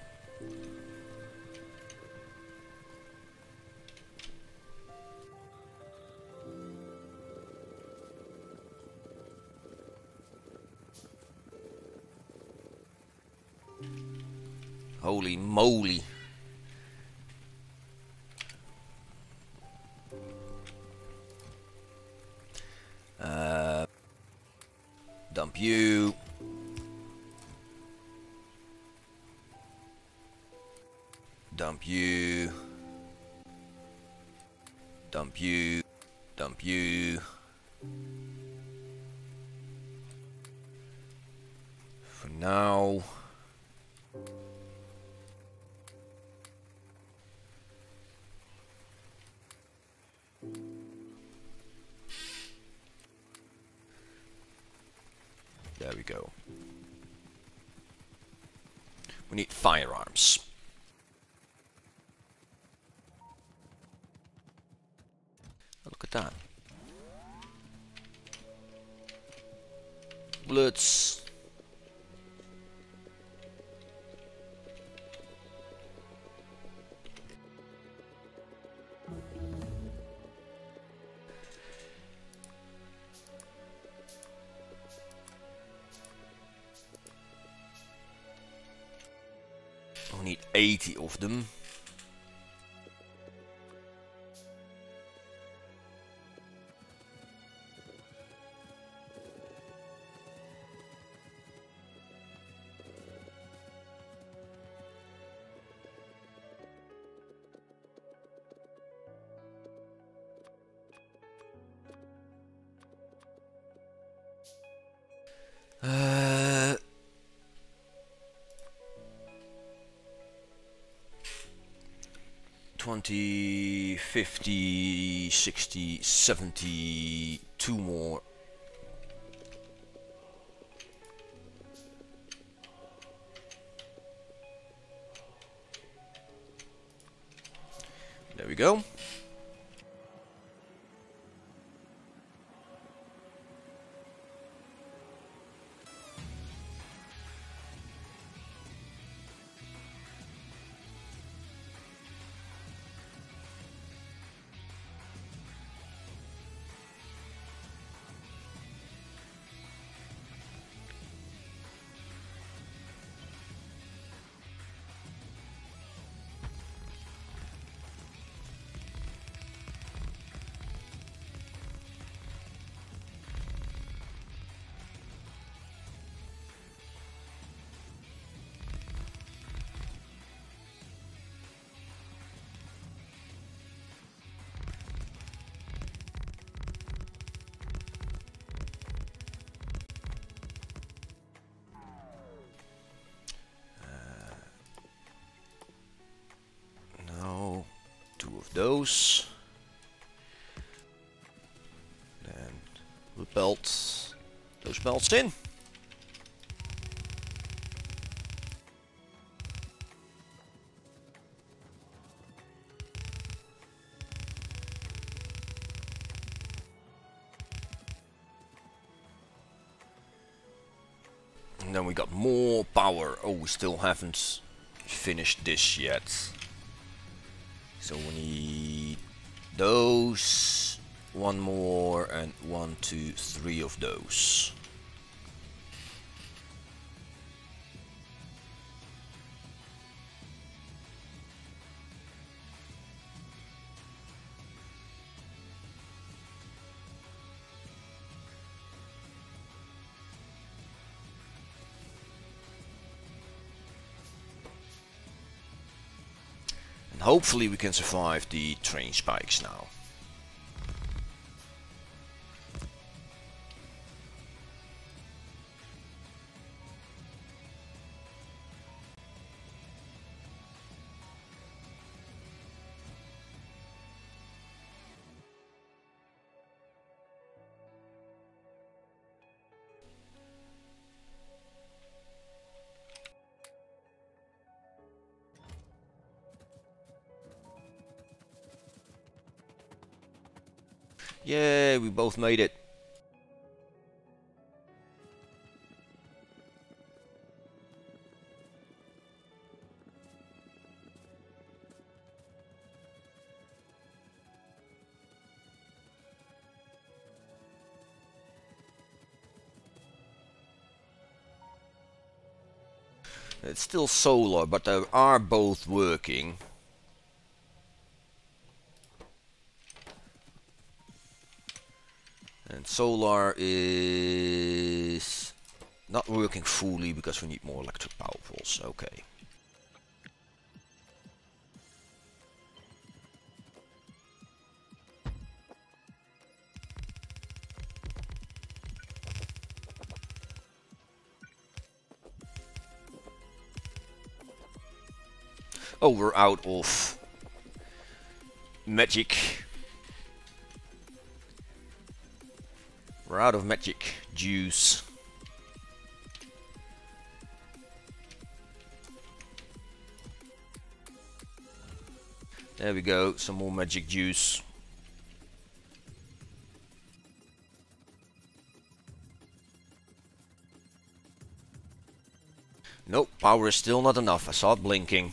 Holy moly. Dump you. Dump you. Dump you. Dump you. For now. There we go. We need firearms. at that. Bullets. We need 80 of them. Uh, 20, 50, 60, 70, 2 more. There we go. Now 2 of those. Then we belt those belts in. And then we got more power. Oh, we still haven't finished this yet. So we need those, 1 more, and 1, 2, 3 of those. And hopefully we can survive the train spikes now. Yay, we both made it. It's still solar, but they are both working. And solar is not working fully because we need more electric power poles. Okay. Oh, we're out of magic. We're out of magic juice. There we go, some more magic juice. power is still not enough. I saw it blinking.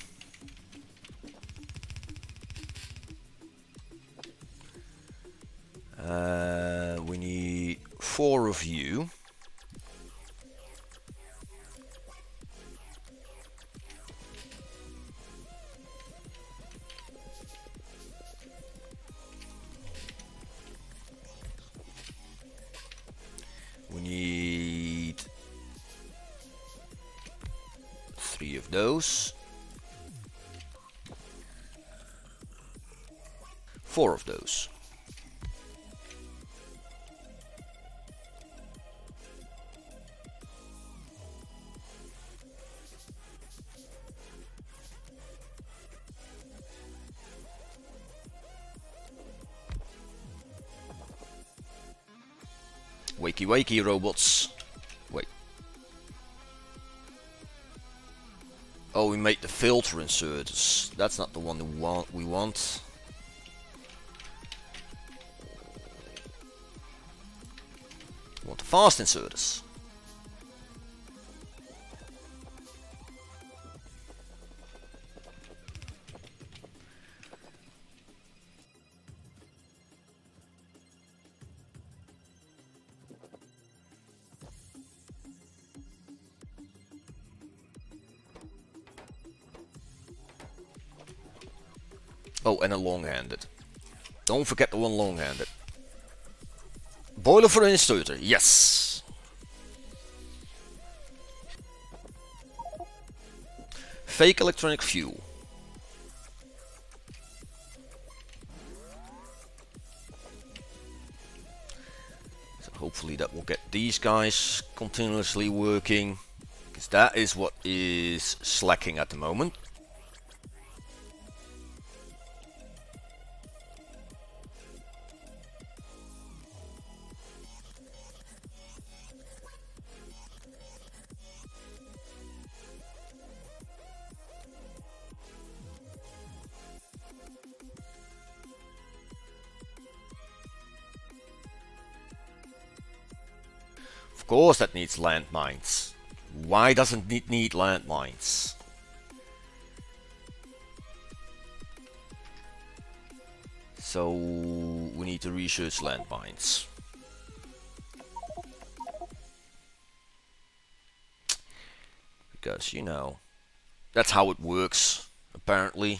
We need 4 of you. We need 3 of those. 4 of those. Wakey wakey robots. Wait. Oh, we made the filter inserters. That's not the one we want. We want the fast inserters. Oh, and a long-handed. Don't forget the one long-handed. Boiler for an inserter, yes! Fake electronic fuel. So hopefully that will get these guys continuously working. Because that is what is slacking at the moment. Of course that needs landmines. Why doesn't it need landmines? So we need to research landmines. Because, you know, that's how it works, apparently.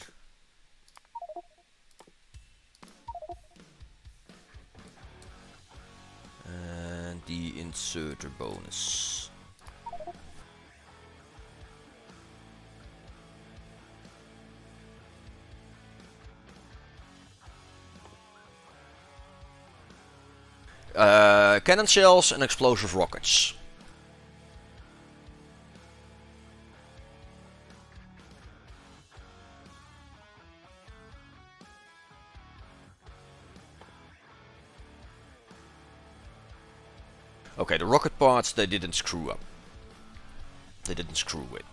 And the inserter bonus. Cannon shells and explosive rockets. Okay, the rocket parts they didn't screw up. They didn't screw with.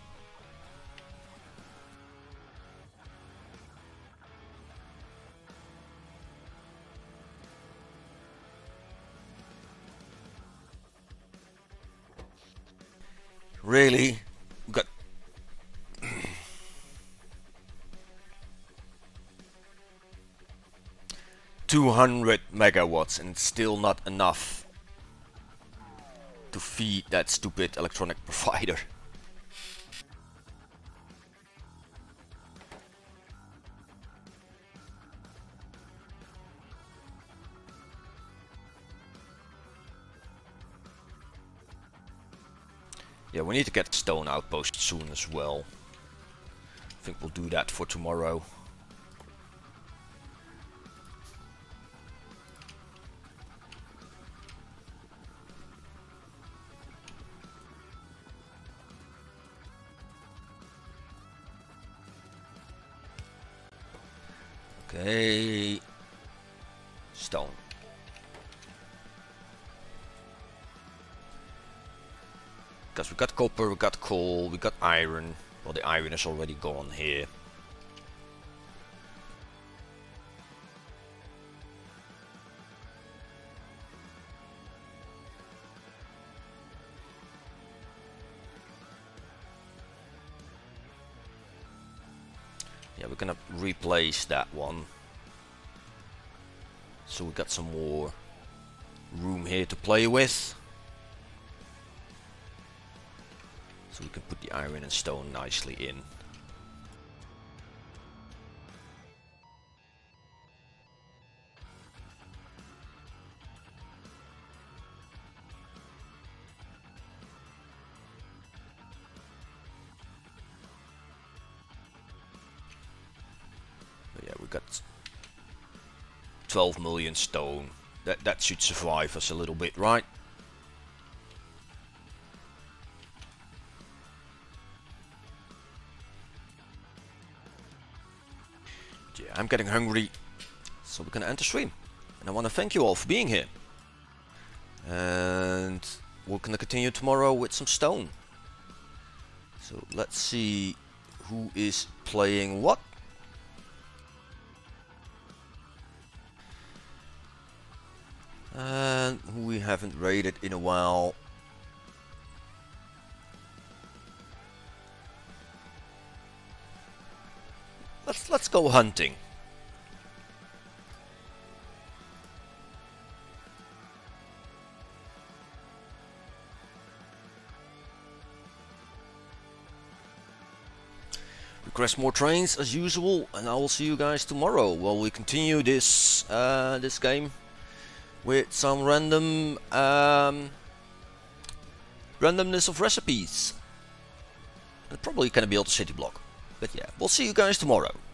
Really? We got 200 megawatts and it's still not enough to feed that stupid electronic provider. Yeah, we need to get a stone outpost soon as well. I think we'll do that for tomorrow. Okay. Stone. Because we got copper, we got coal, we got iron. Well, the iron is already gone here. Yeah, we're gonna replace that one. So we got some more room here to play with. So we can put the iron and stone nicely in. But yeah, we got 12 million stone. That should survive us a little bit, right? Yeah, I'm getting hungry, so we're gonna end the stream. And I want to thank you all for being here. And we're gonna continue tomorrow with some stone. So let's see who is playing what. And who we haven't raided in a while. Let's go hunting. Request more trains as usual, and I will see you guys tomorrow while we continue this this game with some random randomness of recipes. And probably gonna build a city block. But yeah, we'll see you guys tomorrow.